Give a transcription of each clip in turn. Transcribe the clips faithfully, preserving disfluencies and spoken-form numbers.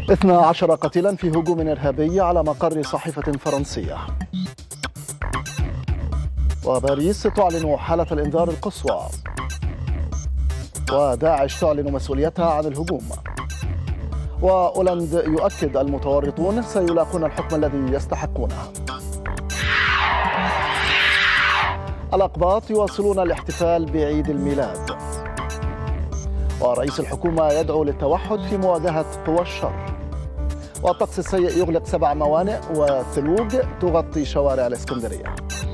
اثنا عشر قتيلا في هجوم إرهابي على مقر صحيفة فرنسية. وباريس تعلن حالة الإنذار القصوى. وداعش تعلن مسؤوليتها عن الهجوم. وأولند يؤكد المتورطون سيلاقون الحكم الذي يستحقونه. الأقباط يواصلون الاحتفال بعيد الميلاد. ورئيس الحكومة يدعو للتوحد في مواجهة قوى الشر. والطقس السيء يغلق سبع موانئ والثلوج تغطي شوارع الإسكندرية.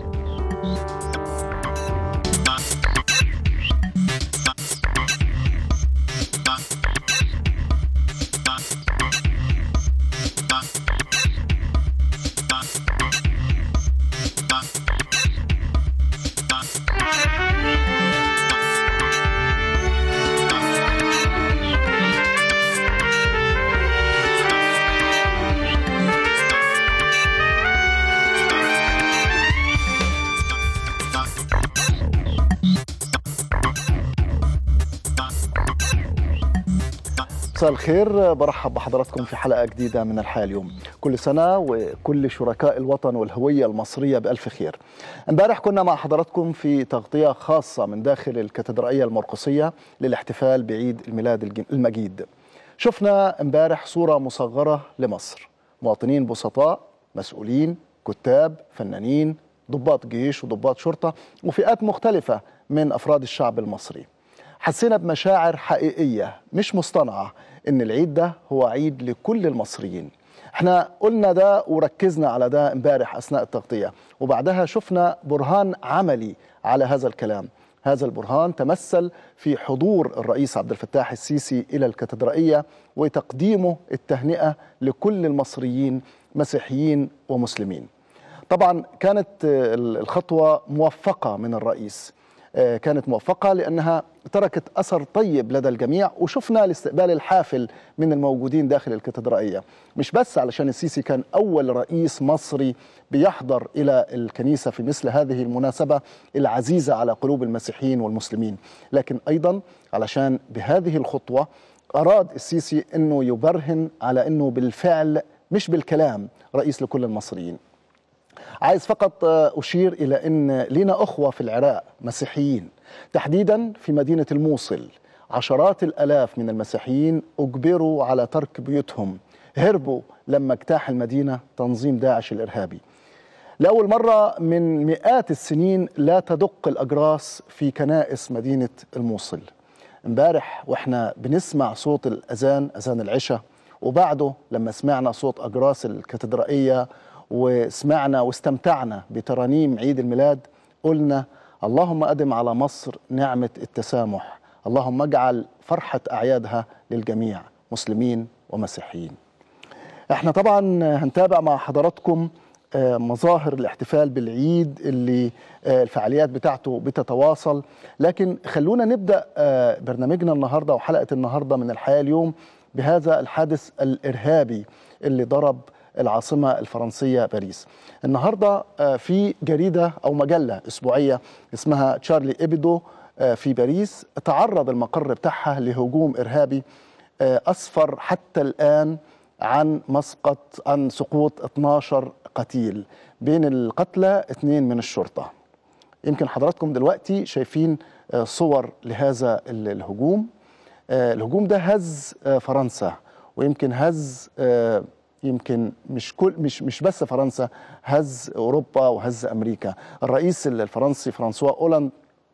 مساء الخير، برحب بحضراتكم في حلقة جديدة من الحياة اليوم. كل سنة وكل شركاء الوطن والهوية المصرية بألف خير. امبارح كنا مع حضراتكم في تغطية خاصة من داخل الكاتدرائية المرقسية للاحتفال بعيد الميلاد المجيد. شفنا امبارح صورة مصغرة لمصر، مواطنين بسطاء، مسؤولين، كتاب، فنانين، ضباط جيش وضباط شرطة وفئات مختلفة من أفراد الشعب المصري. حسينا بمشاعر حقيقية مش مصطنعة إن العيد ده هو عيد لكل المصريين. احنا قلنا ده وركزنا على ده امبارح أثناء التغطية، وبعدها شفنا برهان عملي على هذا الكلام. هذا البرهان تمثل في حضور الرئيس عبد الفتاح السيسي إلى الكاتدرائية وتقديمه التهنئة لكل المصريين مسيحيين ومسلمين. طبعا كانت الخطوة موفقة من الرئيس، كانت موفقة لأنها تركت أثر طيب لدى الجميع، وشفنا الاستقبال الحافل من الموجودين داخل الكاتدرائية، مش بس علشان السيسي كان أول رئيس مصري بيحضر إلى الكنيسة في مثل هذه المناسبة العزيزة على قلوب المسيحيين والمسلمين، لكن أيضا علشان بهذه الخطوة أراد السيسي أنه يبرهن على أنه بالفعل مش بالكلام رئيس لكل المصريين. عايز فقط أشير إلى أن لنا أخوة في العراق مسيحيين، تحديدا في مدينة الموصل. عشرات الألاف من المسيحيين أجبروا على ترك بيوتهم، هربوا لما اجتاح المدينة تنظيم داعش الإرهابي. لأول مرة من مئات السنين لا تدق الأجراس في كنائس مدينة الموصل. امبارح وإحنا بنسمع صوت الأذان، أذان العشاء، وبعده لما سمعنا صوت أجراس الكاتدرائية وسمعنا واستمتعنا بترانيم عيد الميلاد، قلنا اللهم أدم على مصر نعمة التسامح، اللهم اجعل فرحة أعيادها للجميع مسلمين ومسيحيين. احنا طبعا هنتابع مع حضراتكم مظاهر الاحتفال بالعيد اللي الفعاليات بتاعته بتتواصل، لكن خلونا نبدأ برنامجنا النهاردة وحلقة النهاردة من الحياة اليوم بهذا الحادث الإرهابي اللي ضرب العاصمة الفرنسية باريس. النهاردة في جريدة أو مجلة أسبوعية اسمها تشارلي إبدو في باريس تعرض المقر بتاعها لهجوم إرهابي أسفر حتى الآن عن مسقط عن سقوط اثني عشر قتيل، بين القتلى اثنين من الشرطة. يمكن حضراتكم دلوقتي شايفين صور لهذا الهجوم. الهجوم ده هز فرنسا، ويمكن هز يمكن مش كل مش مش بس فرنسا، هز اوروبا وهز امريكا. الرئيس الفرنسي فرانسوا أولاند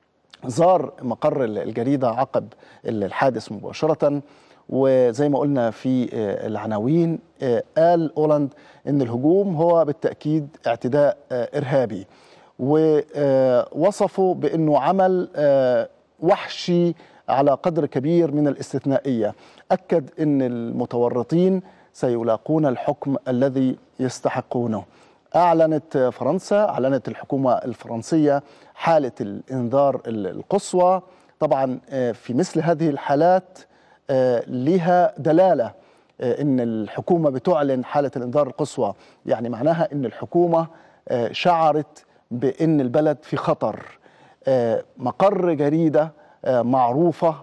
زار مقر الجريده عقب الحادث مباشره، وزي ما قلنا في العناوين قال أولاند ان الهجوم هو بالتاكيد اعتداء ارهابي، ووصفه بانه عمل وحشي على قدر كبير من الاستثنائيه. اكد ان المتورطين سيلاقون الحكم الذي يستحقونه. أعلنت فرنسا، أعلنت الحكومة الفرنسية حالة الإنذار القصوى. طبعا في مثل هذه الحالات لها دلالة إن الحكومة بتعلن حالة الإنذار القصوى، يعني معناها إن الحكومة شعرت بأن البلد في خطر. مقر جريدة معروفة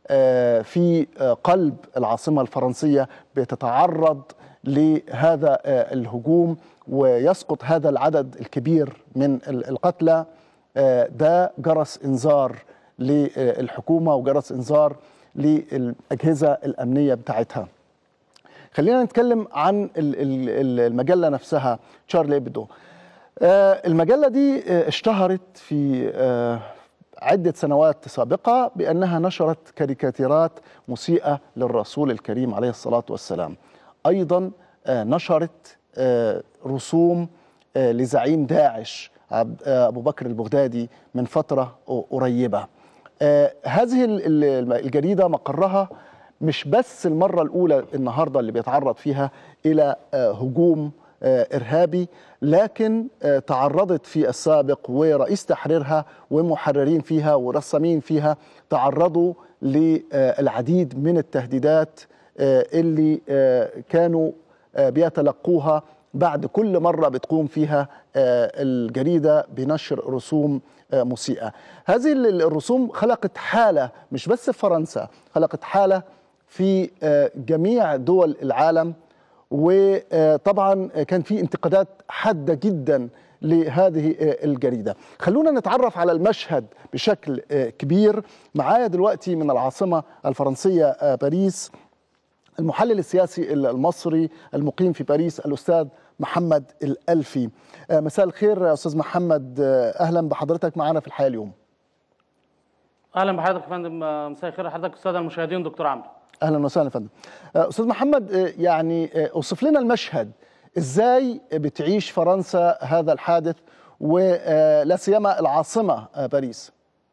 في قلب العاصمة الفرنسية بتتعرض لهذا الهجوم ويسقط هذا العدد الكبير من القتلى، ده جرس إنذار للحكومة وجرس إنذار للأجهزة الأمنية بتاعتها. خلينا نتكلم عن المجلة نفسها، شارلي إبدو. المجلة دي اشتهرت في عدة سنوات سابقة بأنها نشرت كاريكاتيرات مسيئة للرسول الكريم عليه الصلاة والسلام. أيضا نشرت رسوم لزعيم داعش أبو بكر البغدادي من فترة قريبة. هذه الجريدة مقرها مش بس المرة الأولى النهاردة اللي بيتعرض فيها إلى هجوم إرهابي، لكن تعرضت في السابق ورئيس تحريرها ومحررين فيها ورسامين فيها تعرضوا للعديد من التهديدات اللي كانوا بيتلقوها بعد كل مرة بتقوم فيها الجريدة بنشر رسوم مسيئة. هذه الرسوم خلقت حالة مش بس في فرنسا، خلقت حالة في جميع دول العالم، وطبعا كان في انتقادات حادة جدا لهذه الجريدة. خلونا نتعرف على المشهد بشكل كبير. معايا دلوقتي من العاصمة الفرنسية باريس المحلل السياسي المصري المقيم في باريس الأستاذ محمد الألفي. مساء الخير يا أستاذ محمد، أهلا بحضرتك معنا في الحياة اليوم. أهلا بحضرتك يا فندم، مساء الخير لحضرتك السادة المشاهدين دكتور عمرو. أهلا وسهلا يا فندم. أستاذ محمد، يعني أوصف لنا المشهد، إزاي بتعيش فرنسا هذا الحادث ولا سيما العاصمة باريس؟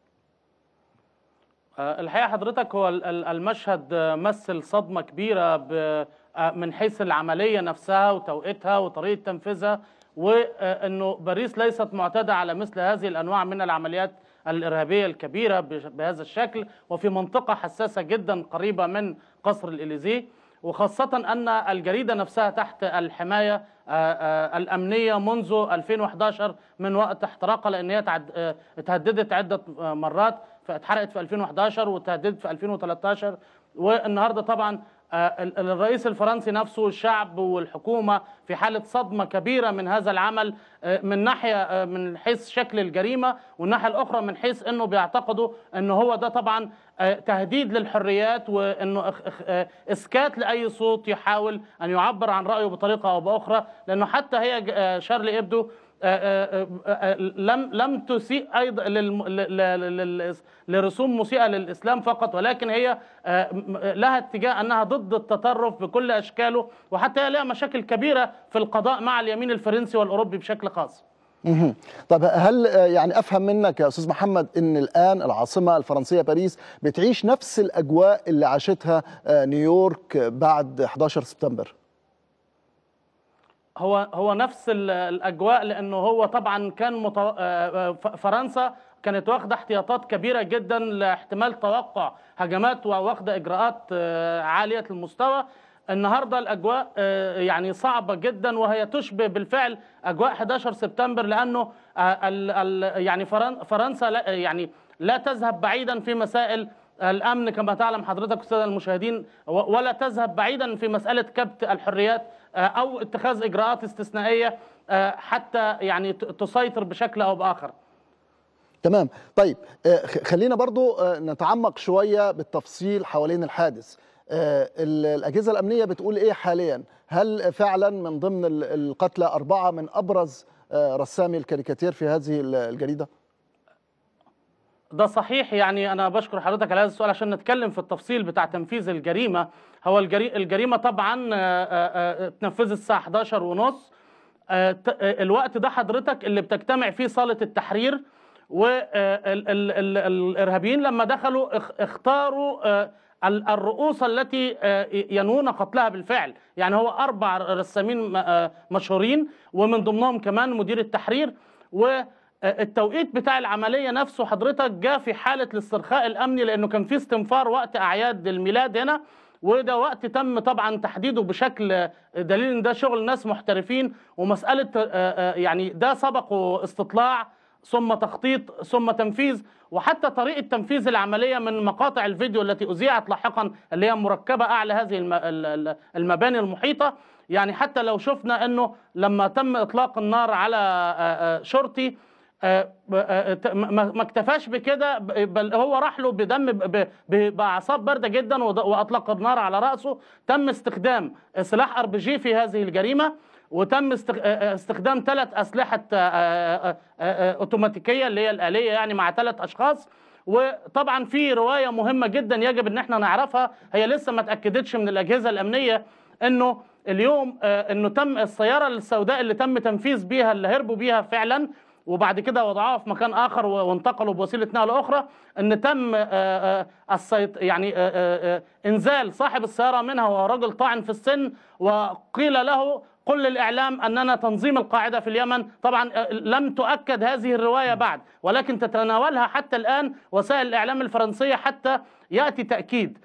الحقيقة حضرتك هو المشهد مثل صدمة كبيرة من حيث العملية نفسها وتوقيتها وطريقة تنفيذها، وأنه باريس ليست معتادة على مثل هذه الأنواع من العمليات الإرهابية الكبيرة بهذا الشكل، وفي منطقة حساسة جدا قريبة من قصر الإليزيه، وخاصة أن الجريدة نفسها تحت الحماية الأمنية منذ ألفين وأحد عشر من وقت احتراقها، لأن هي اتهددت عدة مرات، فاتحرقت في ألفين وأحد عشر وتهددت في ألفين وثلاثة عشر. والنهارده طبعا الرئيس الفرنسي نفسه والشعب والحكومة في حالة صدمة كبيرة من هذا العمل، من ناحية من حيث شكل الجريمة، والناحية الأخرى من حيث أنه بيعتقدوا أنه هو ده طبعا تهديد للحريات، وأنه إسكات لأي صوت يحاول أن يعبر عن رأيه بطريقة أو بأخرى، لأنه حتى هي شارلي إبدو لم لم تسيء ايضا لرسوم مسيئه للاسلام فقط، ولكن هي لها اتجاه انها ضد التطرف بكل اشكاله، وحتى هي لها مشاكل كبيره في القضاء مع اليمين الفرنسي والاوروبي بشكل خاص. طب هل يعني افهم منك يا استاذ محمد ان الان العاصمه الفرنسيه باريس بتعيش نفس الاجواء اللي عاشتها نيويورك بعد أحد عشر سبتمبر؟ هو هو نفس الاجواء، لانه هو طبعا كان متو... فرنسا كانت واخده احتياطات كبيره جدا لاحتمال توقع هجمات، وواخده اجراءات عاليه المستوى. النهارده الاجواء يعني صعبه جدا، وهي تشبه بالفعل اجواء أحد عشر سبتمبر، لانه ال ال يعني فرنسا لا يعني لا تذهب بعيدا في مسائل الامن كما تعلم حضرتك والساده المشاهدين، ولا تذهب بعيدا في مساله كبت الحريات او اتخاذ اجراءات استثنائيه حتى يعني تسيطر بشكل او باخر. تمام. طيب خلينا برضو نتعمق شويه بالتفصيل حوالين الحادث. الاجهزه الامنيه بتقول ايه حاليا؟ هل فعلا من ضمن القتلى اربعه من ابرز رسامي الكاريكاتير في هذه الجريده؟ ده صحيح، يعني أنا بشكر حضرتك على هذا السؤال عشان نتكلم في التفصيل بتاع تنفيذ الجريمة. هو الجريمة طبعا اتنفذت الساعة أحد عشر ونص، الوقت ده حضرتك اللي بتجتمع فيه صالة التحرير، والإرهابيين لما دخلوا اختاروا الرؤوس التي ينوون قتلها بالفعل. يعني هو أربع رسامين مشهورين ومن ضمنهم كمان مدير التحرير، و التوقيت بتاع العملية نفسه حضرتك جاء في حالة الاسترخاء الأمني، لأنه كان في استنفار وقت أعياد الميلاد هنا، وده وقت تم طبعا تحديده بشكل دليل ان ده شغل ناس محترفين، ومسألة يعني ده سبقه استطلاع ثم تخطيط ثم تنفيذ، وحتى طريقة تنفيذ العملية من مقاطع الفيديو التي أذيعت لاحقا اللي هي مركبة أعلى هذه المباني المحيطة. يعني حتى لو شفنا أنه لما تم إطلاق النار على شرطي ما اكتفاش بكده، بل هو راح له بدم بأعصاب باردة جدا وأطلق النار على رأسه. تم استخدام سلاح ار بي جي في هذه الجريمة، وتم استخدام ثلاث أسلحة أوتوماتيكية اللي هي الآلية يعني مع ثلاث أشخاص. وطبعا في رواية مهمة جدا يجب ان احنا نعرفها، هي لسه ما اتأكدتش من الأجهزة الأمنية، انه اليوم انه تم السيارة السوداء اللي تم تنفيذ بيها اللي هربوا بيها فعلا وبعد كده وضعوها في مكان آخر وانتقلوا بوسيلة نقل أخرى، ان تم السيط يعني انزال صاحب السيارة منها وهو رجل طاعن في السن، وقيل له قل للإعلام أننا تنظيم القاعدة في اليمن. طبعا لم تؤكد هذه الرواية بعد، ولكن تتناولها حتى الآن وسائل الإعلام الفرنسية حتى يأتي تأكيد.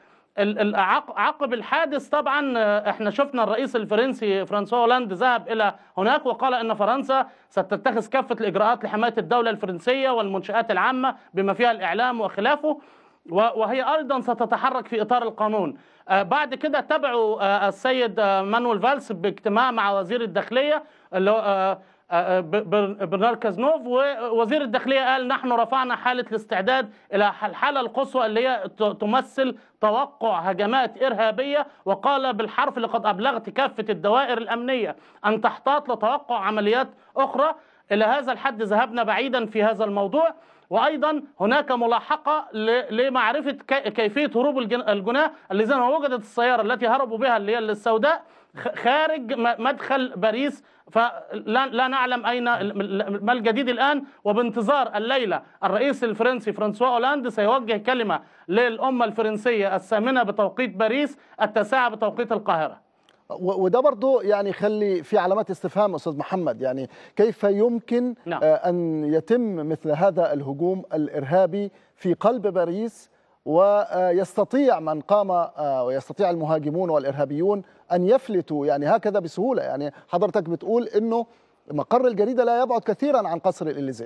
عقب الحادث طبعا احنا شفنا الرئيس الفرنسي فرانسوا هولاند ذهب إلى هناك وقال أن فرنسا ستتخذ كافة الإجراءات لحماية الدولة الفرنسية والمنشآت العامة بما فيها الإعلام وخلافه، وهي أيضا ستتحرك في إطار القانون. بعد كده تبعوا السيد مانويل فالس باجتماع مع وزير الداخلية اللي هو برنار كازنوف، ووزير الداخلية قال نحن رفعنا حالة الاستعداد إلى الحالة القصوى اللي هي تمثل توقع هجمات إرهابية، وقال بالحرف لقد أبلغت كافة الدوائر الأمنية أن تحتاط لتوقع عمليات أخرى. إلى هذا الحد ذهبنا بعيدا في هذا الموضوع. وأيضا هناك ملاحقة لمعرفة كيفية هروب الجناه الذين وجدت السيارة التي هربوا بها اللي هي السوداء خارج مدخل باريس، فلا لا نعلم أين ما الجديد الآن. وبانتظار الليلة الرئيس الفرنسي فرانسوا هولاند سيوجه كلمة للأمة الفرنسية الثامنة بتوقيت باريس التاسعة بتوقيت القاهرة. وده برضو يعني يخلي في علامات استفهام أستاذ محمد، يعني كيف يمكن نعم. أن يتم مثل هذا الهجوم الإرهابي في قلب باريس ويستطيع من قام ويستطيع المهاجمون والإرهابيون أن يفلتوا يعني هكذا بسهولة؟ يعني حضرتك بتقول إنه مقر الجريدة لا يبعد كثيرا عن قصر الإليزيه.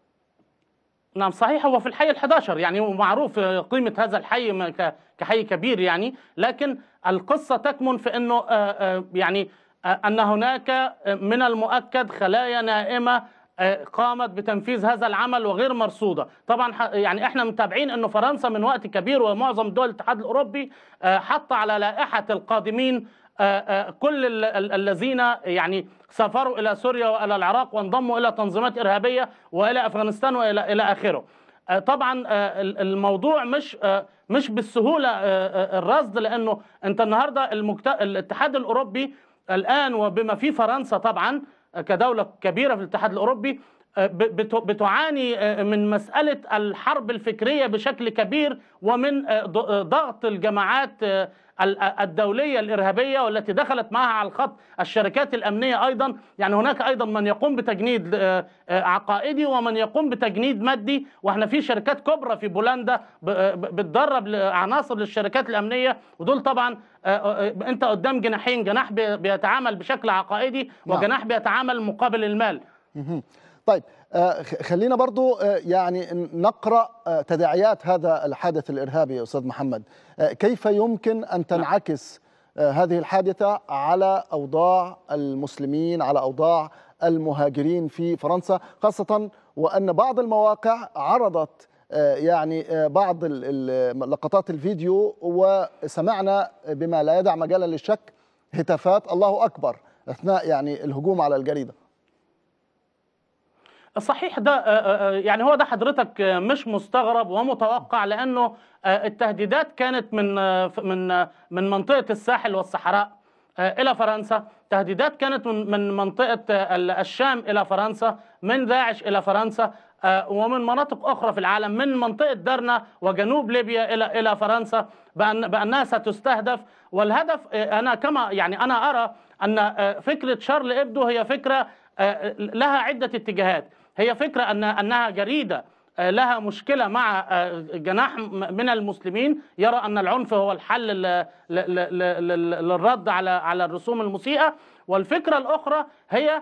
نعم صحيح، هو في الحي الحادي عشر، يعني معروف قيمة هذا الحي كحي كبير يعني، لكن القصة تكمن في أنه يعني أن هناك من المؤكد خلايا نائمة قامت بتنفيذ هذا العمل وغير مرصودة. طبعا يعني احنا متابعين أنه فرنسا من وقت كبير ومعظم دول الاتحاد الأوروبي حط على لائحة القادمين كل الذين يعني سافروا إلى سوريا وإلى العراق وانضموا إلى تنظيمات إرهابية وإلى أفغانستان وإلى إلى آخره. طبعا الموضوع مش مش بالسهولة الرصد، لأنه أنت النهاردة الاتحاد الأوروبي الآن وبما فيه فرنسا طبعا كدولة كبيرة في الاتحاد الأوروبي بتعاني من مسألة الحرب الفكرية بشكل كبير، ومن ضغط الجماعات الدولية الإرهابية والتي دخلت معها على الخط الشركات الأمنية أيضا. يعني هناك أيضا من يقوم بتجنيد عقائدي ومن يقوم بتجنيد مادي، وإحنا في شركات كبرى في بولندا بتدرب عناصر للشركات الأمنية، ودول طبعا أنت قدام جناحين، جناح بيتعامل بشكل عقائدي وجناح بيتعامل مقابل المال. طيب خلينا برضو يعني نقرأ تداعيات هذا الحادث الإرهابي يا أستاذ محمد. كيف يمكن أن تنعكس هذه الحادثة على أوضاع المسلمين، على أوضاع المهاجرين في فرنسا، خاصة وأن بعض المواقع عرضت يعني بعض لقطات الفيديو وسمعنا بما لا يدع مجالا للشك هتافات الله أكبر أثناء يعني الهجوم على الجريدة؟ صحيح، ده يعني هو ده حضرتك مش مستغرب ومتوقع، لأنه التهديدات كانت من من من منطقة الساحل والصحراء إلى فرنسا، تهديدات كانت من منطقة الشام إلى فرنسا، من داعش إلى فرنسا، ومن مناطق أخرى في العالم، من منطقة درنا وجنوب ليبيا إلى إلى فرنسا، بأن بأنها ستستهدف. والهدف أنا كما يعني أنا أرى أن فكرة شارل إبدو هي فكرة لها عدة اتجاهات. هي فكرة أن أنها جريدة لها مشكلة مع جناح من المسلمين يرى أن العنف هو الحل للرد على على الرسوم المسيئة، والفكرة الأخرى هي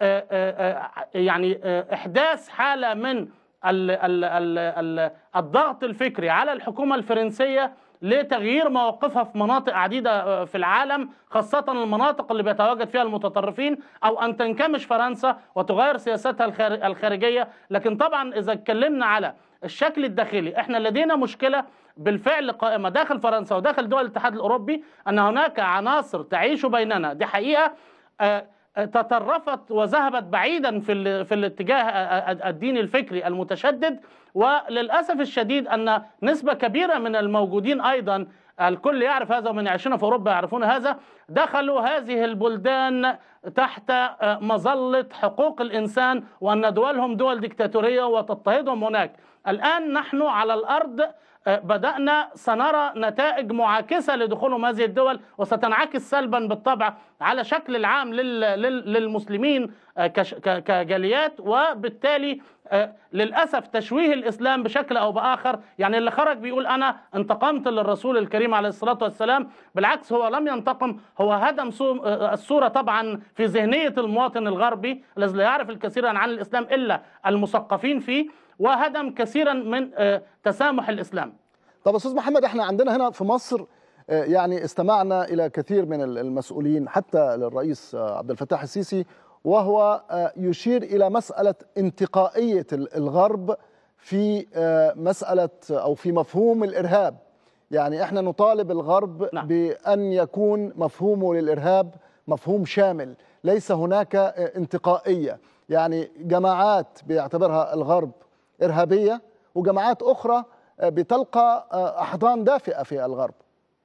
يعني إحداث حالة من ال ال ال ال الضغط الفكري على الحكومة الفرنسية لتغيير مواقفها في مناطق عديدة في العالم، خاصة المناطق اللي بيتواجد فيها المتطرفين، أو أن تنكمش فرنسا وتغير سياستها الخارجية. لكن طبعا إذا اتكلمنا على الشكل الداخلي، احنا لدينا مشكلة بالفعل قائمة داخل فرنسا وداخل دول الاتحاد الأوروبي، أن هناك عناصر تعيش بيننا، دي حقيقة، تطرفت وذهبت بعيدا في في الاتجاه الديني الفكري المتشدد. وللأسف الشديد أن نسبة كبيرة من الموجودين أيضا، الكل يعرف هذا ومن يعيشون في أوروبا يعرفون هذا، دخلوا هذه البلدان تحت مظلة حقوق الإنسان، وأن دولهم دول ديكتاتورية وتضطهدهم هناك. الآن نحن على الأرض بدأنا سنرى نتائج معاكسة لدخولهم هذه الدول، وستنعكس سلبا بالطبع على شكل العام للمسلمين كجاليات، وبالتالي للأسف تشويه الإسلام بشكل أو بآخر. يعني اللي خرج بيقول أنا انتقمت للرسول الكريم عليه الصلاة والسلام، بالعكس هو لم ينتقم، هو هدم الصورة طبعا في ذهنية المواطن الغربي الذي لا يعرف الكثير عن الإسلام إلا المثقفين فيه، وهدم كثيرا من تسامح الإسلام. طب أستاذ محمد، احنا عندنا هنا في مصر يعني استمعنا إلى كثير من المسؤولين حتى للرئيس عبد الفتاح السيسي، وهو يشير إلى مسألة انتقائية الغرب في مسألة أو في مفهوم الإرهاب. يعني احنا نطالب الغرب نعم. بأن يكون مفهومه للإرهاب مفهوم شامل، ليس هناك انتقائية. يعني جماعات بيعتبرها الغرب إرهابية، وجماعات أخرى بتلقى أحضان دافئة في الغرب.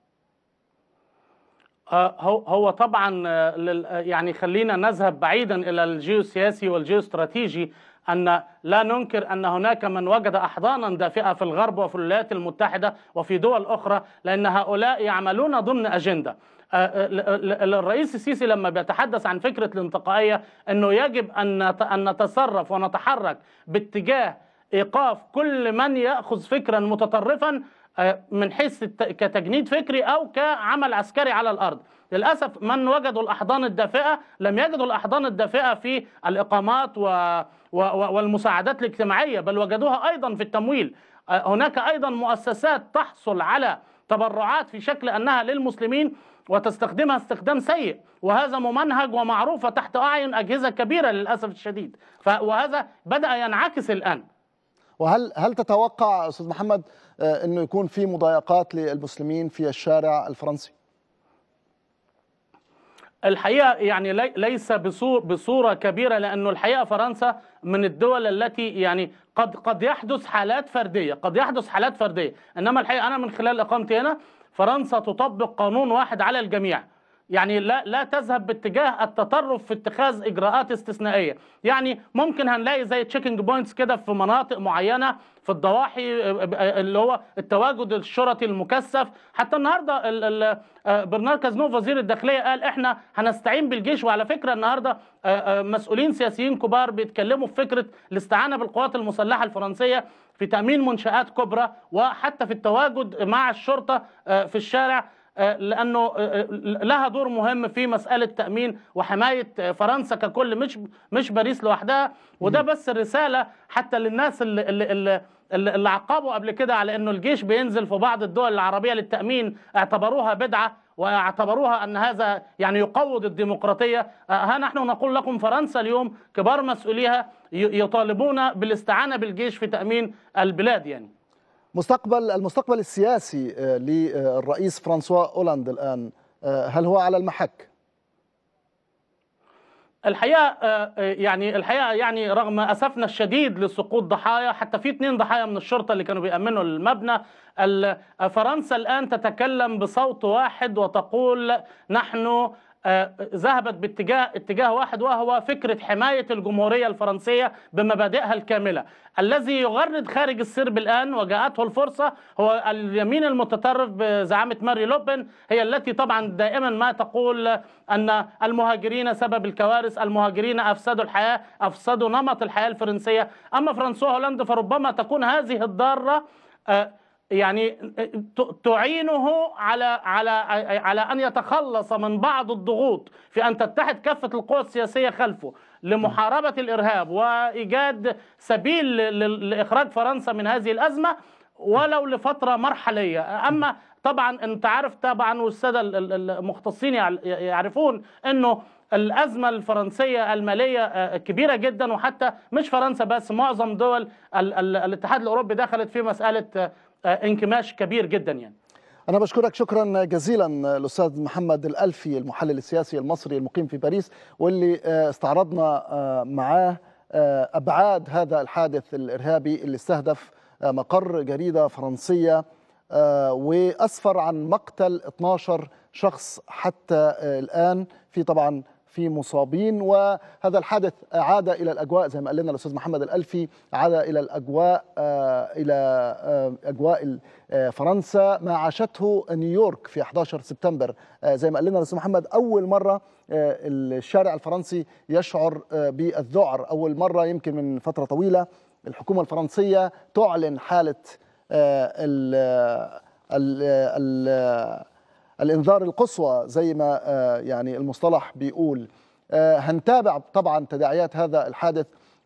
هو هو طبعا يعني خلينا نذهب بعيدا إلى الجيوسياسي والجيوستراتيجي، أن لا ننكر أن هناك من وجد أحضانا دافئة في الغرب وفي الولايات المتحدة وفي دول أخرى، لأن هؤلاء يعملون ضمن أجندة. الرئيس السيسي لما بيتحدث عن فكرة الانتقائية أنه يجب أن نتصرف ونتحرك باتجاه إيقاف كل من يأخذ فكرا متطرفا من حيث كتجنيد فكري أو كعمل عسكري على الأرض. للأسف من وجدوا الأحضان الدافئة لم يجدوا الأحضان الدافئة في الإقامات والمساعدات الاجتماعية، بل وجدوها أيضا في التمويل. هناك أيضا مؤسسات تحصل على تبرعات في شكل أنها للمسلمين وتستخدمها استخدام سيء، وهذا ممنهج ومعروف تحت أعين أجهزة كبيرة للأسف الشديد، وهذا بدأ ينعكس الآن. وهل هل تتوقع أستاذ محمد أنه يكون في مضايقات للمسلمين في الشارع الفرنسي؟ الحقيقة يعني ليس بصورة كبيرة، لأنه الحقيقة فرنسا من الدول التي يعني قد قد يحدث حالات فردية، قد يحدث حالات فردية، إنما الحقيقة أنا من خلال إقامتي هنا فرنسا تطبق قانون واحد على الجميع. يعني لا لا تذهب باتجاه التطرف في اتخاذ اجراءات استثنائيه. يعني ممكن هنلاقي زي تشيكينج بوينتس كده في مناطق معينه في الضواحي، اللي هو التواجد الشرطي المكثف. حتى النهارده برنارد كازنوف وزير الداخليه قال احنا هنستعين بالجيش. وعلى فكره النهارده مسؤولين سياسيين كبار بيتكلموا في فكره الاستعانه بالقوات المسلحه الفرنسيه في تامين منشآت كبرى، وحتى في التواجد مع الشرطه في الشارع، لأنه لها دور مهم في مسألة تأمين وحماية فرنسا ككل، مش مش باريس لوحدها. وده بس رسالة حتى للناس اللي, اللي, اللي عقبوا قبل كده على أنه الجيش بينزل في بعض الدول العربية للتأمين، اعتبروها بدعة واعتبروها أن هذا يعني يقوض الديمقراطية. ها نحن نقول لكم فرنسا اليوم كبار مسؤوليها يطالبون بالاستعانة بالجيش في تأمين البلاد. يعني مستقبل المستقبل السياسي للرئيس فرانسوا أولاند الآن، هل هو على المحك؟ الحقيقة يعني الحقيقة يعني رغم أسفنا الشديد لسقوط ضحايا، حتى في اثنين ضحايا من الشرطة اللي كانوا بيأمنوا المبنى، فرنسا الآن تتكلم بصوت واحد وتقول نحن ذهبت باتجاه اتجاه واحد، وهو فكرة حماية الجمهورية الفرنسية بمبادئها الكاملة. الذي يغرد خارج السرب الآن وجاءته الفرصة هو اليمين المتطرف بزعامة ماري لوبن، هي التي طبعا دائما ما تقول أن المهاجرين سبب الكوارث، المهاجرين أفسدوا الحياة، أفسدوا نمط الحياة الفرنسية. أما فرانسوا هولاند فربما تكون هذه الضارة يعني تعينه على على على ان يتخلص من بعض الضغوط في ان تتحد كافه القوى السياسيه خلفه لمحاربه الارهاب وايجاد سبيل لاخراج فرنسا من هذه الازمه ولو لفتره مرحليه. اما طبعا انت عارف طبعا والساده المختصين يعرفون انه الازمه الفرنسيه الماليه كبيره جدا، وحتى مش فرنسا بس، معظم دول الاتحاد الاوروبي دخلت في مساله انكماش كبير جدا. يعني أنا بشكرك شكرا جزيلا الأستاذ محمد الألفي المحلل السياسي المصري المقيم في باريس، واللي استعرضنا معاه أبعاد هذا الحادث الإرهابي اللي استهدف مقر جريدة فرنسية وأسفر عن مقتل اثني عشر شخص حتى الآن، في طبعا في مصابين. وهذا الحادث عاد إلى الأجواء زي ما قال لنا الأستاذ محمد الألفي، عاد إلى الأجواء إلى أجواء فرنسا ما عاشته نيويورك في أحد عشر سبتمبر. زي ما قال لنا الأستاذ محمد، أول مرة الشارع الفرنسي يشعر بالذعر، أول مرة يمكن من فترة طويلة الحكومة الفرنسية تعلن حالة ال ال ال الإنذار القصوى زي ما يعني المصطلح بيقول. هنتابع طبعا تداعيات هذا الحادث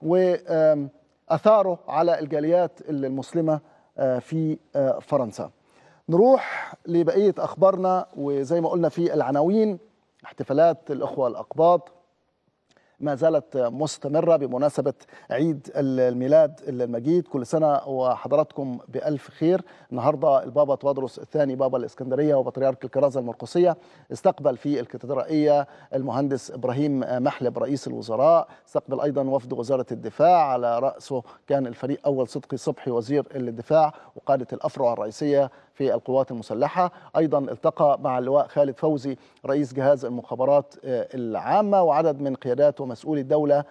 وأثاره على الجاليات المسلمة في فرنسا. نروح لبقية أخبارنا، وزي ما قلنا في العناوين، احتفالات الأخوة الأقباط ما زالت مستمرة بمناسبة عيد الميلاد المجيد. كل سنة وحضراتكم بألف خير. النهاردة البابا تودروس الثاني بابا الإسكندرية وبطريرك الكرازة المرقسية استقبل في الكاتدرائية المهندس إبراهيم محلب رئيس الوزراء، استقبل أيضا وفد وزارة الدفاع على رأسه كان الفريق أول صدقي صبحي وزير الدفاع وقادة الأفرع الرئيسية في القوات المسلحة. أيضا التقى مع اللواء خالد فوزي رئيس جهاز المخابرات العامة وعدد من قيادات ومسؤولي الدولة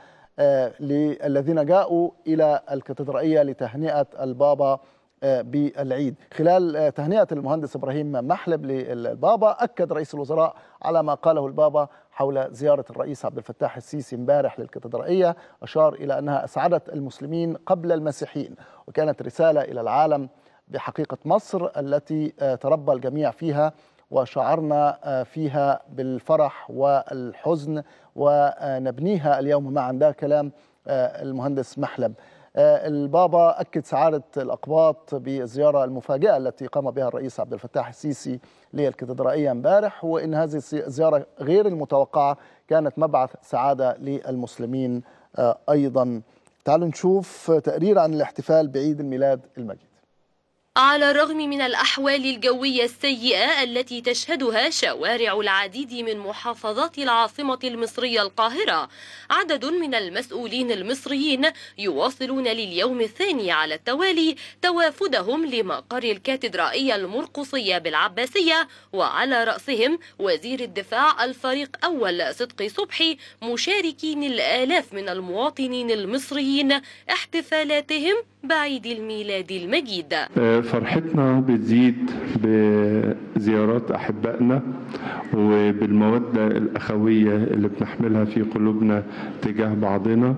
الذين جاءوا إلى الكاتدرائية لتهنئة البابا بالعيد. خلال تهنئة المهندس إبراهيم محلب للبابا، أكد رئيس الوزراء على ما قاله البابا حول زيارة الرئيس عبد الفتاح السيسي امبارح للكاتدرائية، أشار إلى أنها أسعدت المسلمين قبل المسيحيين، وكانت رسالة إلى العالم بحقيقة مصر التي تربى الجميع فيها وشعرنا فيها بالفرح والحزن ونبنيها اليوم معا. ده كلام المهندس محلب. البابا أكد سعادة الأقباط بالزيارة المفاجئة التي قام بها الرئيس عبد الفتاح السيسي للكاتدرائية امبارح، وإن هذه الزيارة غير المتوقعة كانت مبعث سعادة للمسلمين أيضا. تعالوا نشوف تقرير عن الاحتفال بعيد الميلاد المجيد. على الرغم من الأحوال الجوية السيئة التي تشهدها شوارع العديد من محافظات العاصمة المصرية القاهرة، عدد من المسؤولين المصريين يواصلون لليوم الثاني على التوالي توافدهم لمقر الكاتدرائية المرقسية بالعباسية، وعلى رأسهم وزير الدفاع الفريق أول صدقي صبحي، مشاركين الآلاف من المواطنين المصريين احتفالاتهم بعيد الميلاد المجيد. فرحتنا بتزيد بزيارات أحبائنا وبالمودة الأخوية اللي بنحملها في قلوبنا تجاه بعضنا.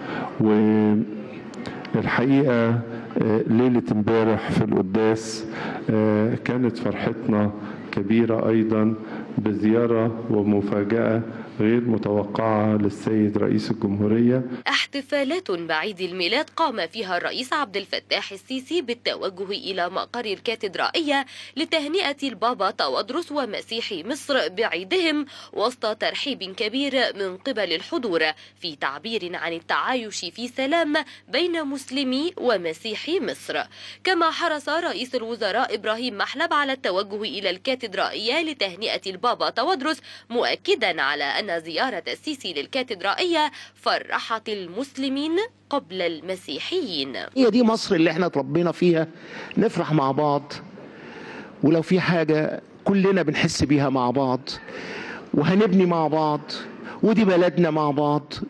والحقيقة ليلة امبارح في القداس كانت فرحتنا كبيرة أيضا بزيارة ومفاجأة غير متوقعة للسيد رئيس الجمهورية. احتفالات بعيد الميلاد قام فيها الرئيس عبد الفتاح السيسي بالتوجه إلى مقر الكاتدرائية لتهنئة البابا تودروس ومسيحي مصر بعيدهم، وسط ترحيب كبير من قبل الحضور في تعبير عن التعايش في سلام بين مسلمي ومسيحي مصر. كما حرص رئيس الوزراء إبراهيم محلب على التوجه إلى الكاتدرائية لتهنئة البابا تودروس، مؤكدا على أن زيارة السيسي للكاتدرائية فرحت المسلمين قبل المسيحيين. هي دي مصر اللي احنا اتربينا فيها، نفرح مع بعض، ولو في حاجة كلنا بنحس بيها مع بعض، وهنبني مع بعض، ودي بلدنا مع بعض.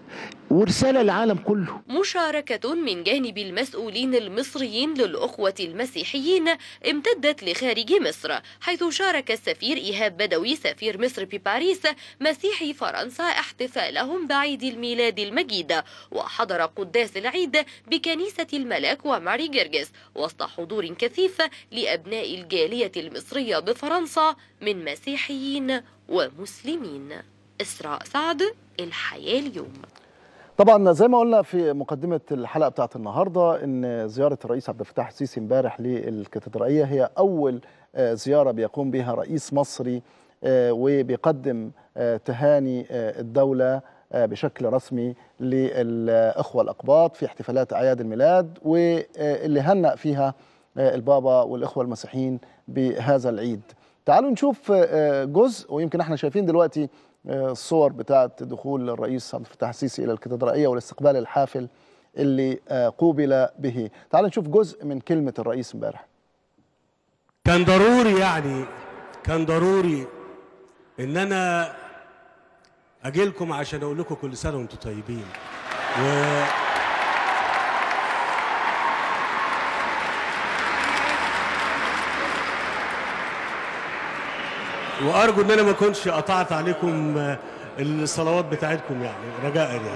ورسالة للعالم كله. مشاركة من جانب المسؤولين المصريين للأخوة المسيحيين امتدت لخارج مصر، حيث شارك السفير إيهاب بدوي سفير مصر بباريس مسيحي فرنسا احتفالهم بعيد الميلاد المجيد، وحضر قداس العيد بكنيسة الملاك وماري جرجس وسط حضور كثيف لأبناء الجالية المصرية بفرنسا من مسيحيين ومسلمين. إسراء سعد، الحياة اليوم. طبعا زي ما قلنا في مقدمة الحلقة بتاعت النهاردة ان زيارة الرئيس عبد الفتاح السيسي امبارح للكاتدرائية هي أول زيارة بيقوم بها رئيس مصري وبيقدم تهاني الدولة بشكل رسمي للأخوة الأقباط في احتفالات أعياد الميلاد، واللي هنأ فيها البابا والإخوة المسيحيين بهذا العيد. تعالوا نشوف جزء، ويمكن احنا شايفين دلوقتي الصور بتاعت دخول الرئيس عبد الفتاح السيسي إلى الكاتدرائية والاستقبال الحافل اللي قوبل به. تعالوا نشوف جزء من كلمة الرئيس امبارح. كان ضروري يعني كان ضروري ان انا اجي لكم عشان اقول لكم كل سنه وانتم طيبين، و وارجو ان انا ما اكونش قطعت عليكم الصلوات بتاعتكم يعني رجاء يعني.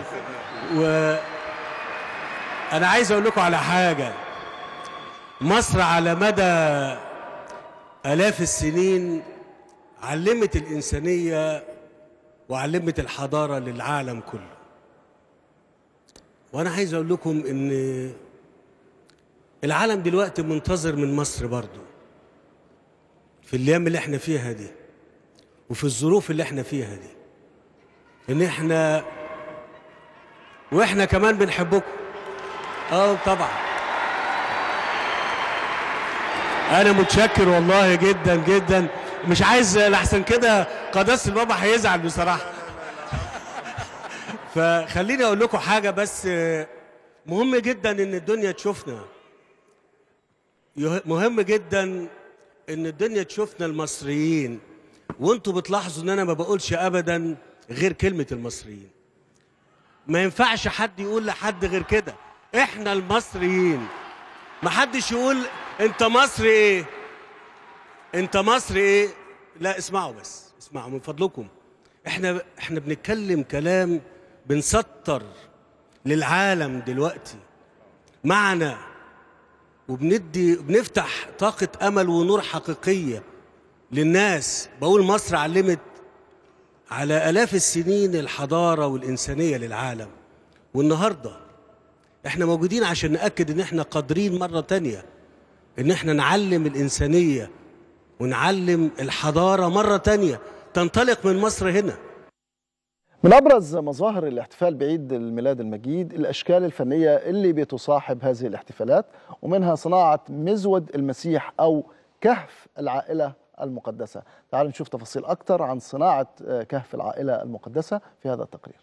وانا عايز اقول لكم على حاجه، مصر على مدى آلاف السنين علمت الإنسانية وعلمت الحضارة للعالم كله. وأنا عايز أقول لكم إن العالم دلوقتي منتظر من مصر برضو في الأيام اللي احنا فيها دي وفي الظروف اللي احنا فيها دي، إن احنا وإحنا كمان بنحبكم. آه طبعا أنا متشكر والله جدا جدا، مش عايز لحسن كده قداسة البابا هيزعل بصراحة. فخليني أقول لكم حاجة بس مهم جدا إن الدنيا تشوفنا، مهم جدا إن الدنيا تشوفنا المصريين، وأنتوا بتلاحظوا إن أنا ما بقولش أبدا غير كلمة المصريين. ما ينفعش حد يقول لحد غير كده، إحنا المصريين. ما حدش يقول انت مصري ايه انت مصري ايه لا، اسمعوا بس اسمعوا من فضلكم. احنا احنا بنتكلم كلام بنسطر للعالم دلوقتي معنا، وبندي بنفتح طاقة امل ونور حقيقية للناس. بقول مصر علمت على الاف السنين الحضارة والانسانية للعالم، والنهارده احنا موجودين عشان نأكد ان احنا قادرين مرة تانية ان احنا نعلم الانسانية ونعلم الحضارة مرة تانية تنطلق من مصر هنا. من ابرز مظاهر الاحتفال بعيد الميلاد المجيد الاشكال الفنية اللي بتصاحب هذه الاحتفالات، ومنها صناعة مزود المسيح او كهف العائلة المقدسة. تعالوا نشوف تفاصيل اكتر عن صناعة كهف العائلة المقدسة في هذا التقرير.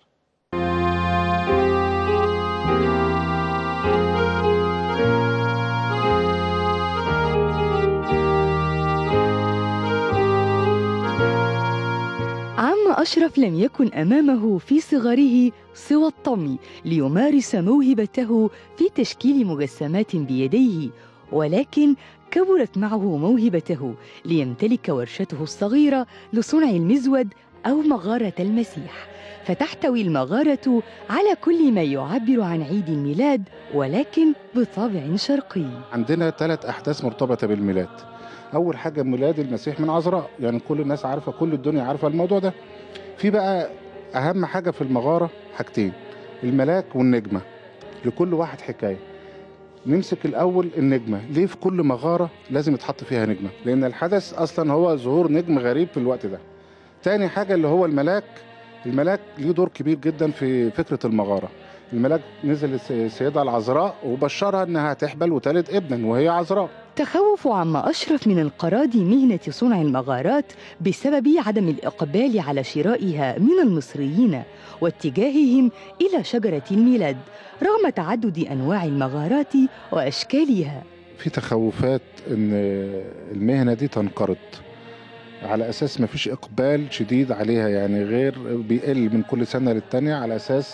عم أشرف لم يكن أمامه في صغره سوى الطمي ليمارس موهبته في تشكيل مجسمات بيديه، ولكن كبرت معه موهبته ليمتلك ورشته الصغيرة لصنع المزود أو مغارة المسيح، فتحتوي المغارة على كل ما يعبر عن عيد الميلاد ولكن بطابع شرقي. عندنا ثلاث أحداث مرتبطة بالميلاد. أول حاجة ميلاد المسيح من عذراء، يعني كل الناس عارفة، كل الدنيا عارفة الموضوع ده. في بقى أهم حاجة في المغارة حاجتين، الملاك والنجمة، لكل واحد حكاية. نمسك الأول النجمة. ليه في كل مغارة لازم يتحط فيها نجمة؟ لأن الحدث أصلا هو ظهور نجم غريب في الوقت ده. تاني حاجة اللي هو الملاك. الملاك ليه دور كبير جدا في فكرة المغارة. الملاك نزل السيدة العذراء وبشرها أنها تحبل وتلد ابنا وهي عذراء. تخوف عم أشرف من انقراض مهنة صنع المغارات بسبب عدم الإقبال على شرائها من المصريين واتجاههم إلى شجرة الميلاد رغم تعدد أنواع المغارات وأشكالها. في تخوفات أن المهنة دي تنقرض على أساس ما فيش إقبال شديد عليها، يعني غير بيقل من كل سنة للتانية على أساس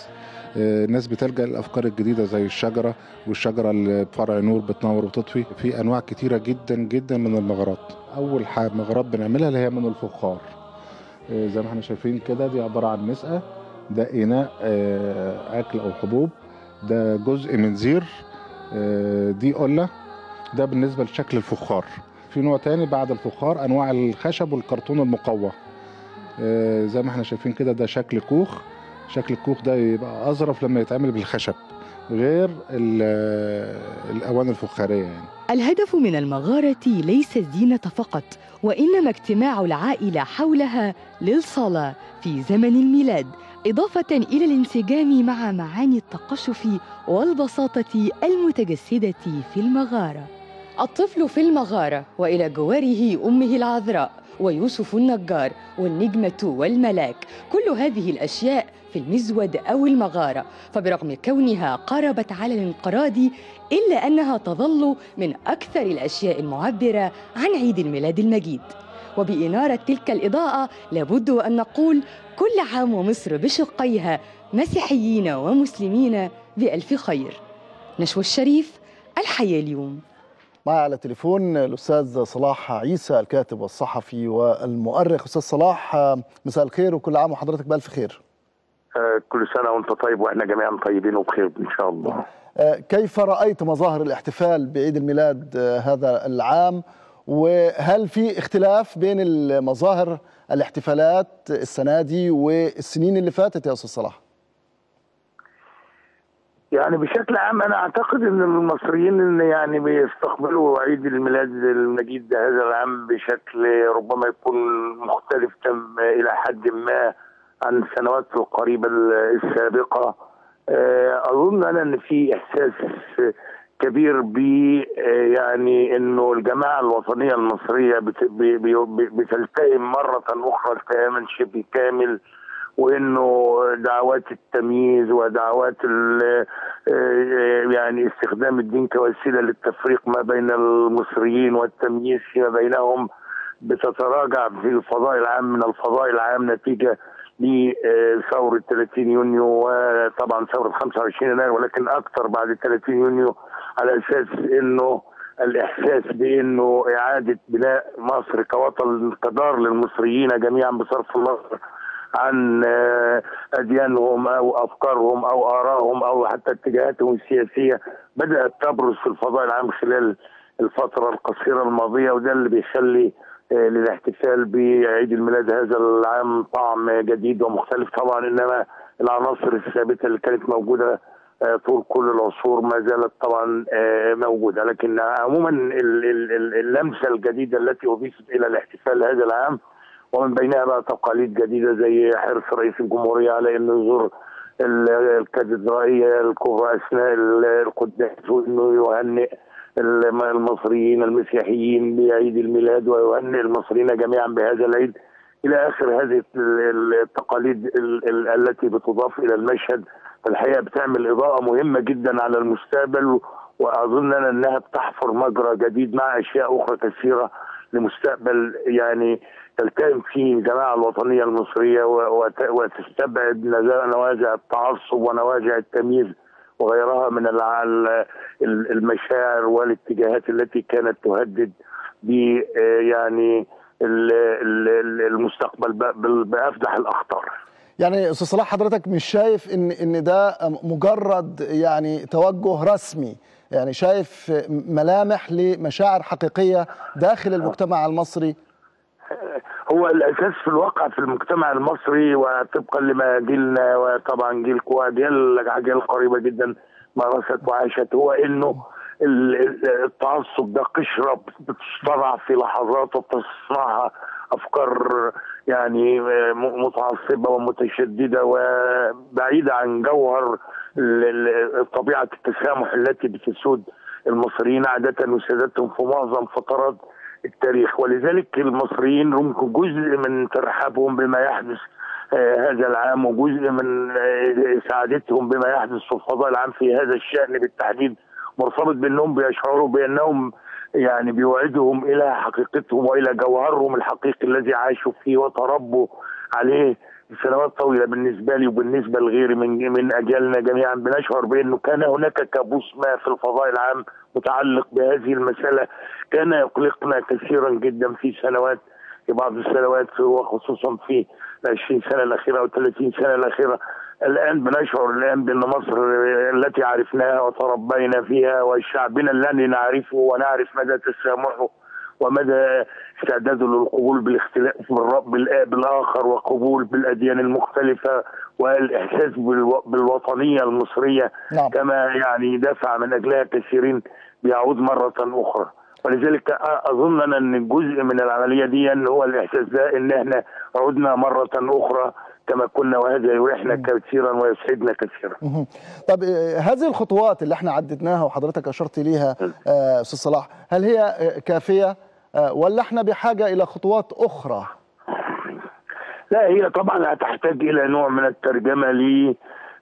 الناس بتلجأ للأفكار الجديدة زي الشجرة، والشجرة اللي بفرع نور بتنور وتطفي. في أنواع كتيرة جدا جدا من المغارات. أول حاجة مغارات بنعملها اللي هي من الفخار، زي ما احنا شايفين كده. دي عبارة عن مسقة، ده إناء أكل أو حبوب، ده جزء من زير، دي قلة. ده بالنسبة لشكل الفخار. في نوع تاني بعد الفخار أنواع الخشب والكرتون المقوى، زي ما احنا شايفين كده. ده شكل كوخ. شكل الكوخ ده يبقى أظرف لما يتعمل بالخشب غير الأواني الفخارية يعني. الهدف من المغارة ليس الزينة فقط، وإنما اجتماع العائلة حولها للصلاة في زمن الميلاد، إضافة إلى الانسجام مع معاني التقشف والبساطة المتجسدة في المغارة. الطفل في المغارة وإلى جواره أمه العذراء ويوسف النجار والنجمة والملاك، كل هذه الأشياء في المزود أو المغارة، فبرغم كونها قاربت على الانقراض إلا أنها تظل من أكثر الأشياء المعبرة عن عيد الميلاد المجيد. وبإنارة تلك الإضاءة لابد أن نقول كل عام ومصر بشقيها مسيحيين ومسلمين بألف خير. نشوى الشريف، الحياة اليوم. معي على التليفون الأستاذ صلاح عيسى، الكاتب والصحفي والمؤرخ. أستاذ صلاح، مساء الخير وكل عام وحضرتك بألف خير. كل سنة وأنت طيب وإحنا جميعا طيبين وبخير إن شاء الله. كيف رأيت مظاهر الاحتفال بعيد الميلاد هذا العام، وهل في اختلاف بين المظاهر الاحتفالات السنة دي والسنين اللي فاتت يا أستاذ صلاح؟ يعني بشكل عام أنا أعتقد أن المصريين إن يعني بيستقبلوا عيد الميلاد المجيد هذا العام بشكل ربما يكون مختلف تم إلى حد ما عن السنوات القريبة السابقة. أظن أنا أن في إحساس كبير ب يعني إنه الجماعة الوطنية المصرية بتلتئم مرة أخرى التئاما شبه كامل، وانه دعوات التمييز ودعوات يعني استخدام الدين كوسيله للتفريق ما بين المصريين والتمييز فيما بينهم بتتراجع في الفضاء العام من الفضاء العام نتيجه لثوره ثلاثين يونيو وطبعا ثوره خمسة وعشرين يناير، ولكن اكثر بعد ثلاثين يونيو، على اساس انه الاحساس بانه اعاده بناء مصر كوطن كدار للمصريين جميعا بصرف النظر عن أديانهم أو أفكارهم أو آرائهم أو حتى اتجاهاتهم السياسية بدأت تبرز في الفضاء العام خلال الفترة القصيرة الماضية، وده اللي بيخلي للاحتفال بعيد الميلاد هذا العام طعم جديد ومختلف طبعا. إنما العناصر الثابتة اللي كانت موجودة طول كل العصور ما زالت طبعا موجودة، لكن عموما اللمسة الجديدة التي أضيفت إلى الاحتفال هذا العام ومن بينها بقى تقاليد جديده زي حرص رئيس الجمهوريه على انه يزور الكاتدرائيه الكبرى اثناء القداس، وانه يهنئ المصريين المسيحيين بعيد الميلاد ويهنئ المصريين جميعا بهذا العيد الى اخر هذه التقاليد التي بتضاف الى المشهد. الحقيقه بتعمل اضاءه مهمه جدا على المستقبل، واظن انها بتحفر مجرى جديد مع اشياء اخرى كثيره لمستقبل يعني تلتئم فيه الجماعه الوطنيه المصريه وتستبعد نوازع التعصب ونوازع التمييز وغيرها من المشاعر والاتجاهات التي كانت تهدد ب يعني المستقبل بافدح الاخطار. يعني استاذ صلاح، حضرتك مش شايف ان ان ده مجرد يعني توجه رسمي، يعني شايف ملامح لمشاعر حقيقيه داخل المجتمع المصري؟ هو الاساس في الواقع في المجتمع المصري، وطبقا لما جيلنا وطبعا جيلكم واجيال اجيال قريبه جدا مارست وعاشت، هو انه التعصب ده قشره بتصطنع في لحظات وبتصنعها افكار يعني متعصبه ومتشدده وبعيده عن جوهر طبيعه التسامح التي بتسود المصريين عاده وسادتهم في معظم فترات التاريخ. ولذلك المصريين رغم جزء من ترحابهم بما يحدث آه هذا العام وجزء من آه سعادتهم بما يحدث في الفضاء العام في هذا الشأن بالتحديد مرتبط بأنهم بيشعروا بأنهم يعني بيوعدهم الى حقيقتهم والى جوهرهم الحقيقي الذي عاشوا فيه وتربوا عليه سنوات طويله. بالنسبه لي وبالنسبه لغيري من من اجيالنا جميعا بنشعر بانه كان هناك كابوس ما في الفضاء العام متعلق بهذه المساله، كان يقلقنا كثيرا جدا في سنوات في بعض السنوات وخصوصا في العشرين سنه الاخيره او الثلاثين سنه الاخيره. الان بنشعر الان بان مصر التي عرفناها وتربينا فيها وشعبنا الذي نعرفه ونعرف مدى تسامحه ومدى استعداده للقبول بالاختلاف بالاخر وقبول بالاديان المختلفه والاحساس بالوطنيه المصريه، نعم. كما يعني دفع من اجلها كثيرين بيعود مره اخرى. ولذلك اظن ان جزء من العمليه دي ان هو الاحساس ده ان احنا عدنا مره اخرى كما كنا، وهذا يريحنا كثيرا ويسعدنا كثيرا. طب هذه الخطوات اللي احنا عددناها وحضرتك اشرت ليها استاذ صلاح، هل هي كافيه ولا احنا بحاجه الى خطوات اخرى؟ لا، هي طبعا هتحتاج الى نوع من الترجمه ل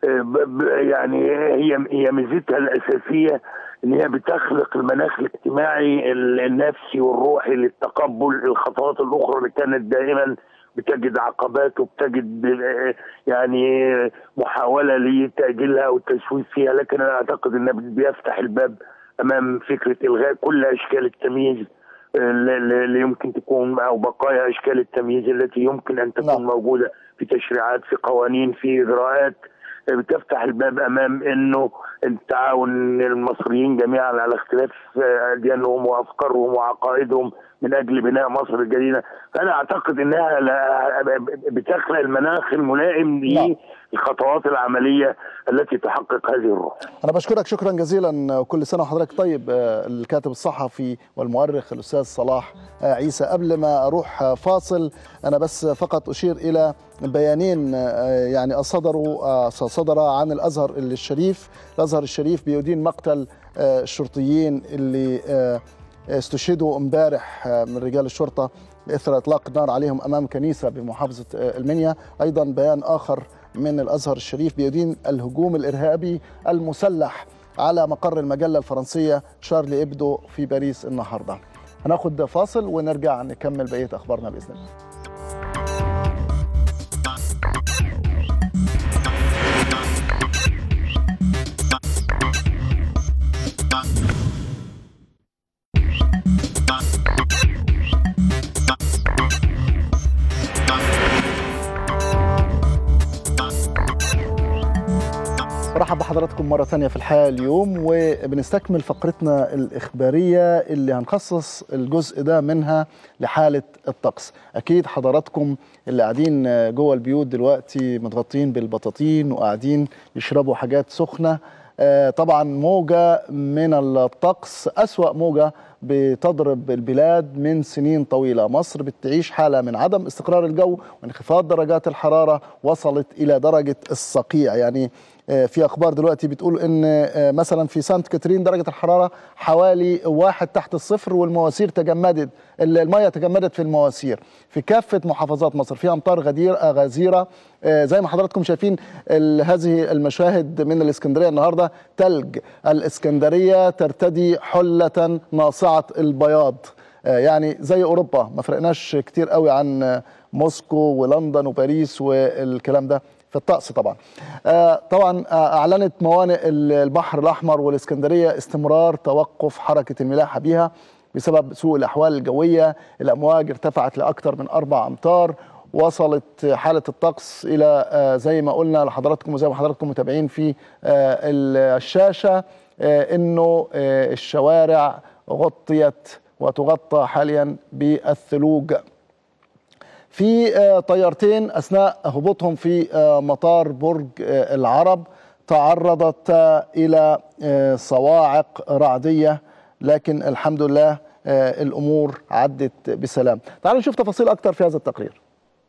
يعني هي هي ميزتها الاساسيه ان هي بتخلق المناخ الاجتماعي النفسي والروحي للتقبل الخطوات الاخرى اللي كانت دائما بتجد عقبات وبتجد يعني محاوله لتاجيلها والتسويف فيها، لكن انا اعتقد انه بيفتح الباب امام فكره الغاء كل اشكال التمييز اللي يمكن تكون او بقايا اشكال التمييز التي يمكن ان تكون لا. موجوده في تشريعات، في قوانين، في اجراءات بتفتح الباب امام انه التعاون المصريين جميعا على اختلاف اديانهم وافكارهم وعقائدهم من اجل بناء مصر الجديده. فانا اعتقد انها بتخلق المناخ الملائم للخطوات العمليه التي تحقق هذه الروح. انا بشكرك شكرا جزيلا وكل سنه وحضرتك طيب الكاتب الصحفي والمؤرخ الاستاذ صلاح عيسى. قبل ما اروح فاصل انا بس فقط اشير الى بيانين يعني صدروا صدر عن الازهر الشريف. الازهر الشريف بيدين مقتل الشرطيين اللي استشهدوا امبارح من رجال الشرطه اثر اطلاق النار عليهم امام كنيسه بمحافظه المنيا. ايضا بيان اخر من الازهر الشريف بيدين الهجوم الارهابي المسلح على مقر المجله الفرنسيه شارلي إبدو في باريس النهارده. هناخد فاصل ونرجع نكمل بقيه اخبارنا باذن الله. برحب بحضراتكم مرة ثانية في الحياة اليوم، وبنستكمل فقرتنا الإخبارية اللي هنخصص الجزء ده منها لحالة الطقس. أكيد حضراتكم اللي قاعدين جوه البيوت دلوقتي متغطين بالبطاطين وقاعدين يشربوا حاجات سخنة. طبعا موجة من الطقس أسوأ موجة بتضرب البلاد من سنين طويلة. مصر بتعيش حالة من عدم استقرار الجو وانخفاض درجات الحرارة وصلت إلى درجة الصقيع. يعني في أخبار دلوقتي بتقول إن مثلا في سانت كاترين درجة الحرارة حوالي واحد تحت الصفر والمواسير تجمدت، المية تجمدت في المواسير في كافة محافظات مصر. في أمطار غزيرة زي ما حضراتكم شايفين هذه المشاهد من الإسكندرية النهاردة. تلج الإسكندرية ترتدي حلة ناصعة البياض، يعني زي أوروبا، ما فرقناش كتير قوي عن موسكو ولندن وباريس والكلام ده في الطقس. طبعا طبعا أعلنت موانئ البحر الأحمر والإسكندرية استمرار توقف حركة الملاحة بها بسبب سوء الأحوال الجوية. الأمواج ارتفعت لأكثر من أربع أمتار. وصلت حالة الطقس إلى زي ما قلنا لحضراتكم وزي ما حضراتكم متابعين في الشاشة إنه الشوارع غطيت وتغطى حاليا بالثلوج. في طيارتين أثناء هبوطهم في مطار برج العرب تعرضت إلى صواعق رعدية، لكن الحمد لله الأمور عدت بسلام. تعالوا نشوف تفاصيل أكتر في هذا التقرير.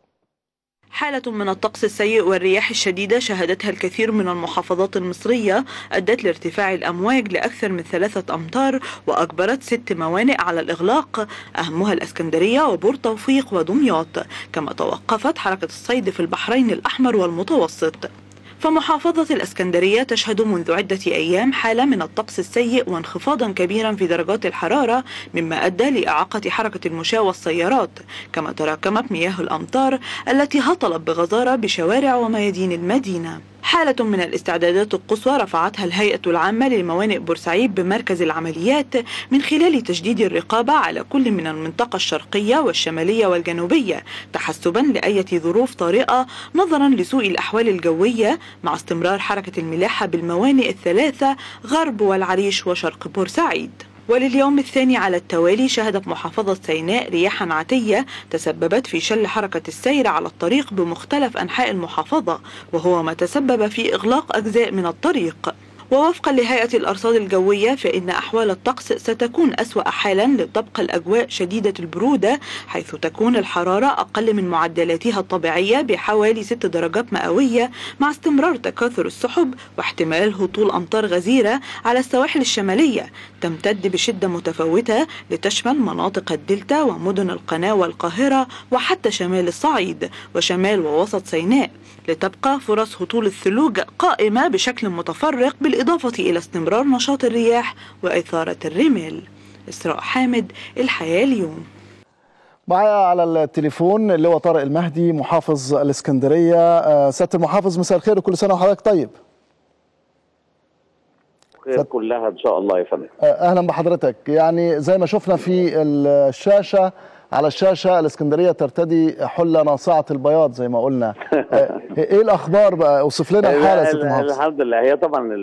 حالة من الطقس السيء والرياح الشديدة شهدتها الكثير من المحافظات المصرية أدت لارتفاع الأمواج لأكثر من ثلاثة أمتار وأجبرت ست موانئ على الإغلاق، أهمها الإسكندرية وبور توفيق ودمياط، كما توقفت حركة الصيد في البحرين الأحمر والمتوسط. فمحافظة الإسكندرية تشهد منذ عدة أيام حالة من الطقس السيء وانخفاضا كبيرا في درجات الحرارة، مما أدى لإعاقة حركة المشاة والسيارات، كما تراكمت مياه الأمطار التي هطلت بغزارة بشوارع وميادين المدينة. حالة من الاستعدادات القصوى رفعتها الهيئة العامة لموانئ بورسعيد بمركز العمليات من خلال تشديد الرقابة على كل من المنطقة الشرقية والشمالية والجنوبية، تحسبا لأي ظروف طارئة نظرا لسوء الأحوال الجوية، مع استمرار حركة الملاحة بالموانئ الثلاثة غرب والعريش وشرق بورسعيد. ولليوم الثاني على التوالي شهدت محافظة سيناء رياحا عاتية تسببت في شل حركة السير على الطريق بمختلف أنحاء المحافظة، وهو ما تسبب في إغلاق أجزاء من الطريق. ووفقا لهيئة الأرصاد الجوية فإن أحوال الطقس ستكون أسوأ حالا لتبقى الأجواء شديدة البرودة، حيث تكون الحرارة أقل من معدلاتها الطبيعية بحوالي ست درجات مئوية، مع استمرار تكاثر السحب واحتمال هطول أمطار غزيرة على السواحل الشمالية تمتد بشدة متفاوتة لتشمل مناطق الدلتا ومدن القناة والقاهرة وحتى شمال الصعيد وشمال ووسط سيناء، لتبقى فرص هطول الثلوج قائمة بشكل متفرق، بالإضافة إلى استمرار نشاط الرياح وإثارة الرمال. إسراء حامد، الحياة اليوم. معايا على التليفون اللواء طارق المهدي محافظ الإسكندرية. سيادة المحافظ مساء الخير وكل سنة وحضرتك طيب. خير كلها إن شاء الله يا فندم. أهلا بحضرتك. يعني زي ما شفنا في الشاشة على الشاشة الإسكندرية ترتدي حلة ناصعة البياض زي ما قلنا. إيه الأخبار بقى؟ أوصف لنا الحالة يا سيادة المحافظ. الحمد لله. هي طبعا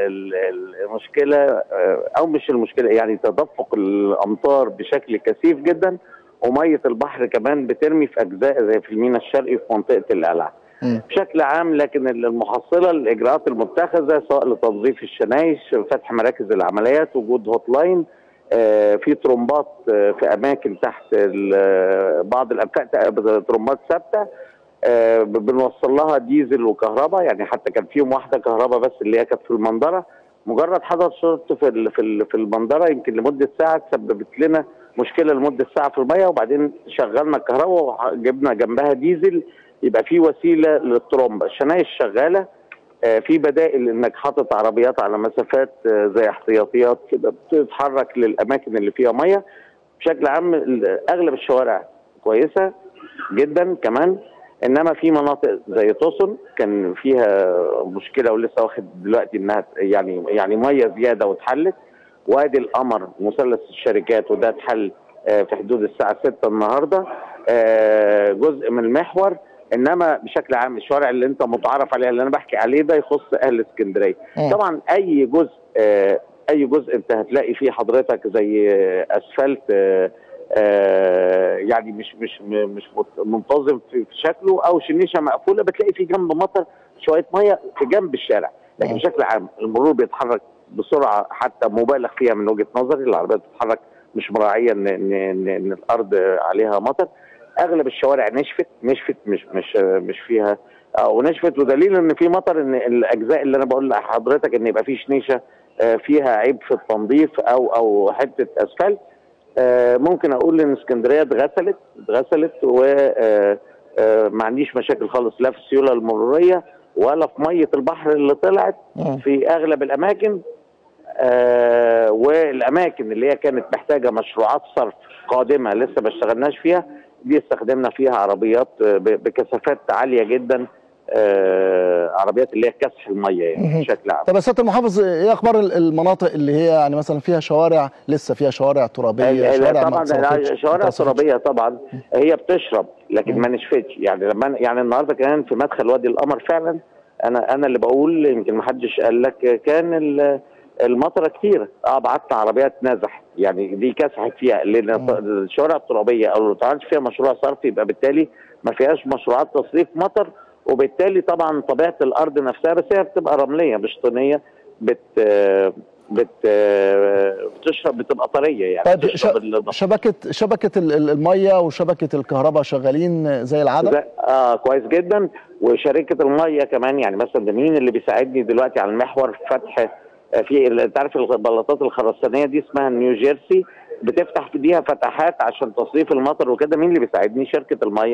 المشكلة أو مش المشكلة، يعني تدفق الأمطار بشكل كثيف جدا، ومية البحر كمان بترمي في أجزاء زي في الميناء الشرقي في منطقة القلعة بشكل عام. لكن المحصلة الإجراءات المتخذة سواء لتوظيف الشنايش، فتح مراكز العمليات، وجود هوت لاين، آه في ترومبات آه في اماكن تحت بعض الانفاق، ترومبات ثابته آه بنوصل لها ديزل وكهرباء، يعني حتى كان فيهم واحده كهرباء بس اللي هي كانت في المنظره. مجرد حدث شرط في في في المنظره يمكن لمده ساعه سببت لنا مشكله لمده ساعه في الميه، وبعدين شغلنا الكهرباء وجبنا جنبها ديزل، يبقى في وسيله للترومبه. الشنايش شغاله، في بدائل انك حاطط عربيات على مسافات زي احتياطيات كده بتتحرك للاماكن اللي فيها ميه. بشكل عام اغلب الشوارع كويسه جدا كمان، انما في مناطق زي توسن كان فيها مشكله ولسه واخد دلوقتي انها يعني يعني ميه زياده واتحلت. وادي القمر مثلث الشركات وده اتحل في حدود الساعه ستة النهارده، جزء من المحور. انما بشكل عام الشوارع اللي انت متعرف عليها اللي انا بحكي عليه ده يخص اهل اسكندريه. طبعا اي جزء آه اي جزء انت هتلاقي فيه حضرتك زي آه اسفلت آه آه يعني مش مش مش منتظم في شكله، او شنيشه مقفوله بتلاقي في جنب مطر شويه ميه في جنب الشارع. لكن بشكل عام المرور بيتحرك بسرعه حتى مبالغ فيها من وجهه نظري، العربيات بتتحرك مش مراعيه ان ان ان الارض عليها مطر. اغلب الشوارع نشفت نشفت مش مش مش فيها او نشفت، ودليل ان في مطر ان الاجزاء اللي انا بقول لحضرتك ان يبقى في شنيشه فيها عيب في التنظيف او او حته اسفلت. ممكن اقول ان اسكندريه اتغسلت اتغسلت وما عنديش مشاكل خالص لا في السيوله المروريه ولا في ميه البحر اللي طلعت في اغلب الاماكن. والاماكن اللي هي كانت محتاجه مشروعات صرف قادمه لسه ما اشتغلناش فيها دي استخدمنا فيها عربيات بكثافات عاليه جدا، آه عربيات اللي هي كسح الميه يعني بشكل عام. طب يا سياده المحافظ ايه اخبار المناطق اللي هي يعني مثلا فيها شوارع لسه فيها شوارع ترابيه؟ شوارع طبعا شوارع ترابيه طبعا هي بتشرب لكن ما نشفتش. يعني لما يعني النهارده كان في مدخل وادي القمر فعلا انا انا اللي بقول يمكن ما حدش قال لك كان المطره كتير، اه بعت عربيات نزح يعني دي كسحت فيها، لان الشوارع الترابيه او اللي ما فيها مشروع صرف يبقى بالتالي ما فيهاش مشروعات تصريف مطر، وبالتالي طبعا طبيعه الارض نفسها بس هي بتبقى رمليه مش طينيه بت بت بتشرب بتبقى طريه يعني. طيب شبكه شبكه الميه وشبكه الكهرباء شغالين زي العاده؟ اه كويس جدا. وشركه الميه كمان يعني مثلا ده مين اللي بيساعدني دلوقتي على المحور فتح في انت عارف البلاطات الخرسانيه دي اسمها نيو جيرسي بتفتح فيها فتحات عشان تصريف المطر وكده. مين اللي بيساعدني؟ شركه الميه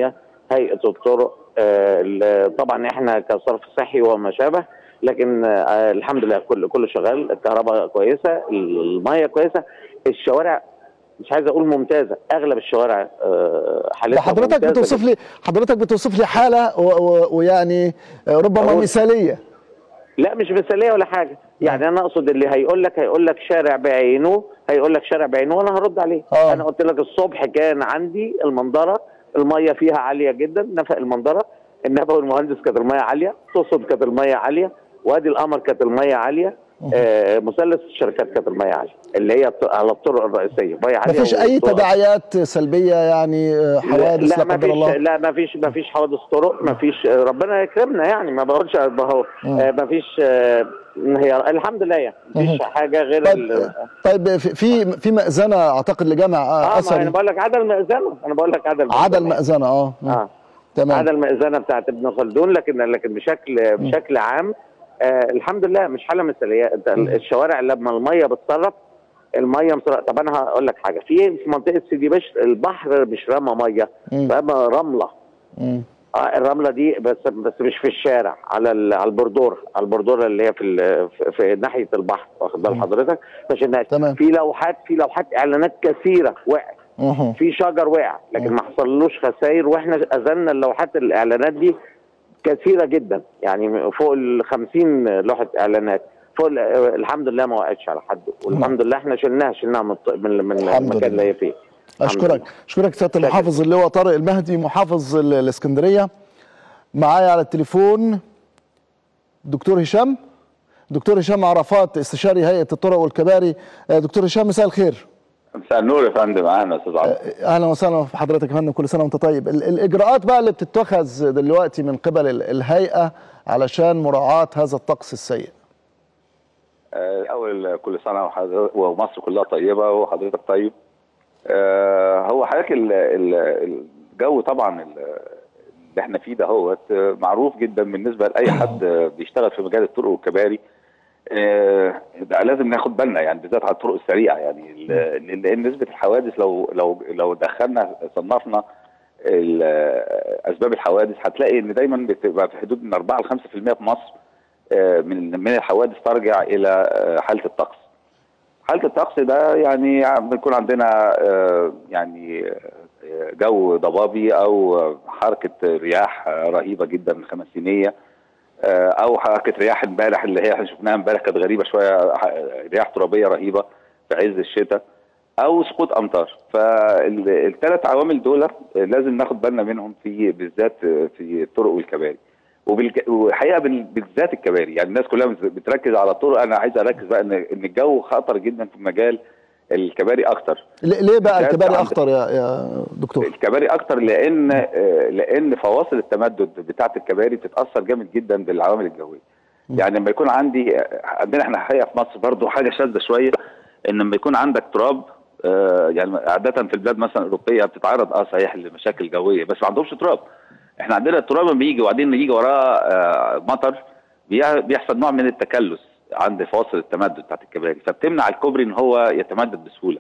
هيئه الطرق. آه طبعا احنا كصرف صحي وما شابه، لكن آه الحمد لله كل كله شغال. الكهرباء كويسه، الميه كويسه، الشوارع مش عايز اقول ممتازه، اغلب الشوارع آه حالتها حضرتك بتوصف لي حضرتك بتوصف لي حاله ويعني ربما مثاليه. لا مش مثاليه ولا حاجه، يعني انا اقصد اللي هيقول لك هيقول لك شارع بعينه، هيقول لك شارع بعينه وانا هرد عليه. أوه. انا قلت لك الصبح كان عندي المنظره الميه فيها عاليه جدا، نفق المنظره النبوي المهندس كانت الميه عاليه، تصد كانت الميه عاليه، وادي القمر كانت الميه عاليه، آه مثلث الشركات كانت الميه عاليه اللي هي على الطرق الرئيسيه ميه عاليه. مفيش اي تداعيات سلبيه يعني حوادث لا, لا مفيش لا مفيش مفيش حوادث طرق، مفيش ربنا يكرمنا يعني ما بقولش اهو آه مفيش آه هي الحمد لله يعني مفيش حاجه غير طيب, طيب في في مأذنه اعتقد لجامع اه اثري. انا بقول لك عدد المأذنه انا بقول لك عدد عدد المأذنه اه اه تمام. عدد المأذنه بتاعت ابن خلدون، لكن لكن بشكل بشكل عام آه الحمد لله مش حاله مثاليه. الشوارع لما الميه بتصرف الميه مصرف. طب انا هقول لك حاجه، في في منطقه سيدي بشر البحر مش رمى ميه، رمى رمله. مم. آه الرمله دي بس بس مش في الشارع، على على البردور على البردور اللي هي في في, في ناحيه البحر، واخد بال حضرتك؟ مش في لوحات في لوحات اعلانات كثيره وقعت، في شجر وقع لكن ما حصلوش خسائر، واحنا اذلنا اللوحات الاعلانات دي كثيره جدا، يعني فوق ال خمسين لوحه اعلانات فوق الحمد لله ما وقعتش على حد، والحمد لله احنا شلناها شلناها من من المكان اللي هي فيه. اشكرك اشكرك سياده المحافظ اللواء طارق المهدي محافظ الاسكندريه. معايا على التليفون دكتور هشام دكتور هشام عرفات استشاري هيئه الطرق والكباري. دكتور هشام مساء الخير. مساء النور يا فندم. اهلا استاذ عمرو. اهلا وسهلا بحضرتك يا فندم، كل سنه وانت طيب. الاجراءات بقى اللي بتتخذ دلوقتي من قبل الهيئه علشان مراعاه هذا الطقس السيء. الاول كل سنه ومصر كلها طيبه وحضرتك طيب. هو حضرتك الجو طبعا اللي احنا فيه ده هو معروف جدا بالنسبه لاي حد بيشتغل في مجال الطرق والكباري. ده لازم ناخد بالنا يعني بالذات على الطرق السريعه، يعني لان نسبه الحوادث لو لو لو دخلنا صنفنا اسباب الحوادث هتلاقي ان دايما بتبقى في حدود من أربعة لخمسة بالمئة في مصر من من الحوادث ترجع الى حاله الطقس. حاله الطقس ده يعني بيكون عندنا يعني جو ضبابي او حركه رياح رهيبه جدا خمسينيه، او حركه رياح امبارح اللي هي احنا شفناها امبارح كانت غريبه شويه، رياح ترابيه رهيبه في عز الشتاء، او سقوط امطار. فالثلاث عوامل دول لازم ناخد بالنا منهم في بالذات في الطرق والكباري، والحقيقه بالذات الكباري. يعني الناس كلها بتركز على الطرق، انا عايز اركز بقى ان ان الجو خطر جدا في مجال الكباري اكتر. ليه بقى الكباري اخطر يا يا دكتور؟ الكباري اكتر لان لان فواصل التمدد بتاعه الكباري بتتاثر جامد جدا بالعوامل الجويه. يعني لما يكون عندي عندنا احنا الحقيقه في مصر برضو حاجه شاذه شويه، ان لما يكون عندك تراب، يعني عاده في البلاد مثلا الاوروبيه بتتعرض اه صحيح لمشاكل جويه بس ما عندهمش تراب. احنا عندنا التراب لما بيجي وبعدين يجي وراه مطر بيحصل نوع من التكلس عند فواصل التمدد بتاعت الكباري، فبتمنع الكوبري ان هو يتمدد بسهوله،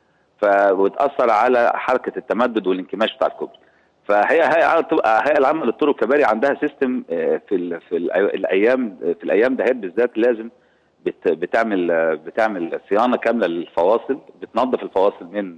فبتاثر على حركه التمدد والانكماش بتاع الكوبري. فهي هي تبقى هيئه العامه للطرق والكباري عندها سيستم في ال في الايام في الايام دهيت بالذات لازم بت بتعمل بتعمل صيانه كامله للفواصل، بتنظف الفواصل من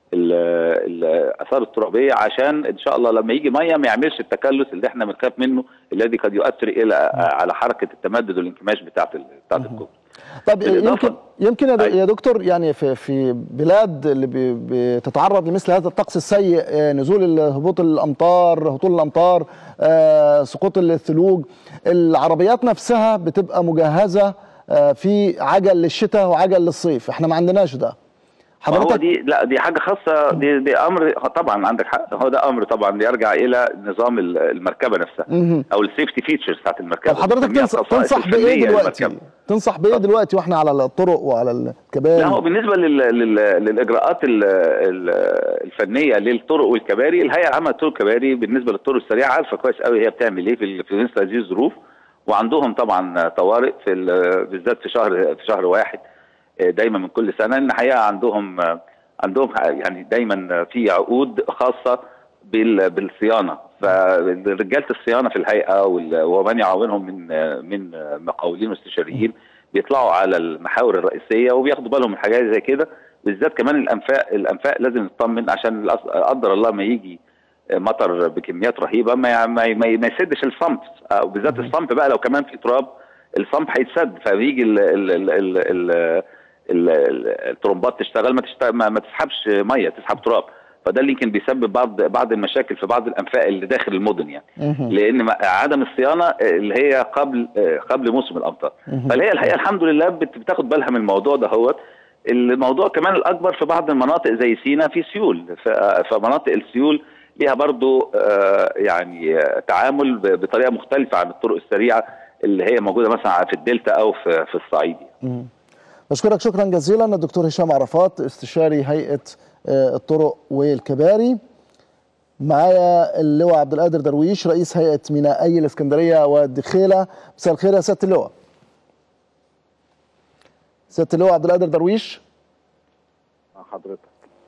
الاثار الترابيه عشان ان شاء الله لما يجي ميه ما يعملش التكلس اللي احنا بنخاف منه الذي قد يؤثر الى على حركه التمدد والانكماش بتاعه بتاعه الكوبري. طب يمكن يمكن يا دكتور يعني في في بلاد اللي بتتعرض لمثل هذا الطقس السيء، نزول هبوط الامطار هطول الامطار سقوط الثلوج، العربيات نفسها بتبقى مجهزه في عجل للشتاء وعجل للصيف، احنا ما عندناش ده. حضرتك هو دي لا دي حاجه خاصه، دي دي امر طبعا عندك حق، هو ده امر طبعا يرجع الى نظام المركبه نفسها او السيفتي فيتشرز بتاعت المركبه. طب حضرتك تنصح, تنصح بايه دلوقتي؟ المركبة. تنصح بايه دلوقتي واحنا على الطرق وعلى الكباري؟ لا هو بالنسبه لل... لل... للاجراءات ال... ال... الفنيه للطرق والكباري، الهيئه العامه للطرق والكباري بالنسبه للطرق السريعه عارفه كويس قوي هي بتعمل ايه في في مثل هذه الظروف، وعندهم طبعا طوارئ في ال... بالذات في شهر في شهر واحد دايما من كل سنه، ان الحقيقه عندهم عندهم يعني دايما في عقود خاصه بالصيانه فرجاله الصيانه في الهيئه ومن يعاونهم من من مقاولين واستشاريين بيطلعوا على المحاور الرئيسيه وبياخدوا بالهم من حاجات زي كده، بالذات كمان الانفاق الانفاق لازم نطمن عشان قدر الله ما يجي مطر بكميات رهيبه ما ما ما يسدش الصمت، وبالذات الصمت بقى لو كمان في تراب الصمت هيتسد، فبيجي ال ال ال ال ال الترمبات تشتغل ما تشتغل ما تسحبش ميه، تسحب تراب، فده اللي يمكن بيسبب بعض بعض المشاكل في بعض الانفاق اللي داخل المدن يعني، لان عدم الصيانه اللي هي قبل قبل موسم الامطار. فالهي الحقيقه الحمد لله بتاخد بالها من الموضوع ده. هو الموضوع كمان الاكبر في بعض المناطق زي سينا في سيول، فمناطق السيول ليها برضو يعني تعامل بطريقه مختلفه عن الطرق السريعه اللي هي موجوده مثلا في الدلتا او في في الصعيد. بشكرك شكرا جزيلا الدكتور هشام عرفات استشاري هيئه الطرق والكباري. معايا اللواء عبد القادر درويش رئيس هيئه مينائي الاسكندريه والدخيله. مساء الخير يا سياده اللواء. سياده اللواء عبد القادر درويش. حضرتك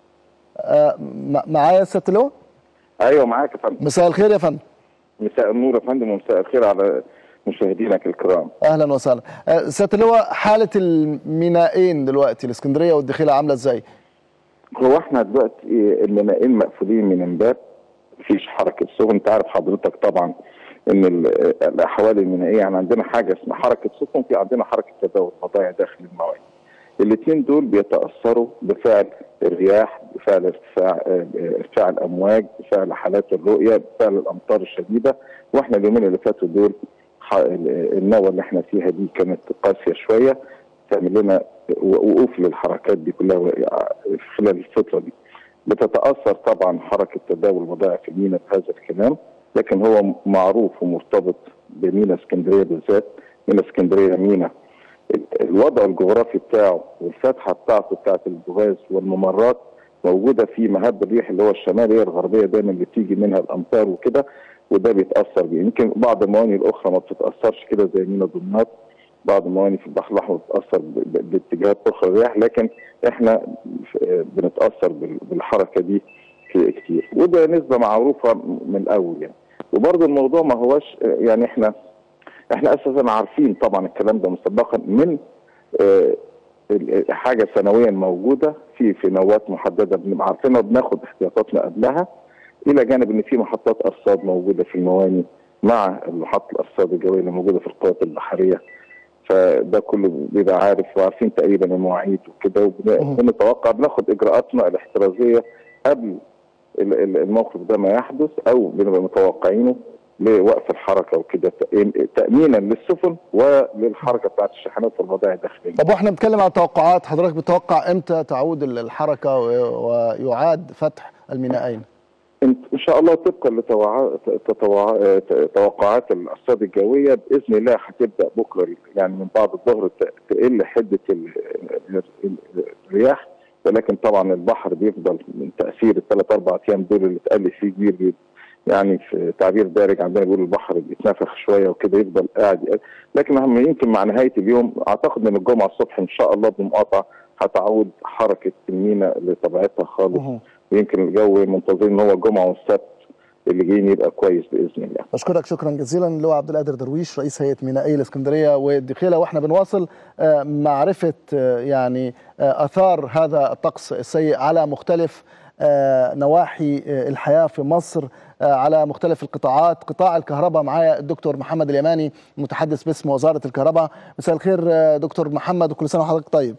آه معايا سياده اللواء؟ ايوه معاك يا فندم. مساء الخير يا فندم. مساء النور يا فندم ومساء الخير على مشاهدينك الكرام. اهلا وسهلا. آه سياده اللواء، حاله المينائين دلوقتي الاسكندريه والدخيله عامله ازاي؟ هو احنا دلوقتي المينائين مقفولين من امبارح، مفيش حركه سفن. انت عارف حضرتك طبعا ان الاحوال المينائيه يعني عندنا حاجه اسمها حركه سفن، في عندنا حركه تداول بضائع داخل الموانئ. الاثنين دول بيتاثروا بفعل الرياح، بفعل ارتفاع ارتفاع الامواج، بفعل حالات الرؤيه، بفعل الامطار الشديده. واحنا اليومين اللي فاتوا دول النوة اللي احنا فيها دي كانت قاسيه شويه، تعمل لنا وقوف للحركات دي كلها خلال الفتره دي. بتتاثر طبعا حركه تداول البضائع في الميناء بهذا الكلام، لكن هو معروف ومرتبط بميناء اسكندريه بالذات. ميناء اسكندريه ميناء الوضع الجغرافي بتاعه والفتحه بتاعته بتاعت الجهاز والممرات موجوده في مهب الريح اللي هو الشماليه الغربيه دايما اللي بتيجي منها الامطار وكده، وده بيتاثر بيه. يمكن بعض الموانئ الاخرى ما بتتاثرش كده زي ميناء دمياط، بعض الموانئ في البحر الاحمر بتتاثر باتجاهات اخرى الرياح، لكن احنا بنتاثر بالحركه دي في كتير، وده نسبه معروفه من الاول يعني. وبرضه الموضوع ما هوش يعني احنا احنا اساسا عارفين طبعا الكلام ده مسبقا من اه حاجه سنويا موجوده في في نوات محدده بنبقى عارفينها وبناخد احتياطاتنا قبلها، الى جانب ان في محطات ارصاد موجوده في الموانئ مع محطه الارصاد الجويه اللي موجوده في القوات البحريه. فده كله بيبقى عارف وعارفين تقريبا المواعيد وكده، وبنتوقع بناخد اجراءاتنا الاحترازيه قبل الموقف ده ما يحدث، او بنبقى متوقعينه لوقف الحركه وكده تامينا للسفن وللحركه بتاعت الشحنات والبضائع الداخليه. طب واحنا بنتكلم عن توقعات، حضرتك بتتوقع امتى تعود الحركه ويعاد فتح المينائين؟ ان شاء الله طبقا لتوقعات الارصاد الجويه باذن الله هتبدا بكره يعني من بعد الظهر تقل حده الرياح، ولكن طبعا البحر بيفضل من تاثير الثلاث اربع ايام دول اللي اتقل فيه كبير جدا. يعني في تعبير دارج عندنا بيقول البحر بيتنفخ شويه وكده يفضل قاعد، لكن يمكن مع نهايه اليوم اعتقد ان الجمعه الصبح ان شاء الله بمقاطعه هتعود حركه الميناء لطبيعتها خالص، ويمكن الجو منتظرين ان هو الجمعه والسبت اللي جايين يبقى كويس باذن الله. بشكرك شكرا جزيلا اللواء عبد القادر درويش رئيس هيئه مينائي الاسكندريه والدخيله. واحنا بنواصل معرفه يعني اثار هذا الطقس السيء على مختلف نواحي الحياه في مصر، على مختلف القطاعات. قطاع الكهرباء معايا الدكتور محمد اليماني متحدث باسم وزاره الكهرباء. مساء الخير دكتور محمد وكل سنه وحضرتك طيب.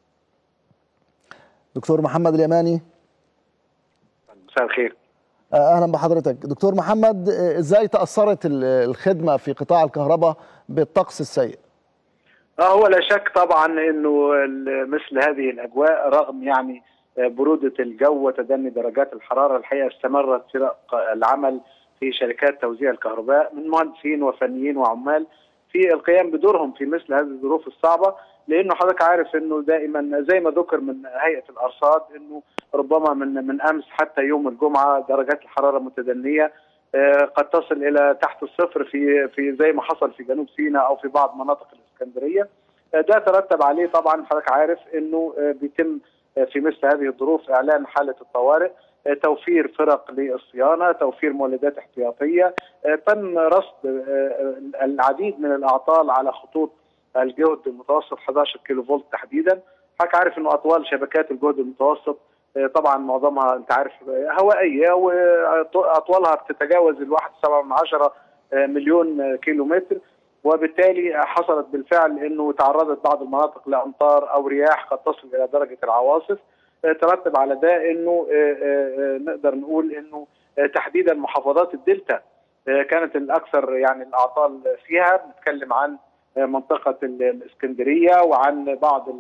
دكتور محمد اليماني. مساء الخير. اهلا بحضرتك دكتور محمد. ازاي تاثرت الخدمه في قطاع الكهرباء بالطقس السيء؟ اه هو لا شك طبعا انه مثل هذه الاجواء رغم يعني برودة الجو وتدني درجات الحرارة الحقيقة استمرت فرق العمل في شركات توزيع الكهرباء من مهندسين وفنيين وعمال في القيام بدورهم في مثل هذه الظروف الصعبة، لأنه حضرتك عارف أنه دائما زي ما ذكر من هيئة الأرصاد أنه ربما من من أمس حتى يوم الجمعة درجات الحرارة متدنية قد تصل إلى تحت الصفر في في زي ما حصل في جنوب سيناء أو في بعض مناطق الإسكندرية. ده ترتب عليه طبعا حضرتك عارف أنه بيتم في مثل هذه الظروف اعلان حاله الطوارئ توفير فرق للصيانه، توفير مولدات احتياطيه، تم رصد العديد من الاعطال على خطوط الجهد المتوسط احد عشر كيلو فولت تحديدا. حضرتك عارف انه اطوال شبكات الجهد المتوسط طبعا معظمها انت عارف هوائيه، واطوالها بتتجاوز الواحد سبعة من عشرة مليون كيلو متر، وبالتالي حصلت بالفعل انه تعرضت بعض المناطق لامطار او رياح قد تصل الى درجه العواصف. ترتب على ده انه نقدر نقول انه تحديدا محافظات الدلتا كانت الاكثر يعني الاعطال فيها. بنتكلم عن منطقه الاسكندريه وعن بعض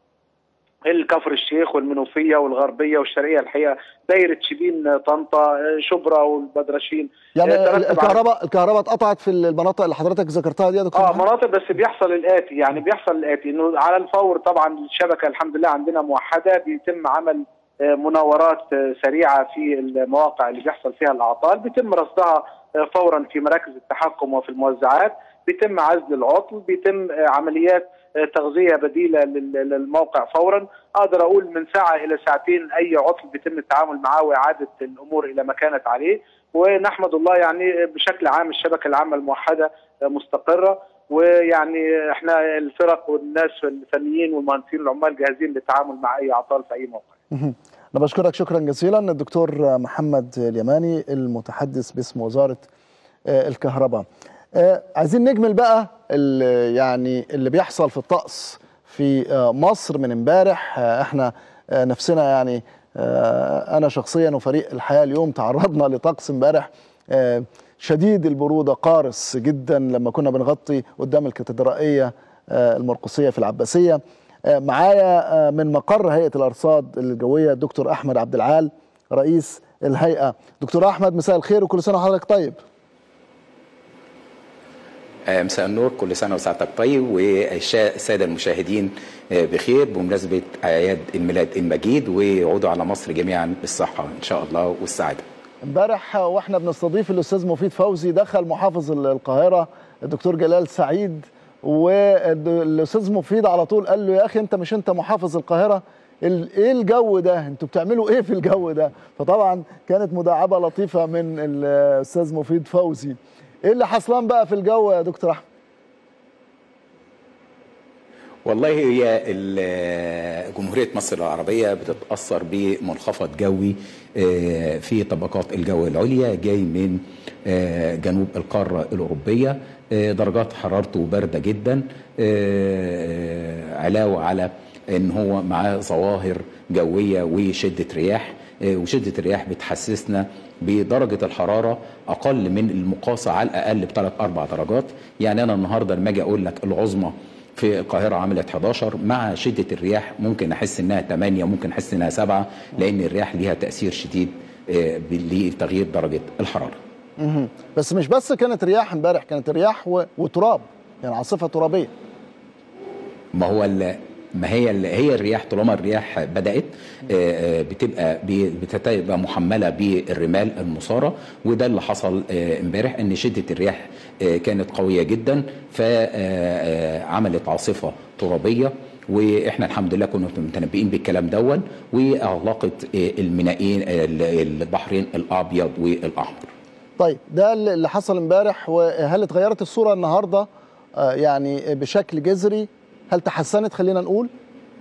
الكفر الشيخ والمنوفيه والغربيه والشرقيه، الحقيقه دايره شبين طنطا شبرا والبدرشين. يعني الكهرباء الكهرباء اتقطعت في المناطق اللي حضرتك ذكرتها دي يا دكتور؟ اه مناطق، بس بيحصل الاتي، يعني بيحصل الاتي انه على الفور طبعا الشبكه الحمد لله عندنا موحده، بيتم عمل مناورات سريعه في المواقع اللي بيحصل فيها الاعطال، بيتم رصدها فورا في مراكز التحكم وفي الموزعات، بيتم عزل العطل، بيتم عمليات تغذيه بديله للموقع فورا. اقدر اقول من ساعه الى ساعتين اي عطل بيتم التعامل معه واعاده الامور الى ما كانت عليه، ونحمد الله يعني بشكل عام الشبكه العامه الموحده مستقره، ويعني احنا الفرق والناس الفنيين والمهندسين والعمال جاهزين للتعامل مع اي اعطال في اي موقع. أنا بشكرك شكرا جزيلا الدكتور محمد اليماني المتحدث باسم وزاره الكهرباء. عايزين نجمل بقى اللي يعني اللي بيحصل في الطقس في مصر من امبارح. احنا نفسنا يعني انا شخصيا وفريق الحياه اليوم تعرضنا لطقس امبارح شديد البروده، قارس جدا لما كنا بنغطي قدام الكاتدرائيه المرقسيه في العباسيه. معايا من مقر هيئه الارصاد الجويه الدكتور احمد عبد العال رئيس الهيئه. دكتور احمد مساء الخير وكل سنه وحضرتك طيب. مساء النور، كل سنه وسعادتك طيب والساده المشاهدين بخير بمناسبه اعياد الميلاد المجيد، ويعودوا على مصر جميعا بالصحه ان شاء الله والسعاده. امبارح واحنا بنستضيف الاستاذ مفيد فوزي دخل محافظ القاهره الدكتور جلال سعيد، والاستاذ مفيد على طول قال له يا اخي انت مش انت محافظ القاهره، ايه الجو ده؟ انتوا بتعملوا ايه في الجو ده؟ فطبعا كانت مداعبه لطيفه من الاستاذ مفيد فوزي. ايه اللي حصلان بقى في الجو يا دكتور احمد؟ والله هي جمهورية مصر العربية بتتأثر بمنخفض جوي في طبقات الجو العليا جاي من جنوب القارة الأوروبية، درجات حرارته باردة جدا، علاوة على ان هو معاه ظواهر جوية وشدة رياح، وشدة الرياح بتحسسنا بدرجة الحرارة أقل من المقاسة على الأقل بثلاث أربع درجات. يعني أنا النهاردة لما أجي أقول لك العظمى في القاهرة عملت حداشر، مع شدة الرياح ممكن أحس إنها ثمانية، ممكن أحس إنها سبعة، لأن الرياح ليها تأثير شديد لتغيير درجة الحرارة. بس مش بس كانت رياح امبارح، كانت رياح وتراب، يعني عاصفة ترابية. ما هو ما هي هي الرياح طالما الرياح بدأت بتبقى بتبقى محملة بالرمال المصارة، وده اللي حصل امبارح ان شدة الرياح كانت قوية جدا فعملت عاصفة ترابية، واحنا الحمد لله كنا متنبئين بالكلام دون، واغلقت المينائين البحرين الابيض والاحمر. طيب ده اللي حصل امبارح، وهل اتغيرت الصورة النهارده يعني بشكل جذري؟ هل تحسنت خلينا نقول؟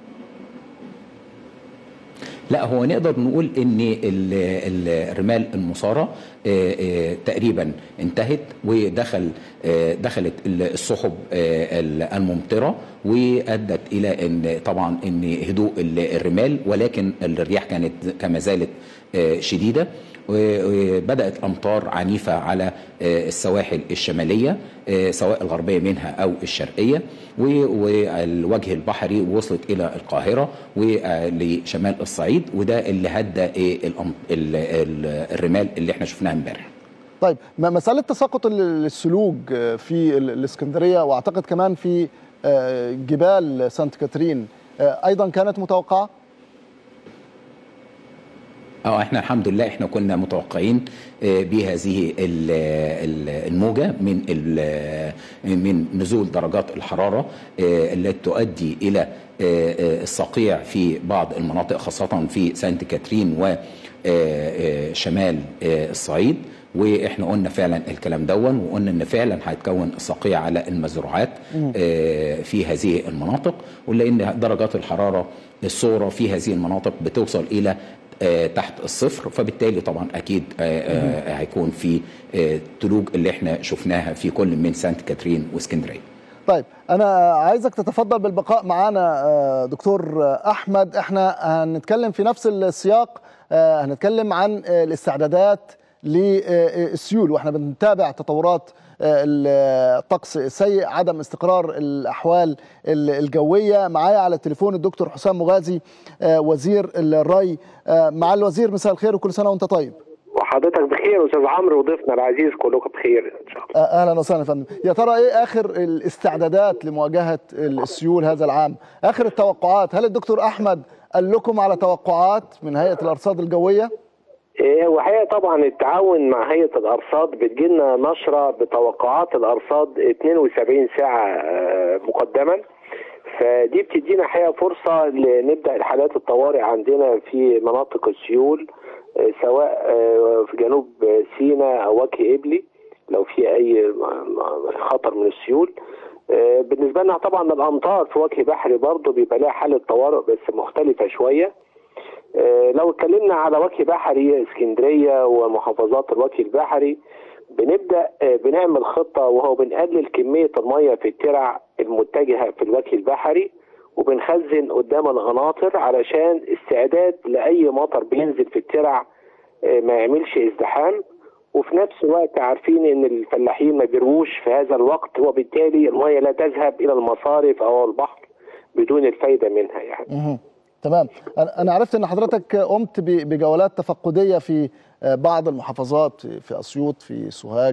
لا، هو نقدر نقول ان الرمال المصارة تقريبا انتهت، ودخل دخلت السحب الممطرة، وادت الى ان طبعا ان هدوء الرمال، ولكن الرياح كانت كما زالت شديدة، وبدأت أمطار عنيفة على السواحل الشمالية سواء الغربية منها أو الشرقية، والوجه البحري وصلت إلى القاهرة ولشمال الصعيد، وده اللي هدى الرمال اللي احنا شفناها امبارح. طيب مسألة تساقط الثلوج في الإسكندرية وأعتقد كمان في جبال سانت كاترين أيضا كانت متوقعة؟ اه احنا الحمد لله احنا كنا متوقعين بهذه الموجه من من نزول درجات الحراره التي تؤدي الى الصقيع في بعض المناطق خاصه في سانت كاترين وشمال الصعيد. واحنا قلنا فعلا الكلام دون، وقلنا ان فعلا هيتكون الصقيع على المزروعات في هذه المناطق، ولان درجات الحراره الصغرى في هذه المناطق بتوصل الى تحت الصفر، فبالتالي طبعا اكيد هيكون في تلوج اللي احنا شفناها في كل من سانت كاترين واسكندريه. طيب انا عايزك تتفضل بالبقاء معانا دكتور احمد. احنا هنتكلم في نفس السياق، هنتكلم عن الاستعدادات للسيول، واحنا بنتابع تطورات الطقس السيء، عدم استقرار الاحوال الجويه. معايا على التليفون الدكتور حسام مغازي وزير الري. مع الوزير، مساء الخير وكل سنه وانت طيب. وحضرتك بخير استاذ عمرو وضيفنا العزيز، كلكم بخير ان شاء الله. اهلا وسهلا يا فندم. يا ترى ايه اخر الاستعدادات لمواجهه السيول هذا العام؟ اخر التوقعات، هل الدكتور احمد قال لكم على توقعات من هيئه الارصاد الجويه؟ وحقيقة طبعا التعاون مع هيئة الأرصاد بتجيلنا نشرة بتوقعات الأرصاد اثنين وسبعين ساعة مقدما، فدي بتدينا حقيقة فرصة لنبدأ الحالات الطوارئ عندنا في مناطق السيول، سواء في جنوب سيناء أو وجه قبلي لو في أي خطر من السيول. بالنسبة لنا طبعا الأمطار في وجه بحري برضه بيبقى لها حالة طوارئ بس مختلفة شوية. لو اتكلمنا على وجه بحري اسكندريه ومحافظات الوجه البحري، بنبدا بنعمل خطه وهو بنقلل كميه الميه في الترع المتجهه في الوجه البحري، وبنخزن قدام القناطر علشان استعداد لاي مطر بينزل في الترع ما يعملش ازدحام. وفي نفس الوقت عارفين ان الفلاحين ما بيروش في هذا الوقت، وبالتالي الميه لا تذهب الى المصارف او البحر بدون الفايده منها يعني. تمام. أنا عرفت أن حضرتك قمت بجولات تفقدية في بعض المحافظات، في أسيوط، في سوهاج.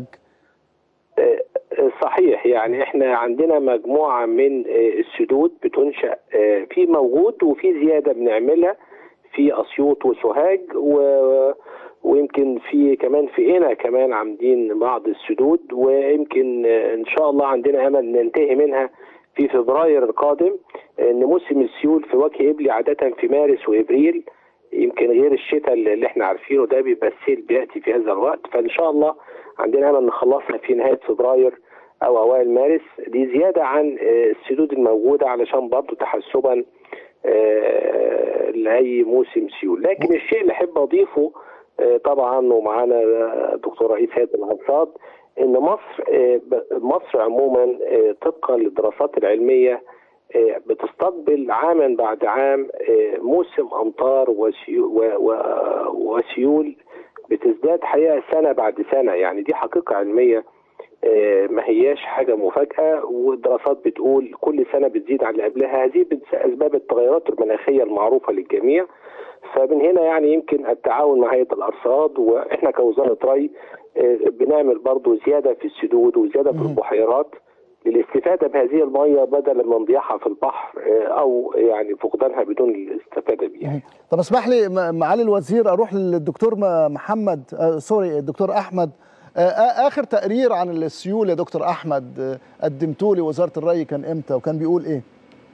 صحيح، يعني احنا عندنا مجموعة من السدود بتنشأ في موجود وفي زيادة بنعملها في أسيوط وسوهاج، و ويمكن في كمان في هنا كمان عاملين بعض السدود، ويمكن إن شاء الله عندنا أمل ننتهي منها في فبراير القادم. ان موسم السيول في وجه قبلي عاده في مارس وابريل، يمكن غير الشتاء اللي احنا عارفينه ده بيبقى السيل بياتي في هذا الوقت، فان شاء الله عندنا امل نخلصها في نهايه فبراير او اوائل مارس. دي زياده عن السدود الموجوده علشان برضه تحسبا لاي موسم سيول. لكن الشيء اللي احب اضيفه طبعا ومعانا دكتور رئيس هيئه الارصاد، ان مصر مصر عموما طبقا للدراسات العلميه بتستقبل عاما بعد عام موسم امطار وسيول بتزداد حقيقه سنه بعد سنه، يعني دي حقيقه علميه ما هياش حاجه مفاجاه، والدراسات بتقول كل سنه بتزيد عن اللي قبلها. هذه اسباب التغيرات المناخيه المعروفه للجميع. فمن هنا يعني يمكن التعاون مع هيئه الارصاد، واحنا كوزاره ري بنعمل برضو زياده في السدود وزياده في البحيرات للاستفاده بهذه الميه بدل من نضيعها في البحر او يعني فقدانها بدون الاستفاده بيها. طب اسمح لي معالي الوزير اروح للدكتور محمد آه سوري الدكتور احمد. آه اخر تقرير عن السيول يا دكتور احمد قدمتوه لوزاره الري كان امتى وكان بيقول ايه؟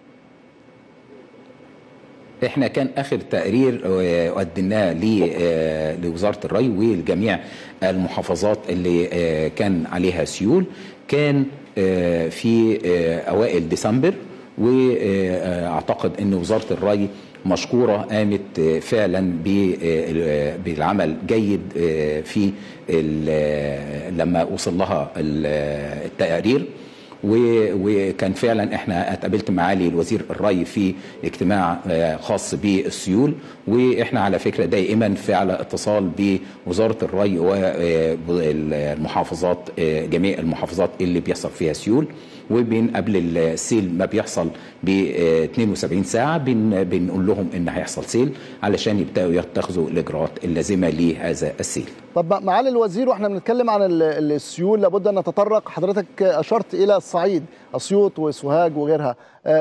احنا كان اخر تقرير قدمناه لوزاره الري ولجميع المحافظات اللي كان عليها سيول كان في اوائل ديسمبر، واعتقد ان وزاره الري مشكوره قامت فعلا بالعمل جيد في لما وصل لها التقارير، وكان فعلا احنا اتقابلت معالي الوزير الري في اجتماع خاص بالسيول، واحنا على فكره دائما في على اتصال بوزاره الري والمحافظات، جميع المحافظات اللي بيحصل فيها سيول، وبين قبل السيل ما بيحصل ب اثنين وسبعين ساعه بن بنقول لهم ان هيحصل سيل علشان يبداوا يتخذوا الاجراءات اللازمه لهذا السيل. طب معالي الوزير، واحنا بنتكلم عن السيول لابد ان نتطرق، حضرتك اشرت الى الصعيد، اسيوط وسوهاج وغيرها،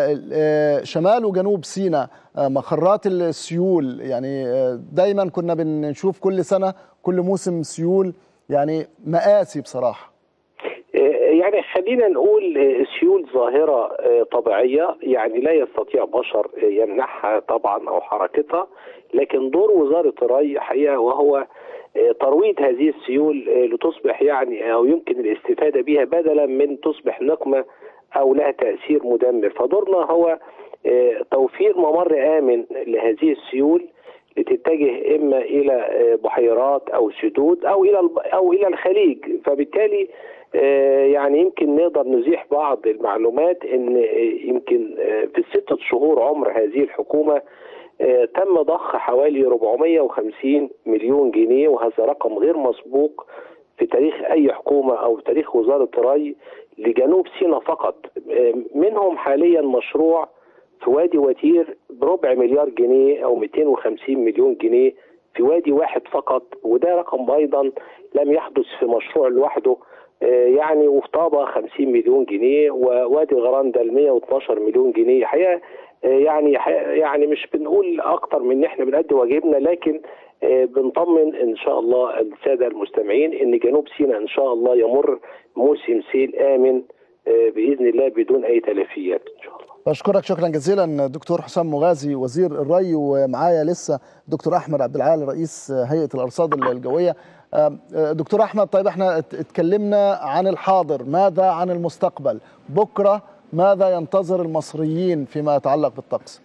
شمال وجنوب سيناء مخرات السيول، يعني دايما كنا بنشوف كل سنه كل موسم سيول يعني مآسي بصراحه. يعني خلينا نقول سيول ظاهرة طبيعية، يعني لا يستطيع بشر يمنعها طبعا أو حركتها، لكن دور وزارة الري حقيقة وهو ترويض هذه السيول لتصبح يعني أو يمكن الاستفادة بها بدلا من تصبح نقمة أو لها تأثير مدمر. فدورنا هو توفير ممر آمن لهذه السيول لتتجه إما إلى بحيرات أو سدود أو إلى أو إلى الخليج. فبالتالي يعني يمكن نقدر نزيح بعض المعلومات ان يمكن في الستة شهور عمر هذه الحكومة تم ضخ حوالي أربعمائة وخمسين مليون جنيه، وهذا رقم غير مسبوق في تاريخ اي حكومة او تاريخ وزارة الري لجنوب سيناء فقط. منهم حاليا مشروع في وادي وتير بربع مليار جنيه او مئتين وخمسين مليون جنيه في وادي واحد فقط، وده رقم ايضا لم يحدث في مشروع لوحده. يعني وفي طابة خمسين مليون جنيه، ووادي غرندل مئة واثناشر مليون جنيه. حقيقة يعني يعني مش بنقول اكتر من ان احنا بنأدي واجبنا، لكن بنطمن ان شاء الله السادة المستمعين ان جنوب سيناء ان شاء الله يمر موسم سيل امن باذن الله بدون اي تلفيات ان شاء الله. بشكرك شكرا جزيلا دكتور حسام مغازي وزير الري، ومعايا لسه دكتور احمد عبد العال رئيس هيئة الارصاد الجوية. دكتور احمد، طيب احنا اتكلمنا عن الحاضر، ماذا عن المستقبل؟ بكره ماذا ينتظر المصريين فيما يتعلق بالطقس؟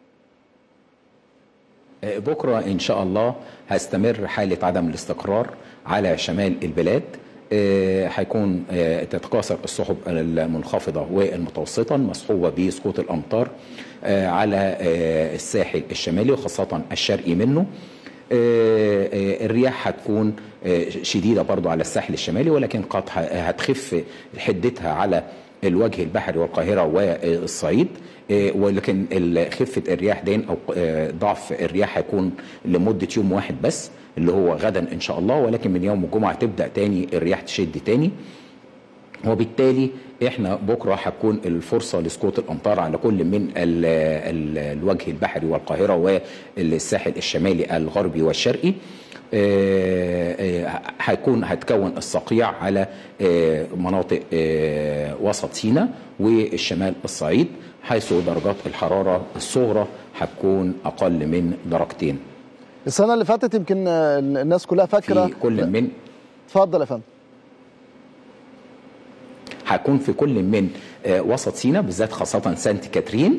بكره ان شاء الله هستمر حاله عدم الاستقرار على شمال البلاد. هيكون تتكاثر السحب المنخفضه والمتوسطه المصحوبه بسقوط الامطار على الساحل الشمالي وخاصه الشرقي منه. الرياح هتكون شديدة برضو على الساحل الشمالي، ولكن قد هتخف حدتها على الوجه البحري والقاهرة والصعيد، ولكن خفة الرياح دين أو ضعف الرياح هيكون لمدة يوم واحد بس اللي هو غدا إن شاء الله، ولكن من يوم الجمعة تبدأ تاني الرياح تشد تاني، وبالتالي احنا بكره هتكون الفرصه لسقوط الامطار على كل من ال ال الوجه البحري والقاهره والساحل الشمالي الغربي والشرقي. هيكون هتكون الصقيع على مناطق وسط سيناء والشمال الصعيد، حيث درجات الحراره الصغرى هتكون اقل من درجتين. السنه اللي فاتت يمكن الناس كلها فاكره في كل من اتفضل يا فندم. هيكون في كل من وسط سيناء بالذات خاصة سانت كاترين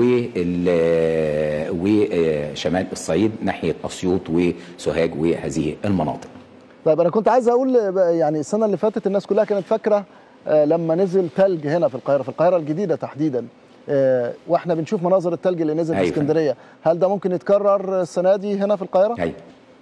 وشمال الصعيد ناحية أسيوط وسوهاج وهذه المناطق. طيب أنا كنت عايز أقول يعني السنة اللي فاتت الناس كلها كانت فاكرة لما نزل ثلج هنا في القاهرة في القاهرة الجديدة تحديدا، واحنا بنشوف مناظر الثلج اللي نزل في اسكندرية، هل ده ممكن يتكرر السنة دي هنا في القاهرة؟ أيوة.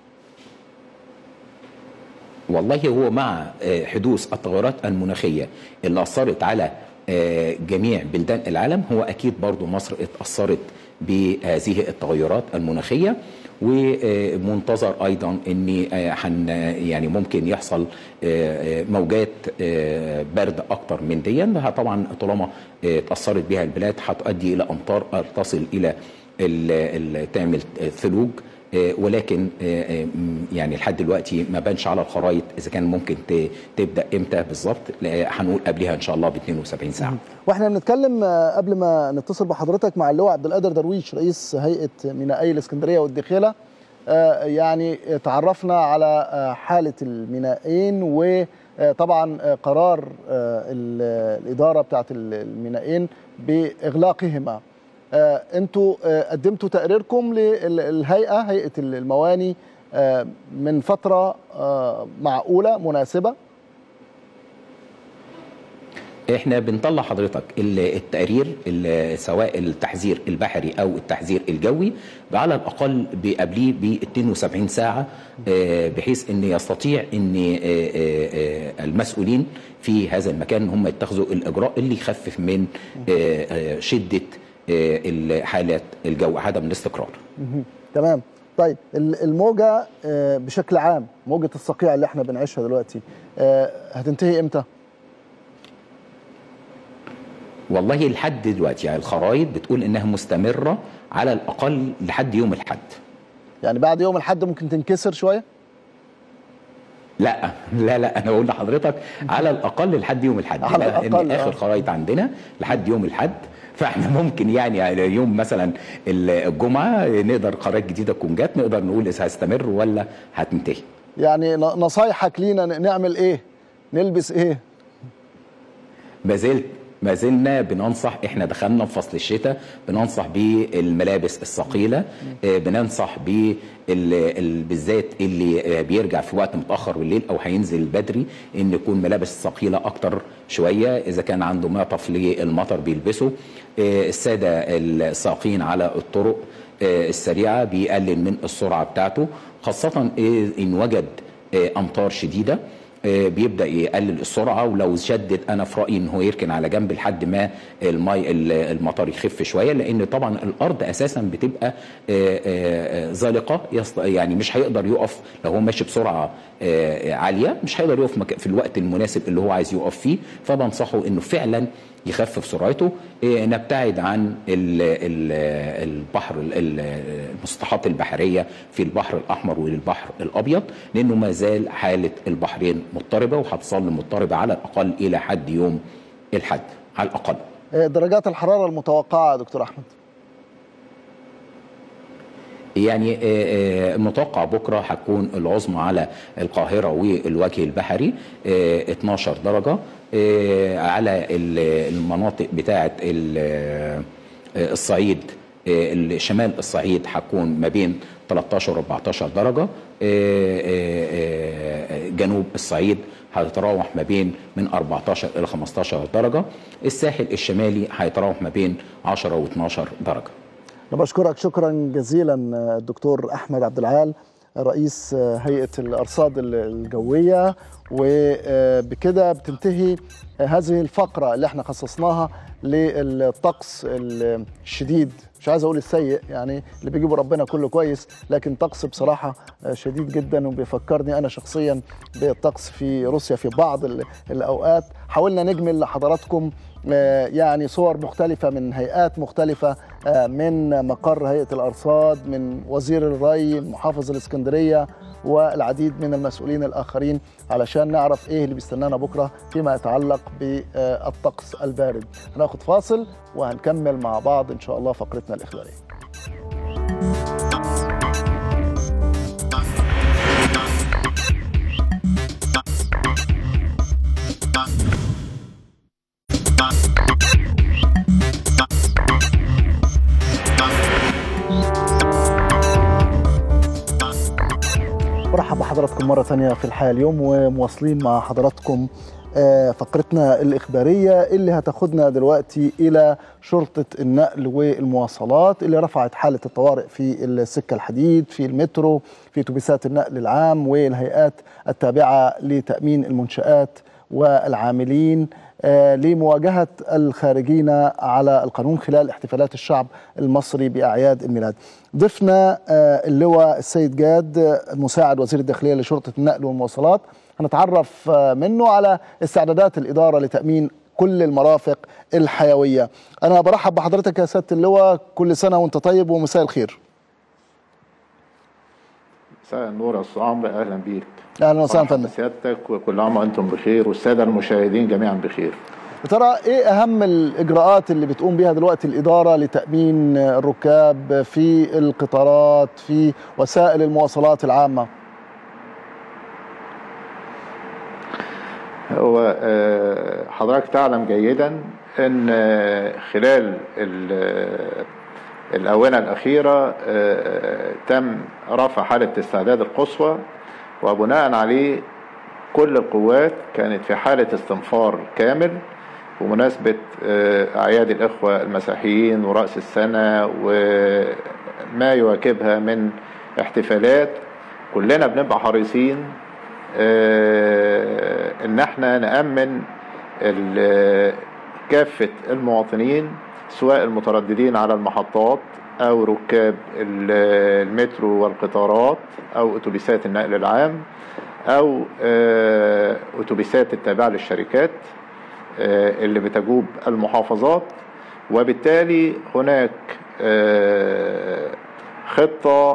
والله هو مع حدوث التغيرات المناخية اللي أثرت على جميع بلدان العالم، هو أكيد برضو مصر اتأثرت بهذه التغيرات المناخية، ومنتظر أيضا أن يعني ممكن يحصل موجات برد أكتر من دي. طبعا طالما اتأثرت بها البلاد هتؤدي إلى أمطار تصل إلى تعمل ثلوج، ولكن يعني لحد دلوقتي ما بانش على الخرائط اذا كان ممكن تبدا امتى بالظبط، هنقول قبلها ان شاء الله ب اثنين وسبعين ساعه. واحنا بنتكلم قبل ما نتصل بحضرتك مع اللواء عبد القادر درويش رئيس هيئه مينائي الاسكندريه والدخيله، يعني تعرفنا على حاله المينائين وطبعا قرار الاداره بتاعه المينائين باغلاقهما. آه، انتوا آه، قدمتوا تقريركم للهيئة هيئة المواني آه، من فترة آه، معقولة مناسبة؟ احنا بنطلع حضرتك التقرير سواء التحذير البحري او التحذير الجوي على الاقل قبليه ب اثنين وسبعين ساعه، بحيث ان يستطيع ان المسؤولين في هذا المكان هم يتخذوا الاجراء اللي يخفف من شده حالات الجو، عدم الاستقرار. تمام. طيب الموجه بشكل عام، موجه الصقيع اللي احنا بنعيشها دلوقتي هتنتهي امتى؟ والله لحد دلوقتي يعني الخرائط بتقول انها مستمره على الاقل لحد يوم الاحد. يعني بعد يوم الاحد ممكن تنكسر شويه؟ لا لا لا انا بقول لحضرتك على الاقل لحد يوم الاحد، على الأقل اخر خرائط عندنا لحد يوم الاحد، فاحنا ممكن يعني يوم مثلا الجمعه نقدر قرارات جديده تكون جت نقدر نقول اذا هتستمر ولا هتنتهي. يعني نصايحك لينا نعمل ايه؟ نلبس ايه؟ ما زلت ما زلنا بننصح، احنا دخلنا في فصل الشتاء، بننصح بالملابس الثقيله، بننصح بالذات اللي بيرجع في وقت متاخر بالليل او هينزل بدري ان يكون ملابس ثقيله اكتر شويه، اذا كان عنده معطف للمطر بيلبسه. الساده الساقين على الطرق السريعه بيقلل من السرعه بتاعته، خاصه ان وجد امطار شديده بيبدا يقلل السرعه، ولو شدد انا في رايي ان هو يركن على جنب لحد ما المي المطر يخف شويه، لان طبعا الارض اساسا بتبقى زالقه، يعني مش هيقدر يقف لو هو ماشي بسرعه عاليه، مش هيقدر يقف في الوقت المناسب اللي هو عايز يقف فيه، فبنصحه انه فعلا يخفف سرعته. نبتعد عن البحر المسطحات البحريه في البحر الاحمر والبحر الابيض، لانه ما زال حاله البحرين مضطربه وهتصل مضطربه على الاقل الى حد يوم الاحد على الاقل. درجات الحراره المتوقعه يا دكتور احمد؟ يعني المتوقع بكره هتكون العظمى على القاهره والوجه البحري اتناشر درجه، على المناطق بتاعه الصعيد شمال الصعيد هتكون ما بين تلتاشر واربعتاشر درجه، جنوب الصعيد هيتراوح ما بين من اربعتاشر الى خمستاشر درجه، الساحل الشمالي هيتراوح ما بين عشرة واتناشر درجه. أنا بشكرك شكرا جزيلا الدكتور أحمد عبد العال رئيس هيئة الأرصاد الجوية. وبكده بتنتهي هذه الفقرة اللي احنا خصصناها للطقس الشديد، مش عايز اقول السيء، يعني اللي بيجيبه ربنا كله كويس، لكن طقس بصراحة شديد جدا وبيفكرني انا شخصيا بالطقس في روسيا في بعض الاوقات. حاولنا نجمل لحضراتكم يعني صور مختلفة من هيئات مختلفة، من مقر هيئة الأرصاد، من وزير الري، محافظ الإسكندرية، والعديد من المسؤولين الآخرين، علشان نعرف إيه اللي بيستنانا بكرة فيما يتعلق بالطقس البارد. هناخد فاصل وهنكمل مع بعض إن شاء الله فقرتنا الإخبارية. برحب بحضراتكم مرة ثانية في الحياة اليوم، ومواصلين مع حضراتكم فقرتنا الإخبارية اللي هتاخدنا دلوقتي إلى شرطة النقل والمواصلات اللي رفعت حالة الطوارئ في السكة الحديد، في المترو، في أتوبيسات النقل العام والهيئات التابعة لتأمين المنشآت والعاملين لمواجهة الخارجين على القانون خلال احتفالات الشعب المصري بأعياد الميلاد. ضفنا اللواء السيد جاد مساعد وزير الداخلية لشرطة النقل والمواصلات، هنتعرف منه على استعدادات الإدارة لتأمين كل المرافق الحيوية. أنا برحب بحضرتك يا سيادة اللواء، كل سنة وأنت طيب ومساء الخير. مساء النور يا أستاذ عمرو، أهلا بيك. اهلا وسهلا فندم. سيادتك وكل عام وانتم بخير والساده المشاهدين جميعا بخير. يا ترى ايه اهم الاجراءات اللي بتقوم بها دلوقتي الاداره لتامين الركاب في القطارات في وسائل المواصلات العامه؟ هو حضرتك تعلم جيدا ان خلال الاونه الاخيره تم رفع حاله استعداد القصوى، وبناء عليه كل القوات كانت في حالة استنفار كامل بمناسبة أعياد الإخوة المسيحيين ورأس السنة وما يواكبها من احتفالات. كلنا بنبقى حريصين إن ان احنا نأمن كافة المواطنين سواء المترددين على المحطات او ركاب المترو والقطارات او اتوبيسات النقل العام او اتوبيسات التابعة للشركات اللي بتجوب المحافظات. وبالتالي هناك خطة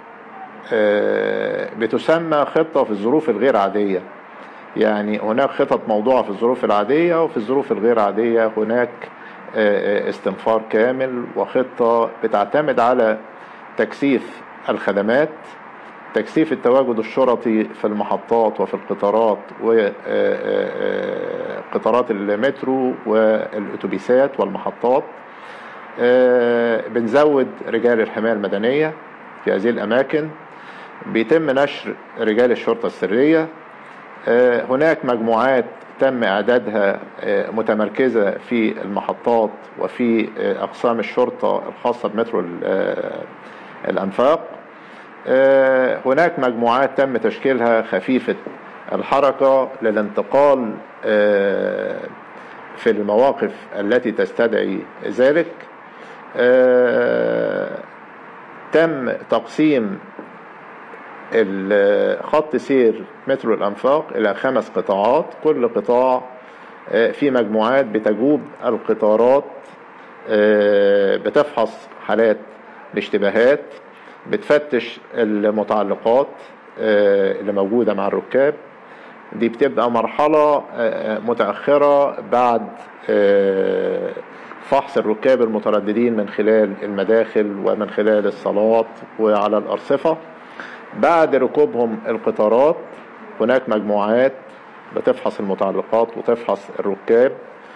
بتسمى خطة في الظروف الغير عادية، يعني هناك خطط موضوعة في الظروف العادية، وفي الظروف الغير عادية هناك استنفار كامل وخطة بتعتمد على تكثيف الخدمات، تكثيف التواجد الشرطي في المحطات وفي القطارات وقطارات المترو والأتوبيسات والمحطات. بنزود رجال الحماية المدنية في هذه الأماكن، بيتم نشر رجال الشرطة السرية. هناك مجموعات تم إعدادها متمركزة في المحطات وفي أقسام الشرطة الخاصة بمترو الأنفاق. هناك مجموعات تم تشكيلها خفيفة الحركة للانتقال في المواقف التي تستدعي ذلك. تم تقسيم خط سير مترو الأنفاق إلى خمس قطاعات، كل قطاع في مجموعات بتجوب القطارات، بتفحص حالات الاشتباهات، بتفتش المتعلقات اللي موجودة مع الركاب. دي بتبقى مرحلة متأخرة بعد فحص الركاب المترددين من خلال المداخل ومن خلال الصالات وعلى الأرصفة. بعد ركوبهم القطارات هناك مجموعات بتفحص المتعلقات وتفحص الركاب،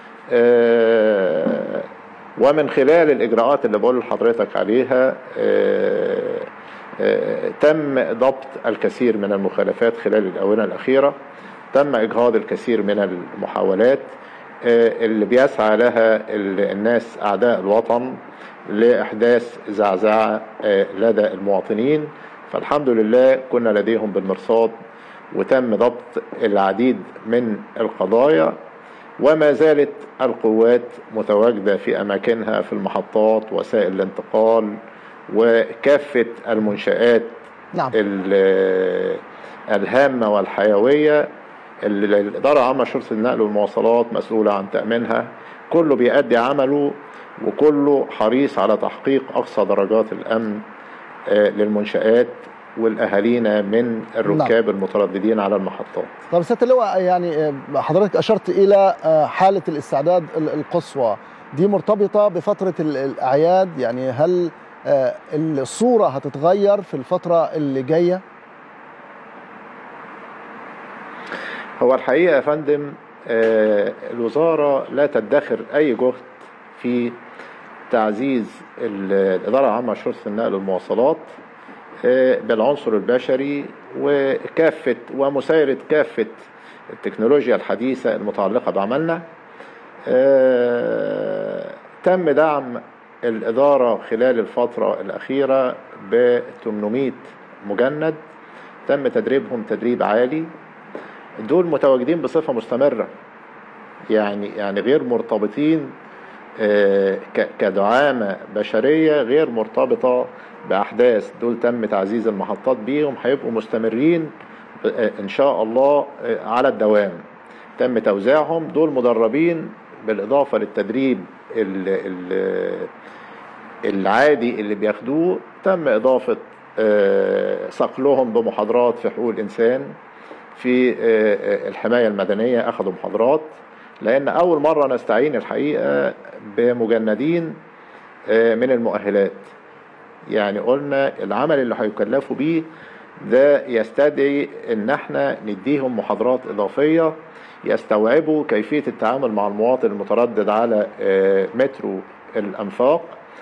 ومن خلال الإجراءات اللي بقول لحضرتك عليها تم ضبط الكثير من المخالفات خلال الآونة الأخيرة. تم إجهاض الكثير من المحاولات اللي بيسعى لها الناس أعداء الوطن لإحداث زعزعة لدى المواطنين، فالحمد لله كنا لديهم بالمرصاد وتم ضبط العديد من القضايا. وما زالت القوات متواجدة في أماكنها في المحطات وسائل الانتقال وكافة المنشآت نعم. الهامة والحيوية اللي الإدارة العامة لشرطة النقل والمواصلات مسؤولة عن تأمينها. كله بيأدي عمله وكله حريص على تحقيق أقصى درجات الأمن للمنشآت والأهالينا من الركاب نعم. المترددين على المحطات. طب سيادة اللواء، يعني حضرتك أشرت إلى حالة الاستعداد القصوى دي مرتبطة بفترة الأعياد، يعني هل الصورة هتتغير في الفترة اللي جاية؟ هو الحقيقة يا فندم الوزارة لا تدخر أي جهد في تعزيز الإدارة العامة لشرطة النقل والمواصلات بالعنصر البشري وكافة ومسايرة كافة التكنولوجيا الحديثة المتعلقة بعملنا. تم دعم الإدارة خلال الفترة الأخيرة ب ثمانمائة مجند تم تدريبهم تدريب عالي. دول متواجدين بصفة مستمرة، يعني يعني غير مرتبطين كدعامة بشرية، غير مرتبطة بأحداث. دول تم تعزيز المحطات بيهم، هيبقوا مستمرين إن شاء الله على الدوام. تم توزيعهم، دول مدربين بالإضافة للتدريب العادي اللي بياخدوه. تم إضافة صقلهم بمحاضرات في حقوق الإنسان، في الحماية المدنية أخذوا محاضرات، لأن أول مرة نستعين الحقيقة بمجندين من المؤهلات. يعني قلنا العمل اللي هيكلفوا بيه ده يستدعي ان احنا نديهم محاضرات اضافية يستوعبوا كيفية التعامل مع المواطن المتردد على مترو الأنفاق،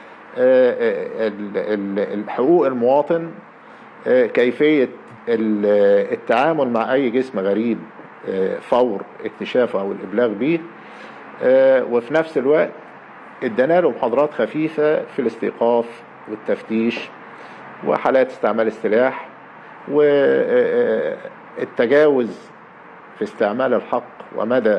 حقوق المواطن، كيفية التعامل مع أي جسم غريب فور اكتشافه أو الإبلاغ به. وفي نفس الوقت ادانا له محاضرات خفيفة في الاستيقاف والتفتيش وحالات استعمال السلاح والتجاوز في استعمال الحق ومدى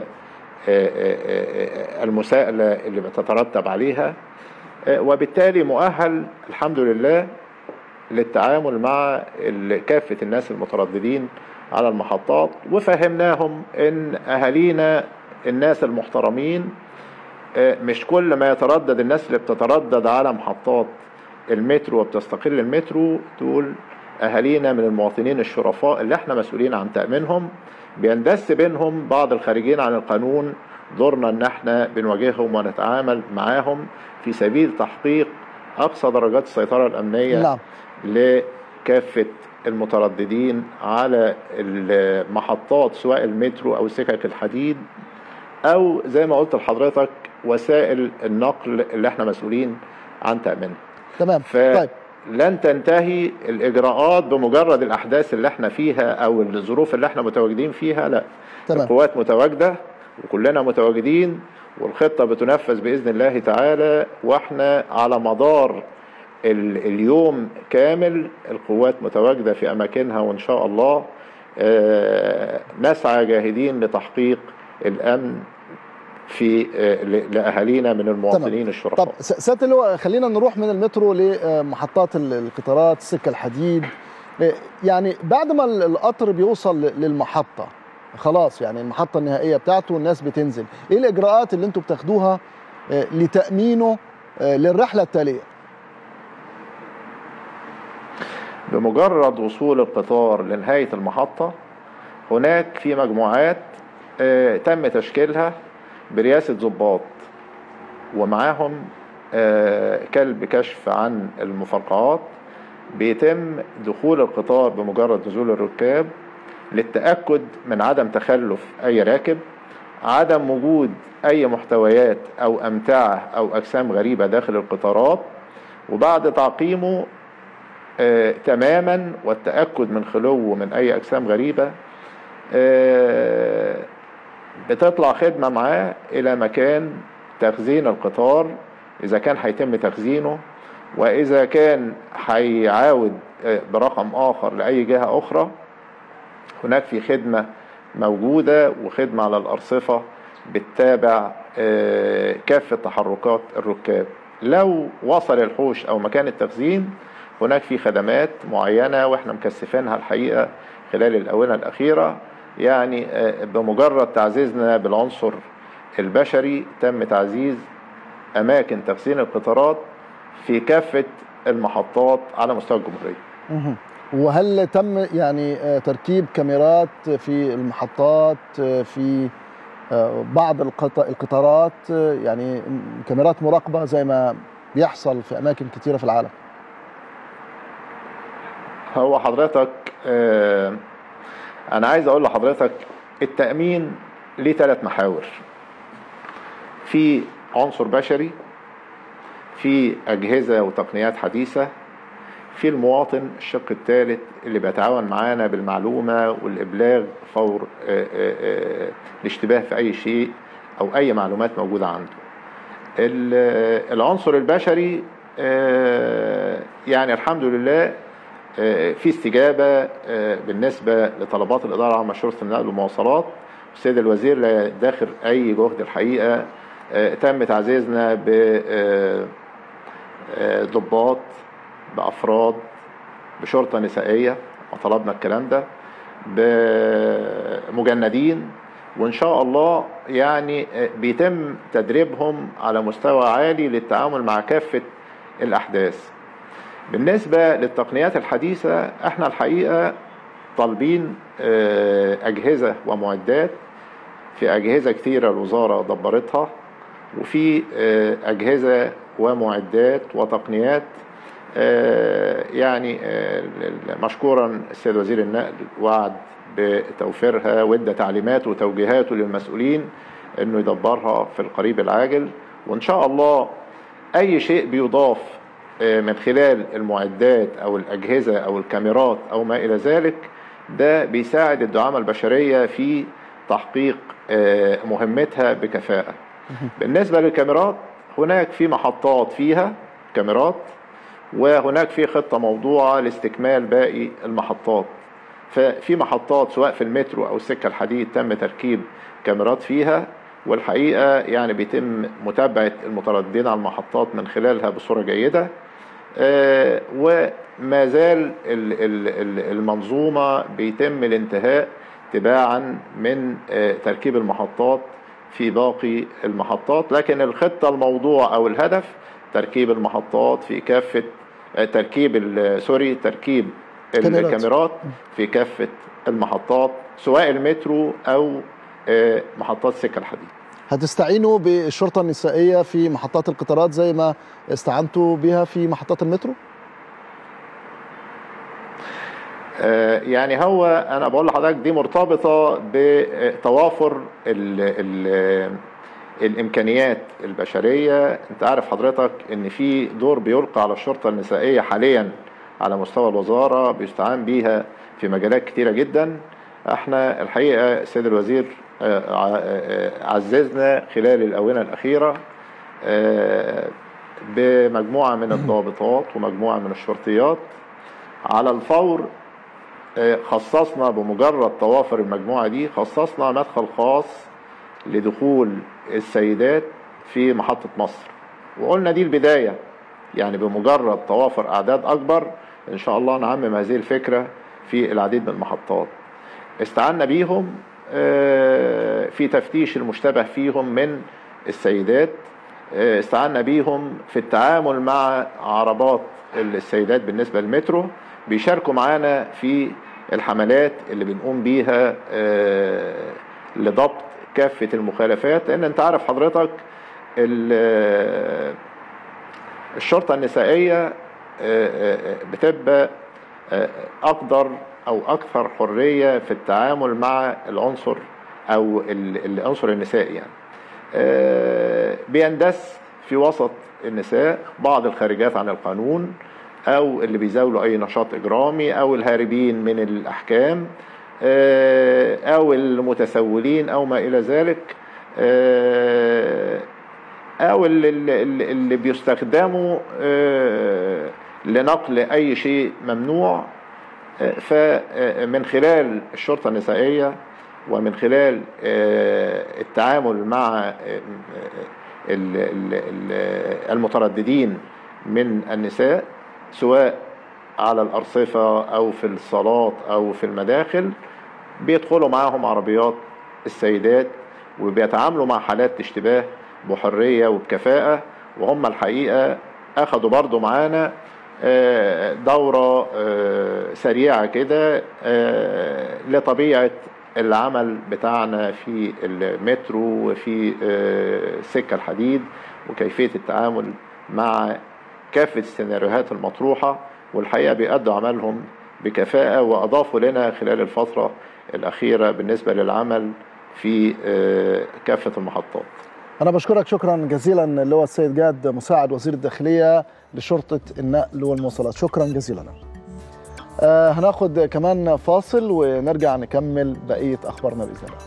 المساءلة اللي بتترتب عليها، وبالتالي مؤهل الحمد لله للتعامل مع كافة الناس المترددين على المحطات. وفهمناهم ان اهالينا الناس المحترمين مش كل ما يتردد الناس اللي بتتردد على محطات المترو وبتستقل المترو تقول اهالينا من المواطنين الشرفاء اللي احنا مسؤولين عن تأمينهم، بيندس بينهم بعض الخارجين عن القانون. دورنا ان احنا بنواجههم ونتعامل معاهم في سبيل تحقيق اقصى درجات السيطرة الامنية نعم. لكافة المترددين على المحطات سواء المترو او سكك الحديد او زي ما قلت لحضرتك وسائل النقل اللي احنا مسؤولين عن تأمينها. تمام. طيب لن تنتهي الإجراءات بمجرد الأحداث اللي احنا فيها أو الظروف اللي احنا متواجدين فيها، لا. تمام. القوات متواجدة وكلنا متواجدين والخطة بتنفذ بإذن الله تعالى، واحنا على مدار اليوم كامل القوات متواجدة في أماكنها، وإن شاء الله نسعى جاهدين لتحقيق الأمن في لأهالينا من المواطنين تمام. الشرفاء. طب سيادة اللواء، خلينا نروح من المترو لمحطات القطارات السكة الحديد. يعني بعد ما القطر بيوصل للمحطة خلاص، يعني المحطة النهائية بتاعته الناس بتنزل، ايه الإجراءات اللي انتوا بتاخدوها لتأمينه للرحلة التالية؟ بمجرد وصول القطار لنهاية المحطة هناك في مجموعات تم تشكيلها برئاسة ضباط ومعاهم كلب كشف عن المفرقعات. بيتم دخول القطار بمجرد نزول الركاب للتأكد من عدم تخلف أي راكب، عدم وجود أي محتويات أو أمتعة أو أجسام غريبة داخل القطارات، وبعد تعقيمه آه تماما والتأكد من خلوه من أي أجسام غريبة آه بتطلع خدمة معاه إلى مكان تخزين القطار إذا كان هيتم تخزينه، وإذا كان هيعاود آه برقم آخر لأي جهة أخرى هناك في خدمة موجودة وخدمة على الأرصفة بتتابع آه كافة تحركات الركاب. لو وصل الحوش أو مكان التخزين هناك في خدمات معينة واحنا مكثفينها الحقيقة خلال الآونة الأخيرة. يعني بمجرد تعزيزنا بالعنصر البشري تم تعزيز أماكن تخزين القطارات في كافة المحطات على مستوى الجمهورية. وهل تم يعني تركيب كاميرات في المحطات في بعض القطارات، يعني كاميرات مراقبة زي ما بيحصل في أماكن كتيرة في العالم؟ هو حضرتك آه أنا عايز أقول لحضرتك التأمين ليه ثلاث محاور. في عنصر بشري، في أجهزة وتقنيات حديثة، في المواطن الشق الثالث اللي بيتعاون معانا بالمعلومة والإبلاغ فور آه آه الاشتباه في أي شيء أو أي معلومات موجودة عنده. العنصر البشري آه يعني الحمد لله في استجابة بالنسبة لطلبات الإدارة العامة لشرطة النقل والمواصلات. السيد الوزير لا يدخر أي جهد الحقيقة. تم تعزيزنا بضباط، بأفراد، بشرطة نسائية وطلبنا الكلام ده، بمجندين، وإن شاء الله يعني بيتم تدريبهم على مستوى عالي للتعامل مع كافة الأحداث. بالنسبة للتقنيات الحديثة احنا الحقيقة طالبين أجهزة ومعدات. في أجهزة كثيرة الوزارة دبرتها، وفي أجهزة ومعدات وتقنيات يعني مشكورا السيد وزير النقل وعد بتوفيرها وادى تعليمات وتوجيهاته للمسؤولين انه يدبرها في القريب العاجل. وان شاء الله اي شيء بيضاف من خلال المعدات او الاجهزه او الكاميرات او ما الى ذلك ده بيساعد الدعامه البشريه في تحقيق مهمتها بكفاءه. بالنسبه للكاميرات هناك في محطات فيها كاميرات، وهناك في خطه موضوعه لاستكمال باقي المحطات. ففي محطات سواء في المترو أو السكة الحديد تم تركيب كاميرات فيها، والحقيقة يعني بيتم متابعة المترددين على المحطات من خلالها بصورة جيدة. آه وما زال المنظومة بيتم الانتهاء تباعا من آه تركيب المحطات في باقي المحطات، لكن الخطة الموضوع أو الهدف تركيب المحطات في كافة آه تركيب سوري تركيب الكاميرات في كافة المحطات سواء المترو أو محطات السكة الحديد. هتستعينوا بالشرطة النسائية في محطات القطارات زي ما استعنتوا بها في محطات المترو؟ يعني هو أنا بقول لحضرتك دي مرتبطة بتوافر ال ال الإمكانيات البشرية. أنت عارف حضرتك إن في دور بيلقى على الشرطة النسائية حاليا على مستوى الوزارة بيستعان بيها في مجالات كتيرة جدا. احنا الحقيقة السيد الوزير عززنا خلال الآونة الأخيرة بمجموعة من الضابطات ومجموعة من الشرطيات على الفور. خصصنا بمجرد توافر المجموعة دي خصصنا مدخل خاص لدخول السيدات في محطة مصر، وقلنا دي البداية، يعني بمجرد توافر أعداد أكبر إن شاء الله نعمم هذه الفكرة في العديد من المحطات. استعنا بيهم في تفتيش المشتبه فيهم من السيدات، استعنا بيهم في التعامل مع عربات السيدات بالنسبة للمترو، بيشاركوا معانا في الحملات اللي بنقوم بيها لضبط كافة المخالفات. لأن أنت عارف حضرتك الشرطة النسائية بتبقى أقدر أو أكثر حرية في التعامل مع العنصر أو العنصر النسائي، يعني بيندس في وسط النساء بعض الخارجات عن القانون أو اللي بيزاولوا أي نشاط إجرامي أو الهاربين من الأحكام أو المتسولين أو ما إلى ذلك، أو اللي, اللي بيستخدموا لنقل أي شيء ممنوع. فمن خلال الشرطة النسائية ومن خلال التعامل مع المترددين من النساء سواء على الأرصفة أو في الصالات أو في المداخل، بيدخلوا معاهم عربيات السيدات وبيتعاملوا مع حالات اشتباه بحرية وبكفاءة. وهم الحقيقة أخذوا برضو معانا دورة سريعة كده لطبيعة العمل بتاعنا في المترو وفي السكة الحديد وكيفية التعامل مع كافة السيناريوهات المطروحة، والحقيقة بيأدوا عملهم بكفاءة وأضافوا لنا خلال الفترة الأخيرة بالنسبة للعمل في كافة المحطات. أنا بشكرك شكرا جزيلا اللي هو السيد جاد مساعد وزير الداخلية لشرطة النقل والمواصلات، شكرا جزيلا. آه هناخد كمان فاصل ونرجع نكمل بقية أخبارنا بإذن الله.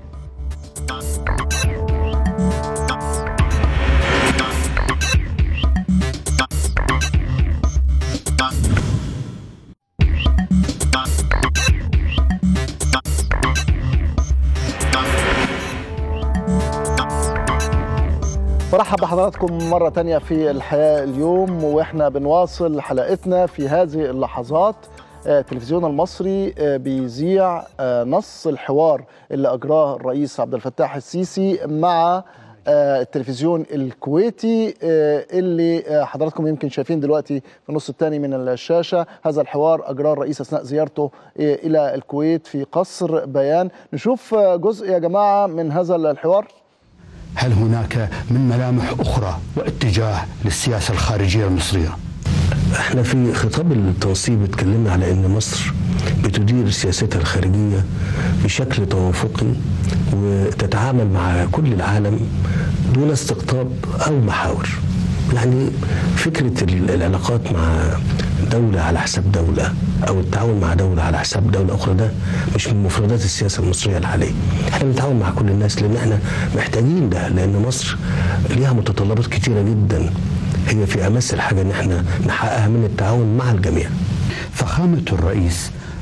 برحب بحضراتكم مرة تانية في الحياة اليوم، وإحنا بنواصل حلقتنا في هذه اللحظات. التلفزيون المصري بيذيع نص الحوار اللي أجراه الرئيس عبد الفتاح السيسي مع التلفزيون الكويتي اللي حضراتكم يمكن شايفين دلوقتي في النص الثاني من الشاشة. هذا الحوار أجراه الرئيس أثناء زيارته إلى الكويت في قصر بيان. نشوف جزء يا جماعة من هذا الحوار. هل هناك من ملامح أخرى واتجاه للسياسة الخارجية المصرية؟ احنا في خطاب التوصيب اتكلمنا على ان مصر بتدير سياستها الخارجية بشكل توافقي وتتعامل مع كل العالم دون استقطاب او محاور. يعني فكرة العلاقات مع دولة على حساب دولة او التعاون مع دولة على حساب دولة اخرى ده مش من مفردات السياسة المصرية الحالية. احنا بنتعاون مع كل الناس لان احنا محتاجين ده، لان مصر ليها متطلبات كتيرة جدا هي في امس الحاجة ان احنا نحققها من التعاون مع الجميع. فخامة الرئيس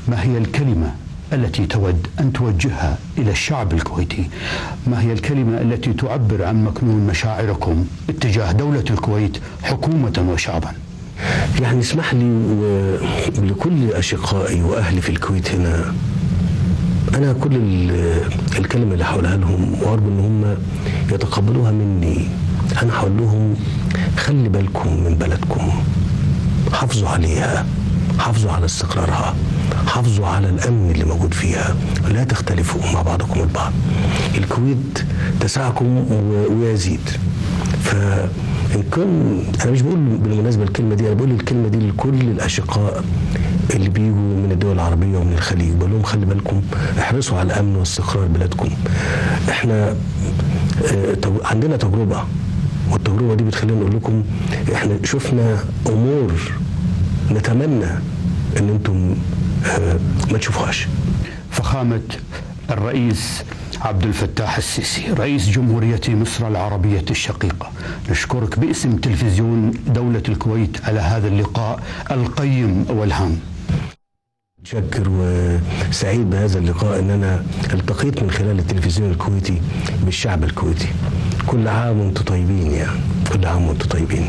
ما هي الكلمة التي تود أن توجهها إلى الشعب الكويتي؟ ما هي الكلمة التي تعبر عن مكنون مشاعركم اتجاه دولة الكويت حكومة وشعبا؟ يعني اسمح لي ولكل أشقائي وأهلي في الكويت هنا، أنا كل الكلمة اللي هقولها لهم وأرجو إن هم يتقبلوها مني، أنا هقول لهم خلي بالكم من بلدكم، حافظوا عليها، حافظوا على استقرارها، حافظوا على الأمن اللي موجود فيها، لا تختلفوا مع بعضكم البعض. الكويت تسعكم ويزيد. فإن كان أنا مش بقول بالمناسبة الكلمة دي، أنا بقول الكلمة دي لكل الأشقاء اللي بيجوا من الدول العربية ومن الخليج، بقول لهم خلي بالكم، احرصوا على الأمن واستقرار بلادكم. احنا عندنا تجربة، والتجربة دي بتخلينا نقول لكم احنا شفنا أمور نتمنى ان انتم ما تشوفوهاش. فخامة الرئيس عبد الفتاح السيسي رئيس جمهورية مصر العربية الشقيقة، نشكرك باسم تلفزيون دولة الكويت على هذا اللقاء القيم والهام. متشكر وسعيد بهذا اللقاء، ان انا التقيت من خلال التلفزيون الكويتي بالشعب الكويتي. كل عام وانتم طيبين، يعني كل عام وانتم طيبين.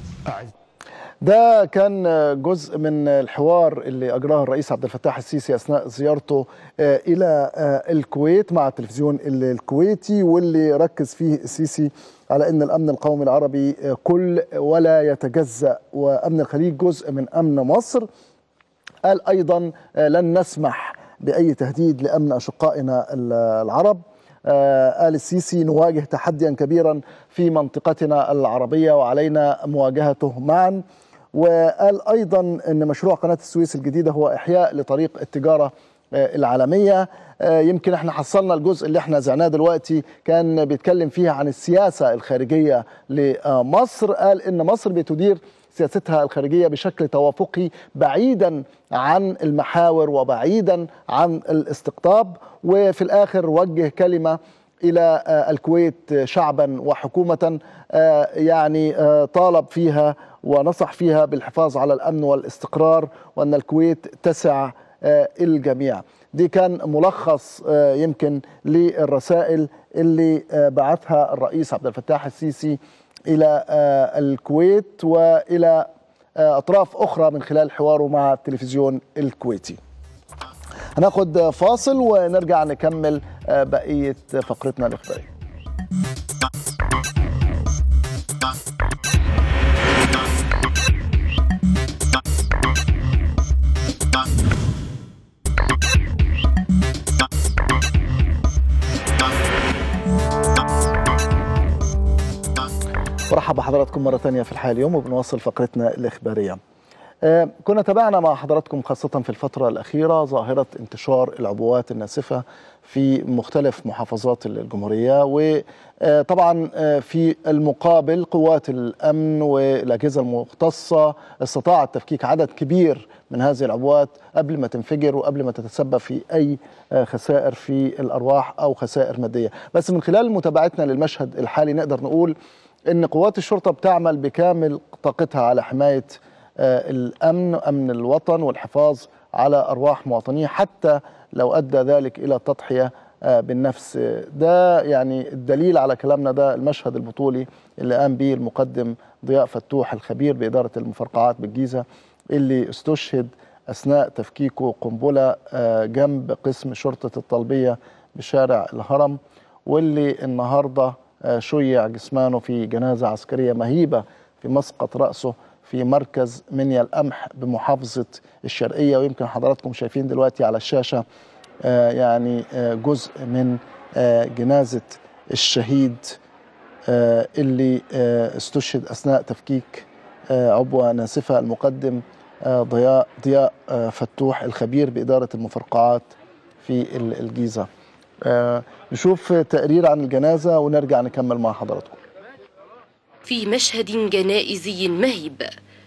ده كان جزء من الحوار اللي أجراه الرئيس عبد الفتاح السيسي أثناء زيارته إلى الكويت مع التلفزيون الكويتي، واللي ركز فيه السيسي على أن الأمن القومي العربي كل ولا يتجزأ، وأمن الخليج جزء من أمن مصر. قال أيضا لن نسمح بأي تهديد لأمن أشقائنا العرب. قال السيسي نواجه تحديا كبيرا في منطقتنا العربية وعلينا مواجهته معا. وقال أيضا أن مشروع قناة السويس الجديدة هو إحياء لطريق التجارة العالمية. يمكن احنا حصلنا الجزء اللي احنا زعناه دلوقتي كان بيتكلم فيها عن السياسة الخارجية لمصر. قال إن مصر بتدير سياستها الخارجية بشكل توافقي بعيدا عن المحاور وبعيدا عن الاستقطاب. وفي الآخر وجه كلمة إلى الكويت شعبا وحكومة، يعني طالب فيها ونصح فيها بالحفاظ على الأمن والاستقرار، وأن الكويت تسع الجميع. دي كان ملخص يمكن للرسائل اللي بعثها الرئيس عبد الفتاح السيسي إلى الكويت وإلى أطراف أخرى من خلال حواره مع التلفزيون الكويتي. هناخد فاصل ونرجع نكمل بقية فقرتنا الإخبارية. مرحبا بحضراتكم مرة ثانية في الحياة اليوم، وبنواصل فقرتنا الإخبارية. آه كنا تابعنا مع حضراتكم خاصة في الفترة الأخيرة ظاهرة انتشار العبوات الناسفة في مختلف محافظات الجمهورية، وطبعا آه في المقابل قوات الأمن والأجهزة المختصة استطاعت تفكيك عدد كبير من هذه العبوات قبل ما تنفجر وقبل ما تتسبب في أي آه خسائر في الأرواح أو خسائر مادية. بس من خلال متابعتنا للمشهد الحالي نقدر نقول إن قوات الشرطة بتعمل بكامل طاقتها على حماية الأمن، أمن الوطن والحفاظ على أرواح مواطنيه، حتى لو أدى ذلك إلى التضحية بالنفس. ده يعني الدليل على كلامنا ده المشهد البطولي اللي قام به المقدم ضياء فتوح الخبير بإدارة المفرقعات بالجيزة، اللي استشهد أثناء تفكيكه قنبلة جنب قسم شرطة الطلبية بشارع الهرم، واللي النهاردة شيع جسمانه في جنازة عسكرية مهيبة في مسقط رأسه في مركز منيا القمح بمحافظة الشرقية. ويمكن حضراتكم شايفين دلوقتي على الشاشة آه يعني آه جزء من آه جنازة الشهيد آه اللي آه استشهد أثناء تفكيك آه عبوة ناسفة. المقدم آه ضياء ضياء آه فتوح الخبير بإدارة المفرقعات في الجيزة. آه نشوف تقرير عن الجنازة ونرجع نكمل مع حضراتكم. في مشهد جنائزي مهيب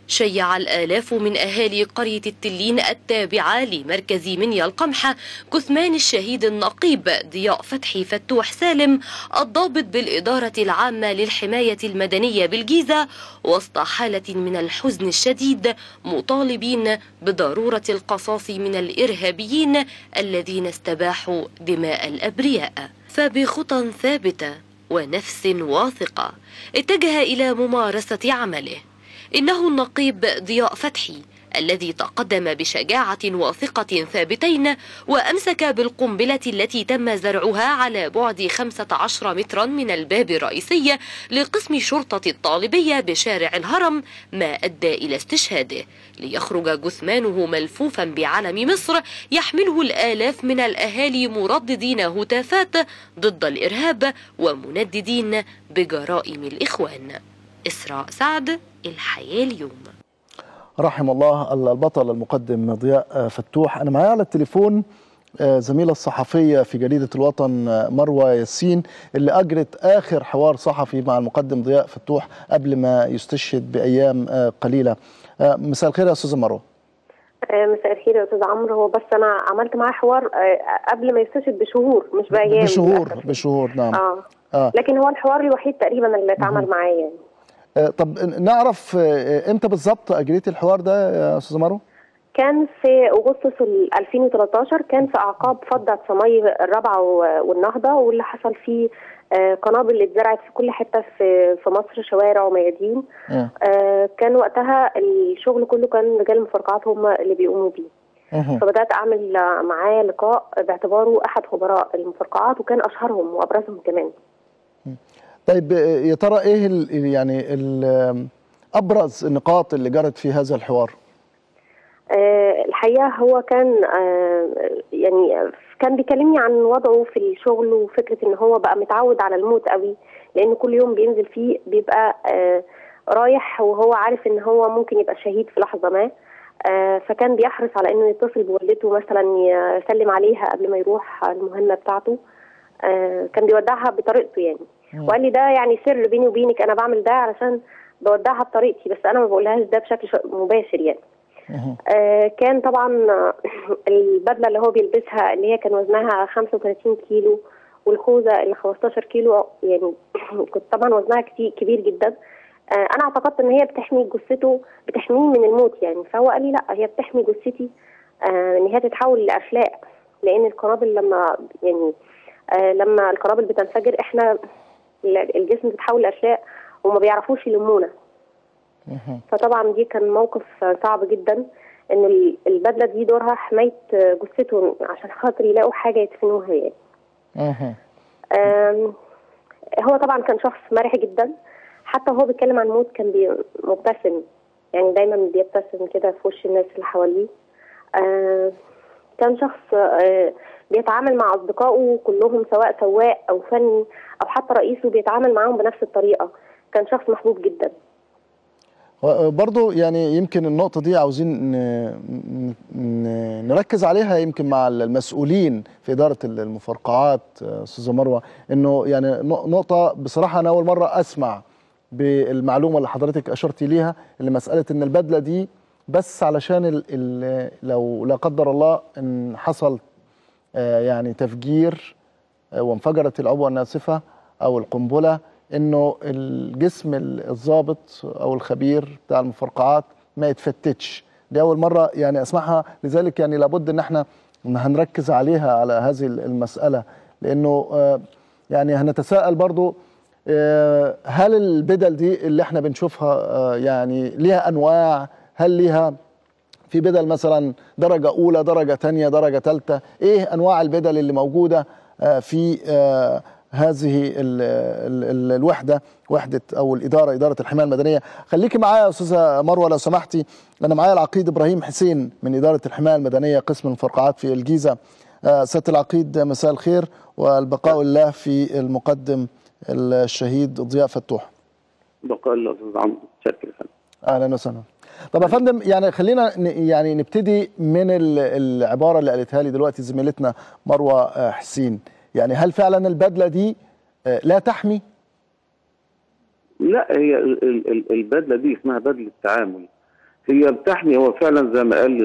شيع الآلاف من أهالي قرية التلين التابعة لمركز منيا القمح جثمان الشهيد النقيب ضياء فتحي فتوح سالم الضابط بالإدارة العامة للحماية المدنية بالجيزة وسط حالة من الحزن الشديد، مطالبين بضرورة القصاص من الإرهابيين الذين استباحوا دماء الأبرياء. فبخطى ثابتة ونفس واثقة اتجه إلى ممارسة عمله. إنه النقيب ضياء فتحي الذي تقدم بشجاعة وثقة ثابتين وأمسك بالقنبلة التي تم زرعها على بعد خمسة عشر مترا من الباب الرئيسي لقسم شرطة الطالبية بشارع الهرم، ما أدى إلى استشهاده، ليخرج جثمانه ملفوفا بعلم مصر يحمله الآلاف من الأهالي مرددين هتافات ضد الإرهاب ومنددين بجرائم الإخوان. إسراء سعد، الحياة اليوم. رحم الله البطل المقدم ضياء فتوح. أنا معايا على التليفون زميلة الصحفية في جريدة الوطن مروة ياسين اللي أجرت آخر حوار صحفي مع المقدم ضياء فتوح قبل ما يستشهد بأيام قليلة. مساء الخير يا أستاذة مروة. مساء الخير يا أستاذ عمرو. هو بس أنا عملت معاه حوار قبل ما يستشهد بشهور مش بأيام. بشهور بشهور نعم. آه. آه. لكن هو الحوار الوحيد تقريبا اللي اتعمل معايا يعني. طب نعرف امتى بالظبط اجريتي الحوار ده يا استاذه مروه؟ كان في اغسطس ألفين وثلاثة عشر، كان في اعقاب فضة صمي الرابعه والنهضه، واللي حصل فيه قنابل اتزرعت في كل حته في في مصر، شوارع وميادين. كان وقتها الشغل كله كان رجال المفرقعات هم اللي بيقوموا بيه. فبدات اعمل معاه لقاء باعتباره احد خبراء المفرقعات وكان اشهرهم وابرزهم كمان. طيب يا ترى ايه ال يعني ال ابرز النقاط اللي جرت في هذا الحوار؟ أه الحقيقه هو كان أه يعني كان بيكلمني عن وضعه في الشغل وفكره ان هو بقى متعود على الموت قوي، لان كل يوم بينزل فيه بيبقى أه رايح وهو عارف ان هو ممكن يبقى شهيد في لحظه ما. أه فكان بيحرص على انه يتصل بوالدته مثلا يسلم عليها قبل ما يروح المهمه بتاعته. أه كان بيودعها بطريقته يعني. وقال لي ده يعني سر بيني وبينك، انا بعمل ده علشان بودعها بطريقتي، بس انا ما بقولهاش ده بشكل مباشر يعني. آه كان طبعا البدله اللي هو بيلبسها اللي هي كان وزنها خمسة وثلاثين كيلو، والخوذه اللي خمستاشر كيلو، يعني كنت طبعا وزنها كتير كبير جدا. آه انا اعتقدت ان هي بتحمي جثته، بتحميه من الموت يعني. فهو قال لي لا، هي بتحمي جثتي آه ان هي تتحول لاشلاء، لان القنابل لما يعني آه لما القنابل بتنفجر احنا الجسم بيتحول لاشلاء وما بيعرفوش يلمونا. فطبعا دي كان موقف صعب جدا، ان البدله دي دورها حمايه جثته عشان خاطر يلاقوا حاجه يدفنوها يعني. هو طبعا كان شخص مرح جدا، حتى وهو بيتكلم عن الموت كان مبتسم، يعني دايما بيبتسم كده في وش الناس اللي حواليه. كان شخص بيتعامل مع أصدقائه كلهم، سواء سواق أو فني أو حتى رئيسه، بيتعامل معاهم بنفس الطريقة. كان شخص محبوب جدا. برضو يعني يمكن النقطة دي عاوزين نركز عليها يمكن مع المسؤولين في إدارة المفرقعات أستاذة مروة، إنه يعني نقطة بصراحة أنا أول مرة أسمع بالمعلومة اللي حضرتك أشرتي ليها، اللي مسألة إن البدلة دي بس علشان ال ال لو لا قدر الله إن حصل يعني تفجير وانفجرت العبوة الناسفة أو القنبلة، إنه الجسم الضابط أو الخبير بتاع المفرقعات ما يتفتتش. دي أول مرة يعني أسمعها، لذلك يعني لابد إن احنا هنركز عليها على هذه المسألة، لأنه يعني هنتساءل برضو هل البدل دي اللي احنا بنشوفها يعني ليها أنواع؟ هل ليها في بدل مثلا درجة أولى، درجة تانية، درجة ثالثة؟ إيه أنواع البدل اللي موجودة في هذه ال ال ال الوحدة، وحدة أو الإدارة، إدارة الحماية المدنية؟ خليكي معايا يا أستاذة مروة لو سمحتي. أنا معايا العقيد إبراهيم حسين من إدارة الحماية المدنية قسم المفرقعات في الجيزة. سيادة العقيد مساء الخير، والبقاء لله في المقدم الشهيد ضياء فتوح. بقاء الله أستاذ عمرو، شكرا. أهلا وسهلا. طب يا فندم، يعني خلينا يعني نبتدي من العبارة اللي قالتها لي دلوقتي زميلتنا مروة حسين. يعني هل فعلا البدلة دي لا تحمي؟ لا، هي البدلة دي اسمها بدلة تعامل. هي بتحمي، هو فعلا زي ما قال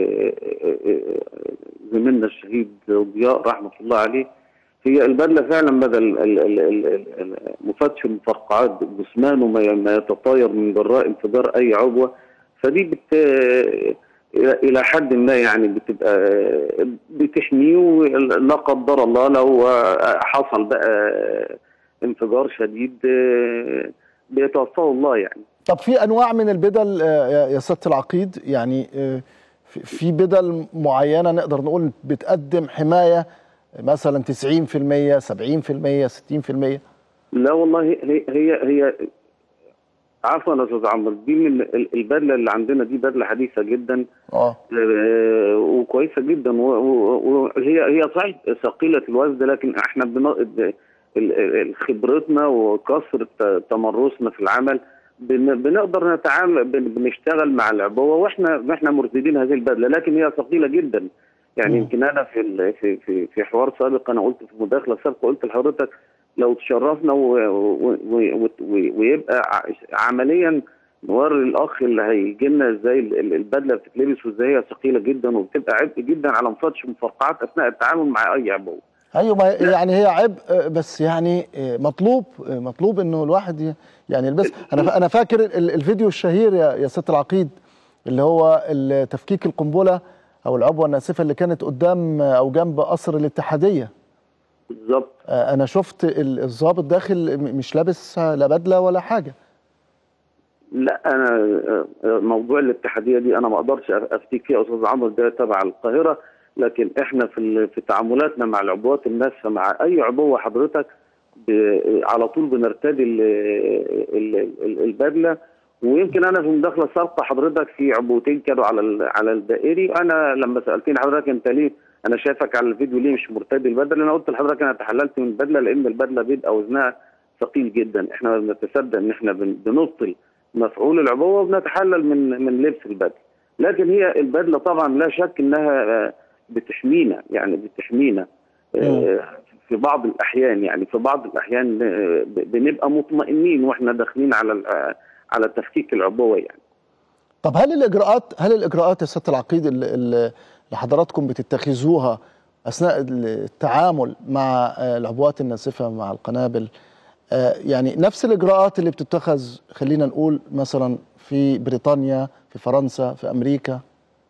زميلنا الشهيد ضياء رحمه الله عليه، هي البدله فعلا بدل مفتش المفرقعات جسمانه ما يتطاير من جراء انفجار اي عبوه، فدي بت الى حد ما يعني بتبقى بتحميه، لا قدر الله لو حصل بقى انفجار شديد بيتوفاه الله يعني. طب في انواع من البدل يا سياده العقيد، يعني في بدل معينه نقدر نقول بتقدم حمايه مثلا تسعين في المية سبعين في المية ستين في المية؟ لا والله هي هي هي عفوا يا استاذ عمرو، دي من البدله اللي عندنا دي بدله حديثه جدا اه وكويسه جدا، وهي هي صحيح ثقيله الوزن، لكن احنا بن خبرتنا وكثره تمرسنا في العمل بنقدر نتعامل، بنشتغل مع العبوه واحنا احنا مرتدين هذه البدله، لكن هي ثقيله جدا. يعني يمكن انا في في في في حوار سابق انا قلت في مداخله سابقه قلت لحضرتك لو تشرفنا ويبقى عمليا نوري الاخ اللي هيجي لنا ازاي البدله بتتلبس وازاي هي ثقيله جدا وبتبقى عبء جدا على مفتش مفرقعات اثناء التعامل مع اي عبوه. ايوه يعني هي عبء، بس يعني مطلوب مطلوب انه الواحد يعني يلبس. انا انا فاكر الفيديو الشهير يا سياده العقيد اللي هو تفكيك القنبله او العبوه الناسفه اللي كانت قدام او جنب قصر الاتحاديه. بالظبط. انا شفت الضابط داخل مش لابس لا بدله ولا حاجه. لا انا موضوع الاتحاديه دي انا ما اقدرش افتيك فيها يا استاذ عمرو، ده تبع القاهره، لكن احنا في في تعاملاتنا مع العبوات الناسفه مع اي عبوه حضرتك على طول بنرتدي البدله. ويمكن انا في مداخله سابقه حضرتك في عبوتين كانوا على على الدائري، انا لما سالتني حضرتك انت ليه انا شايفك على الفيديو ليه مش مرتدي البدله، انا قلت لحضرتك انا تحللت من البدله لان البدله بيبقى وزنها ثقيل جدا، احنا بنتصدق ان احنا بنبطل مفعول العبوه وبنتحلل من من لبس البدله، لكن هي البدله طبعا لا شك انها بتحمينا، يعني بتحمينا في بعض الاحيان، يعني في بعض الاحيان بنبقى مطمئنين واحنا داخلين على على تفكيك العبوه يعني. طب هل الاجراءات هل الاجراءات يا سياده العقيد اللي حضراتكم بتتخذوها اثناء التعامل مع العبوات الناسفه مع القنابل يعني نفس الاجراءات اللي بتتخذ خلينا نقول مثلا في بريطانيا، في فرنسا، في امريكا؟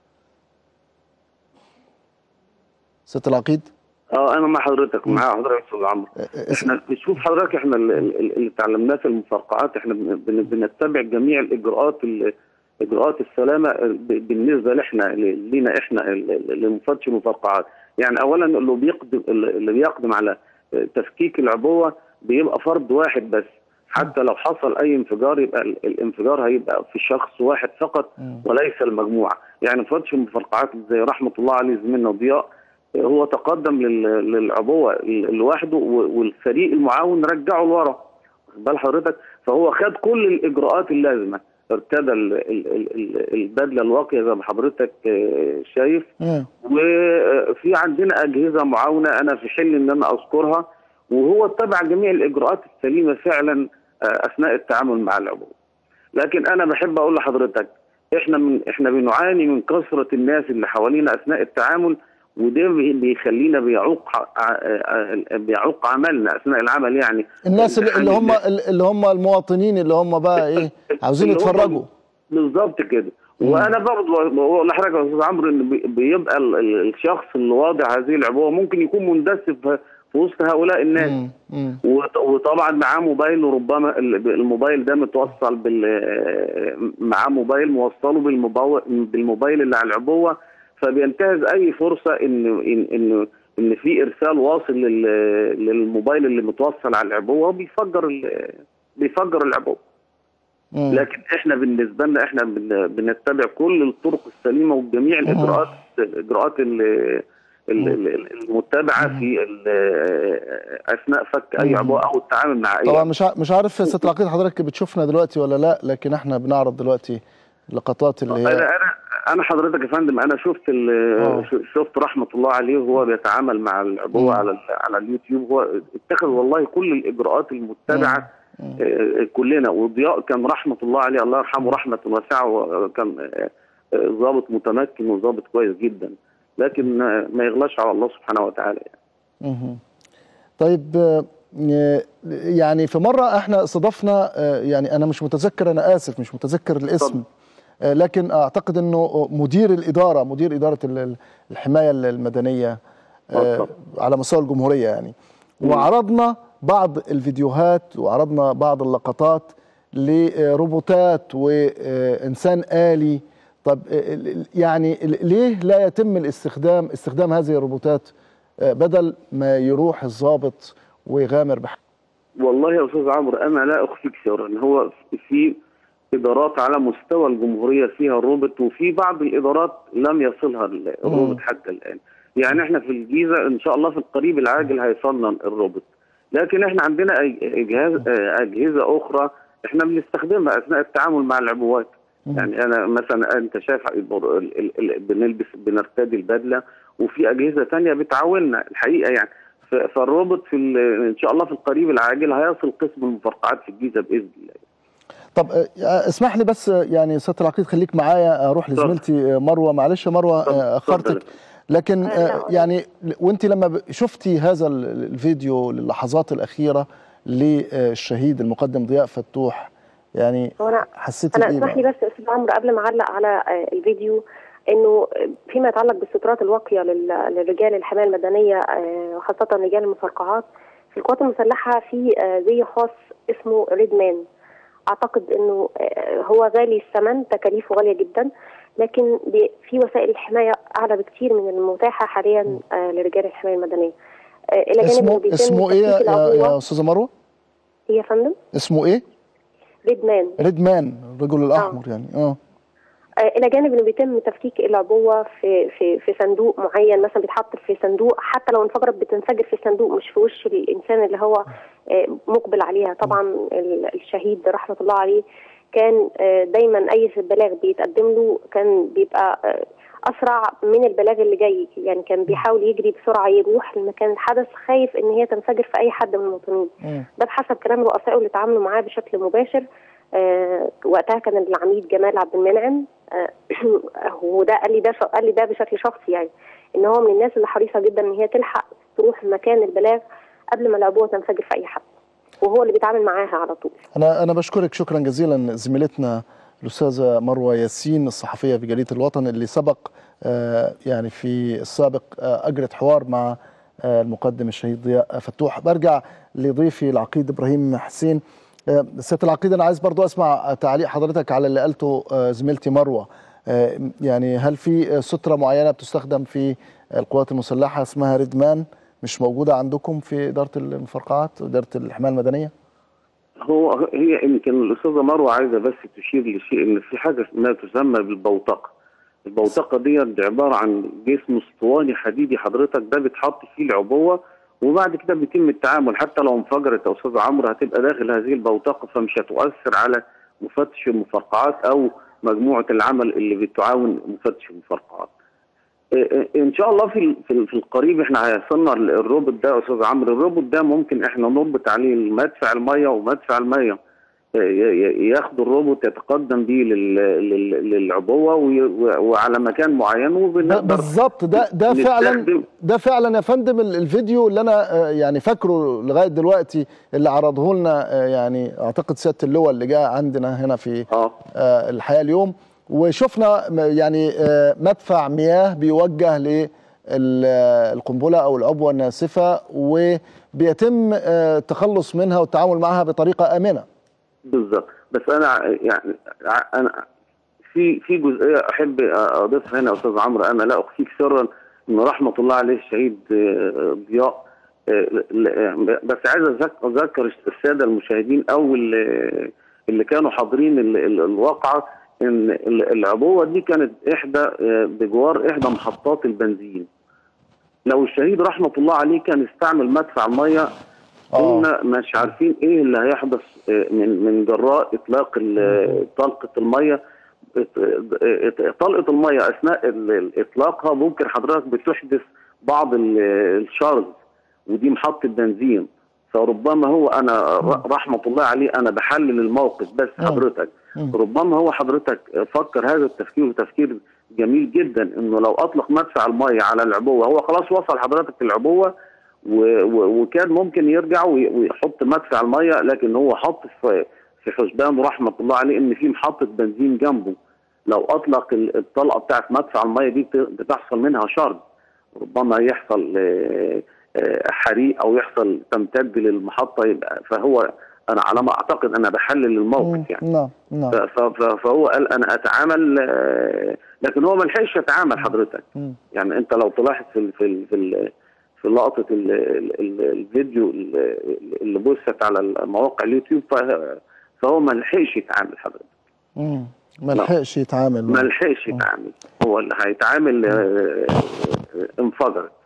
سياده العقيد؟ اه انا مع حضرتك مع حضرتك استاذ عمرو. احنا بنشوف حضرتك احنا اللي اتعلمناه في المفرقعات احنا بنتبع جميع الاجراءات اجراءات السلامه بالنسبه لنا لينا احنا لمفتش المفرقعات. يعني اولا اللي بيقدم اللي بيقدم على تفكيك العبوه بيبقى فرد واحد بس، حتى لو حصل اي انفجار يبقى الانفجار هيبقى في شخص واحد فقط وليس المجموعه. يعني مفتش المفرقعات زي رحمه الله عليه زميلنا ضياء هو تقدم للعبوه لوحده والفريق المعاون رجعه لورا، واخد بال حضرتك؟ فهو خد كل الاجراءات اللازمه، ارتدى البدله الواقيه زي ما حضرتك شايف، وفي عندنا اجهزه معاونه انا في حل ان انا اذكرها، وهو اتبع جميع الاجراءات السليمه فعلا اثناء التعامل مع العبوه. لكن انا بحب اقول لحضرتك احنا من احنا بنعاني من كثره الناس اللي حوالينا اثناء التعامل، وده بيخلينا بيعوق بيعوق عملنا اثناء العمل. يعني الناس اللي هم اللي هم المواطنين اللي هم بقى ايه عاوزين يتفرجوا بالظبط كده. وانا برضه بقول لحضرتك يا استاذ عمرو ان بيبقى الشخص اللي واضع هذه العبوه ممكن يكون مندس في وسط هؤلاء الناس، وطبعا معاه موبايل، وربما الموبايل ده متوصل بال معاه موبايل موصله بالموبايل اللي على العبوه، فبينتهز اي فرصه ان ان ان, إن في ارسال واصل للموبايل اللي متوصل على العبوه وبيفجر بيفجر العبوه. لكن احنا بالنسبه لنا احنا بنتبع كل الطرق السليمه وجميع الاجراءات الاجراءات المتبعه في اثناء فك اي عبوه او التعامل مع اي طبعا. مش مش عارف سياده العقيد حضرتك بتشوفنا دلوقتي ولا لا، لكن احنا بنعرض دلوقتي اللقطات اللي هي انا انا حضرتك يا فندم انا شفت شفت رحمه الله عليه وهو بيتعامل مع العبوه على على اليوتيوب، هو اتخذ والله كل الاجراءات المتبعه كلنا. وضياء كان رحمه الله عليه، الله يرحمه رحمه واسعه، وكان ضابط متمكن وضابط كويس جدا، لكن ما يغلاش على الله سبحانه وتعالى يعني. طيب يعني في مرة احنا استضفنا، يعني انا مش متذكر، انا اسف مش متذكر الاسم، لكن اعتقد انه مدير الاداره مدير اداره الحمايه المدنيه على مستوى الجمهوريه يعني، وعرضنا بعض الفيديوهات وعرضنا بعض اللقطات لروبوتات وانسان آلي. طب يعني ليه لا يتم الاستخدام استخدام هذه الروبوتات بدل ما يروح الضابط ويغامر بحاجة؟ والله يا استاذ عمرو انا لا اخفيك سرا، هو في ادارات على مستوى الجمهوريه فيها الروبوت، وفي بعض الادارات لم يصلها الروبوت حتى الان. يعني احنا في الجيزه ان شاء الله في القريب العاجل هيصلنا الروبوت، لكن احنا عندنا اجهزه اجهزه اخرى احنا بنستخدمها اثناء التعامل مع العبوات. يعني انا مثلا انت شايف بنلبس بنرتدي البدله، وفي اجهزه ثانيه بتعاوننا الحقيقه يعني. فالروبوت في ان شاء الله في القريب العاجل هيصل قسم المفرقعات في الجيزه باذن الله. طب اسمح لي بس يعني سياده العقيد خليك معايا، اروح لزميلتي مروه. معلش يا مروه اخرتك، لكن يعني وانت لما شفتي هذا الفيديو للحظات الاخيره للشهيد المقدم ضياء فتوح، يعني حسيتي انا اسمح لي بس يا استاذ عمرو قبل ما اعلق على الفيديو، انه فيما يتعلق بالسترات الواقيه للرجال الحمايه المدنيه وخاصه رجال المفرقعات في القوات المسلحه، في زي خاص اسمه ريد مان. اعتقد انه هو غالي الثمن، تكاليفه غاليه جدا، لكن في وسائل الحمايه اعلى بكثير من المتاحه حاليا لرجال الحمايه المدنيه. الى جانب اسمه اسمه ايه يا, يا استاذه مروه؟ ايه يا فندم؟ اسمه ايه؟ ريد مان. ريد مان الرجل الاحمر آه. يعني اه الى جانب انه بيتم تفكيك العبوه في في في صندوق معين، مثلا بيتحط في صندوق، حتى لو انفجرت بتنفجر في صندوق مش في وش الانسان اللي هو مقبل عليها. طبعا الشهيد رحمه الله عليه كان دايما اي بلاغ بيتقدم له كان بيبقى اسرع من البلاغ اللي جاي، يعني كان بيحاول يجري بسرعه يروح لمكان الحدث، خايف ان هي تنفجر في اي حد من المواطنين. ده بحسب كلام رؤسائه اللي تعاملوا معاه بشكل مباشر. آه وقتها كان العميد جمال عبد المنعم، آه وده قال لي ده قال لي ده بشكل شخصي، يعني ان هو من الناس اللي حريصه جدا ان هي تلحق تروح مكان البلاغ قبل ما العبوه تنفجر في اي حد، وهو اللي بيتعامل معاها على طول. انا انا بشكرك شكرا جزيلا زميلتنا الاستاذه مروه ياسين الصحفيه في جريده الوطن، اللي سبق آه يعني في السابق آه اجرت حوار مع آه المقدم الشهيد ضياء فتوح. برجع لضيفي العقيد ابراهيم حسين. سيادة العقيد أنا عايز برضو أسمع تعليق حضرتك على اللي قالته زميلتي مروة. يعني هل في سترة معينة بتستخدم في القوات المسلحة اسمها ريدمان مش موجودة عندكم في إدارة المفرقعات وإدارة الحماية المدنية؟ هو هي يمكن الأستاذة مروة عايزة بس تشير لشيء، إن في حاجة ما تسمى بالبوتقة. البوتقة دي عبارة عن جسم اسطواني حديدي حضرتك، ده بيتحط فيه العبوة وبعد كده بيتم التعامل. حتى لو انفجرت يا استاذ عمرو هتبقى داخل هذه البوتقه، فمش هتؤثر على مفتش المفرقعات او مجموعه العمل اللي بتعاون مفتش المفرقعات. ان شاء الله في في القريب احنا هيصلنا الروبوت ده يا استاذ عمرو. الروبوت ده ممكن احنا نربط عليه مدفع الميه، ومدفع الميه ياخد الروبوت يتقدم بيه للعبوه وعلى مكان معين. بالظبط ده ده فعلا ده فعلا يا فندم الفيديو اللي انا يعني فاكره لغايه دلوقتي اللي عرضه لنا، يعني اعتقد سياده اللواء اللي جاء عندنا هنا في اه الحياه اليوم، وشفنا يعني مدفع مياه بيوجه للقنبله او العبوه الناسفه، وبيتم التخلص منها والتعامل معها بطريقه امنه. بالظبط. بس انا يعني انا في في جزئيه احب اضيفها هنا يا استاذ عمرو. انا لا اخفيك سرا ان رحمه الله عليه الشهيد ضياء، بس عايز اذكر الساده المشاهدين او اللي كانوا حاضرين الواقعه ان العبوه دي كانت احدى بجوار احدى محطات البنزين. لو الشهيد رحمه الله عليه كان استعمل مدفع الميه كنا مش عارفين ايه اللي هيحدث من من جراء اطلاق طلقه الميه. طلقه الميه اثناء اطلاقها ممكن حضرتك بتحدث بعض الشرز، ودي محطه بنزين، فربما هو انا رحمه الله عليه انا بحلل الموقف بس حضرتك، ربما هو حضرتك فكر هذا التفكير تفكير جميل جدا، انه لو اطلق مدفع الميه على العبوه، هو خلاص وصل حضرتك العبوه وكان ممكن يرجع ويحط مدفع الميه، لكن هو حط في في حسبانه رحمه الله عليه ان في محطه بنزين جنبه، لو اطلق الطلقه بتاعت مدفع الميه دي بتحصل منها شرد، ربما يحصل حريق او يحصل تمتد للمحطه، يبقى فهو انا على ما اعتقد انا بحلل الموقف يعني. نعم نعم. فهو قال انا اتعامل، لكن هو ما لحقش يتعامل حضرتك. م. يعني انت لو تلاحظ في في في في لقطه الفيديو اللي بثت على مواقع اليوتيوب، فهو ما لحقش يتعامل حضرتك. امم ما لحقش يتعامل ما لحقش يتعامل، هو اللي هيتعامل انفجرت.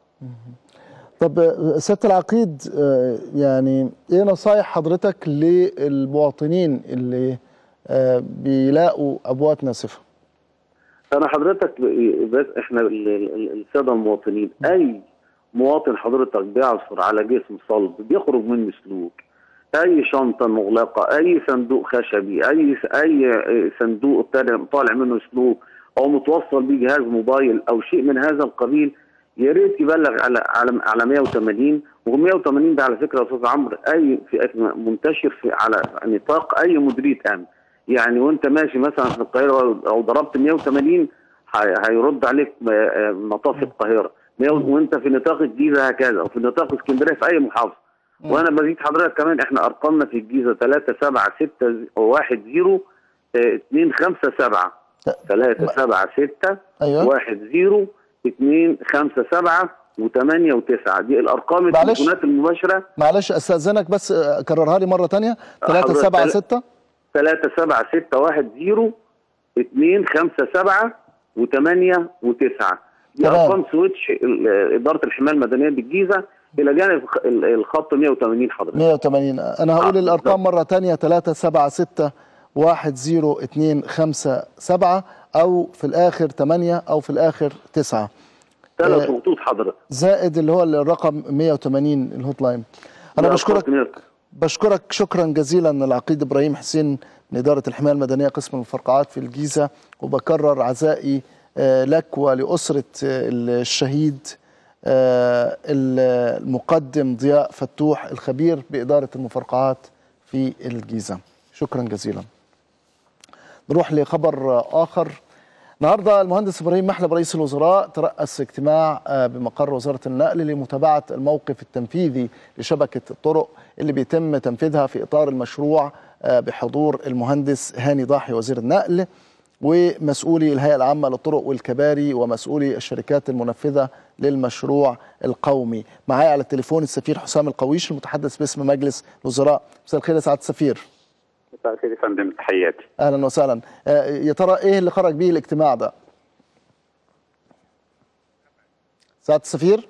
طب سيادة العقيد، يعني ايه نصايح حضرتك للمواطنين اللي بيلاقوا ابوات ناسفه؟ انا حضرتك بس احنا الساده المواطنين، اي مواطن حضرتك بيعثر على جسم صلب بيخرج من مسلوك، اي شنطه مغلقه، اي صندوق خشبي، اي اي صندوق طالع منه سلوك او متوصل بيه جهاز موبايل او شيء من هذا القبيل، يا ريت يبلغ على على على مئة وثمانين، و180 ده على فكره يا استاذ عمرو اي في منتشر في على نطاق اي مديريه امن، يعني وانت ماشي مثلا في القاهره او ضربت مئة وثمانين هيرد عليك مطاف القاهره، وانت في نطاق الجيزه هكذا، وفي نطاق اسكندريه في اي محافظه. وانا بزيد حضرتك كمان احنا ارقامنا في الجيزه ثلاثة سبعة ستة واحد صفر اثنين خمسة سبعة ثلاثة سبعة ستة واحد صفر اثنين خمسة سبعة وثمانية وتسعة، دي الارقام التليفونات المباشره. معلش استاذنك بس كررها لي مره ثانيه. ثلاثة سبعة ستة ثلاثة سبعة ستة واحد صفر اثنين خمسة سبعة وثمانية وتسعة، دي ارقام سويتش اداره الحمايه المدنيه بالجيزه الى جانب الخط مئة وثمانين حضرتك. مئة وثمانين انا هقول آه الارقام مره ثانيه، ثلاثة سبعة ستة واحد صفر اثنين خمسة سبعة او في الاخر ثمانية او في الاخر تسعة. ثلاث خطوط حضرتك زائد اللي هو الرقم مئة وثمانين الهوت لاين. انا بشكرك بشكرك شكرا جزيلا العقيد ابراهيم حسين من اداره الحمايه المدنيه قسم المفرقعات في الجيزه، وبكرر عزائي لك ولاسره الشهيد المقدم ضياء فتوح الخبير باداره المفرقعات في الجيزه. شكرا جزيلا. نروح لخبر اخر. النهارده المهندس ابراهيم محلب رئيس الوزراء ترأس اجتماع بمقر وزاره النقل لمتابعه الموقف التنفيذي لشبكه الطرق اللي بيتم تنفيذها في اطار المشروع بحضور المهندس هاني ضاحي وزير النقل ومسؤولي الهيئه العامه للطرق والكباري ومسؤولي الشركات المنفذه للمشروع القومي. معايا على التليفون السفير حسام القويش المتحدث باسم مجلس الوزراء. مساء الخير يا سعاده السفير. مساء الخير يا فندم، تحياتي. اهلا وسهلا. يا ترى ايه اللي خرج بيه الاجتماع ده؟ سعاده السفير؟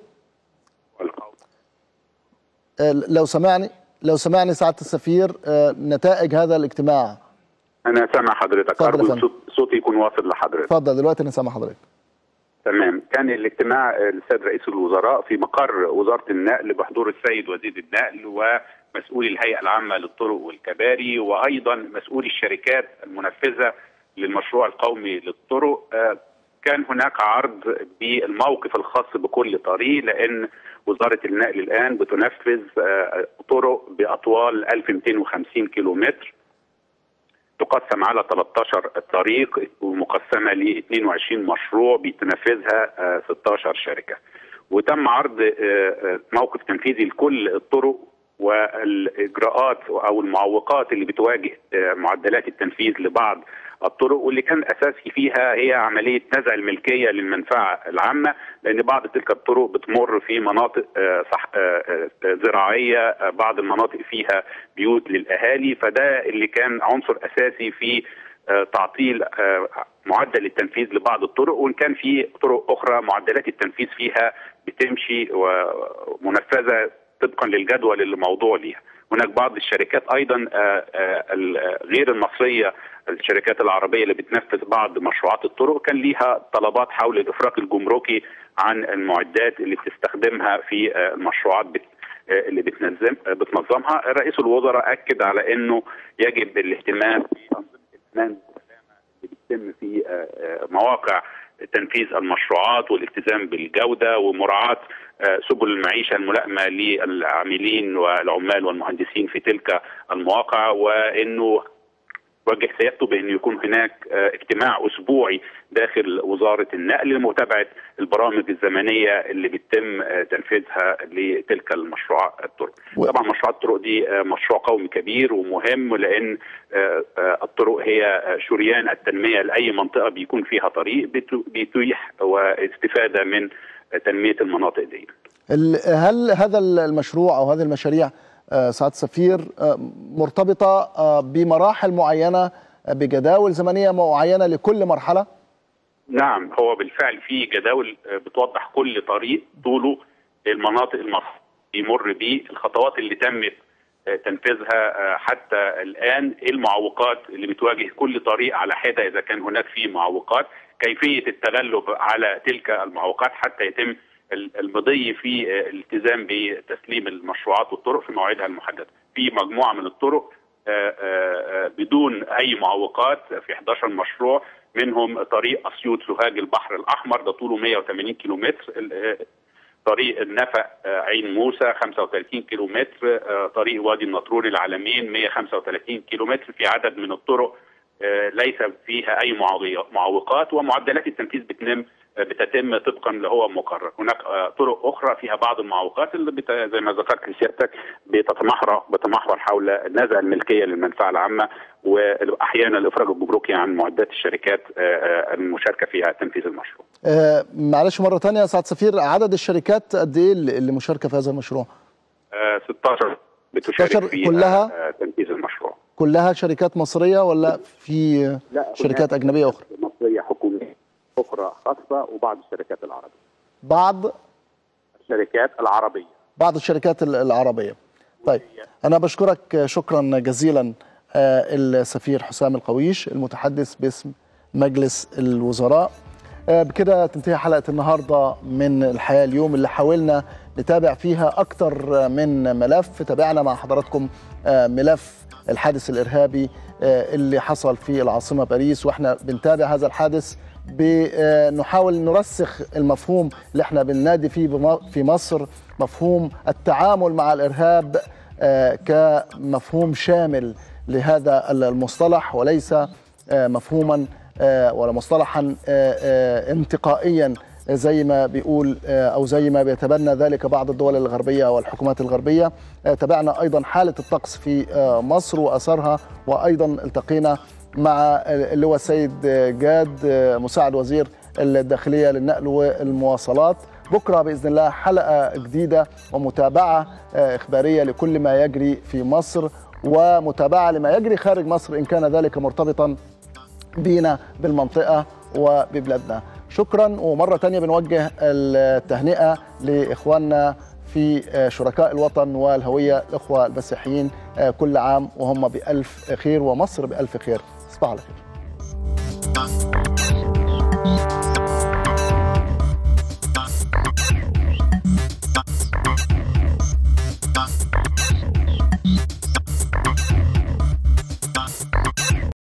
لو سمعني لو سمعني سعاده السفير، نتائج هذا الاجتماع. انا سامع حضرتك، ارجو صوتي يكون واصل لحضرتك. اتفضل، دلوقتي انا سامع حضرتك. تمام. كان الاجتماع السيد رئيس الوزراء في مقر وزاره النقل بحضور السيد وزير النقل ومسؤولي الهيئه العامه للطرق والكباري وايضا مسؤولي الشركات المنفذه للمشروع القومي للطرق. كان هناك عرض بالموقف الخاص بكل طريق، لان وزاره النقل الان بتنفذ طرق باطوال ألف ومئتين وخمسين كيلومتر تقسم على ثلاثة عشر طريق ومقسمه ل اثنين وعشرين مشروع بتنفذها ستة عشر شركه. وتم عرض موقف تنفيذي لكل الطرق والاجراءات او المعوقات اللي بتواجه معدلات التنفيذ لبعض الطرق، واللي كان اساسي فيها هي عمليه نزع الملكيه للمنفعه العامه، لان بعض تلك الطرق بتمر في مناطق صح زراعيه، بعض المناطق فيها بيوت للاهالي، فده اللي كان عنصر اساسي في تعطيل معدل التنفيذ لبعض الطرق، وان كان في طرق اخرى معدلات التنفيذ فيها بتمشي ومنفذه طبقا للجدول اللي موضوع ليها. هناك بعض الشركات ايضا غير المصريه، الشركات العربيه اللي بتنفذ بعض مشروعات الطرق كان ليها طلبات حول الافراج الجمركي عن المعدات اللي بتستخدمها في المشروعات اللي بتنظم بتنظمها. رئيس الوزراء اكد على انه يجب الاهتمام بانظمه الامان والسلامه اللي بتتم في مواقع تنفيذ المشروعات والالتزام بالجوده ومراعاه سبل المعيشه الملائمه للعاملين والعمال والمهندسين في تلك المواقع، وانه وجه سيادته بأن يكون هناك اجتماع أسبوعي داخل وزارة النقل لمتابعة البرامج الزمنية اللي بيتم تنفيذها لتلك المشروعات الطرق. طبعا مشروعات الطرق دي مشروع قومي كبير ومهم، لأن الطرق هي شريان التنمية لأي منطقة بيكون فيها طريق بيتيح واستفادة من تنمية المناطق دي. هل هذا المشروع أو هذه المشاريع سعادة السفير مرتبطة بمراحل معينة بجداول زمنية معينة لكل مرحلة؟ نعم، هو بالفعل في جداول بتوضح كل طريق طوله المناطق المصرية يمر به، الخطوات اللي تمت تنفيذها حتى الآن، المعوقات اللي بتواجه كل طريق على حدة إذا كان هناك في معوقات، كيفية التغلب على تلك المعوقات حتى يتم المضي في الالتزام بتسليم المشروعات والطرق في مواعيدها المحدده. في مجموعه من الطرق بدون اي معوقات في إحدى عشر مشروع، منهم طريق اسيوط سوهاج البحر الاحمر ده طوله مئة وثمانين كيلومتر، طريق النفق عين موسى خمسة وثلاثين كيلومتر، طريق وادي النطرون العالمين مئة وخمسة وثلاثين كيلومتر. في عدد من الطرق ليس فيها اي معوقات ومعدلات التنفيذ بتنم بتتم طبقا اللي هو مقرر. هناك طرق اخرى فيها بعض المعوقات اللي بت... زي ما ذكرت لسيادتك بتتمحور بتمحور حول نزع الملكيه للمنفعه العامه، واحيانا الافراج الجمركي عن معدات الشركات المشاركه فيها تنفيذ المشروع. أه معلش مره ثانيه يا سعاده السفير، عدد الشركات قد ايه اللي مشاركه في هذا المشروع؟ أه ستة عشر بتشارك في كلها تنفيذ المشروع. كلها شركات مصريه ولا في لا شركات اجنبيه اخرى؟ مصريه حكوميه اخرى خاصه وبعض الشركات العربيه. بعض الشركات العربيه. بعض الشركات العربيه. طيب انا بشكرك شكرا جزيلا السفير حسام القويش المتحدث باسم مجلس الوزراء. بكده تنتهي حلقه النهارده من الحياه اليوم اللي حاولنا نتابع فيها اكثر من ملف. تابعنا مع حضراتكم ملف الحادث الارهابي اللي حصل في العاصمه باريس، واحنا بنتابع هذا الحادث بنحاول نرسخ المفهوم اللي احنا بننادي فيه في مصر، مفهوم التعامل مع الارهاب كمفهوم شامل لهذا المصطلح، وليس مفهوما ولا مصطلحا انتقائيا زي ما بيقول او زي ما بيتبنى ذلك بعض الدول الغربيه والحكومات الغربيه. تابعنا ايضا حاله الطقس في مصر واثرها، وايضا التقينا مع اللواء السيد جاد مساعد وزير الداخليه للنقل والمواصلات. بكره باذن الله حلقه جديده ومتابعه اخباريه لكل ما يجري في مصر، ومتابعه لما يجري خارج مصر ان كان ذلك مرتبطا بينا بالمنطقه وببلادنا. شكرا، ومره ثانيه بنوجه التهنئه لاخواننا في شركاء الوطن والهويه الاخوه المسيحيين، كل عام وهم بالف خير ومصر بالف خير. تصبحوا على خير.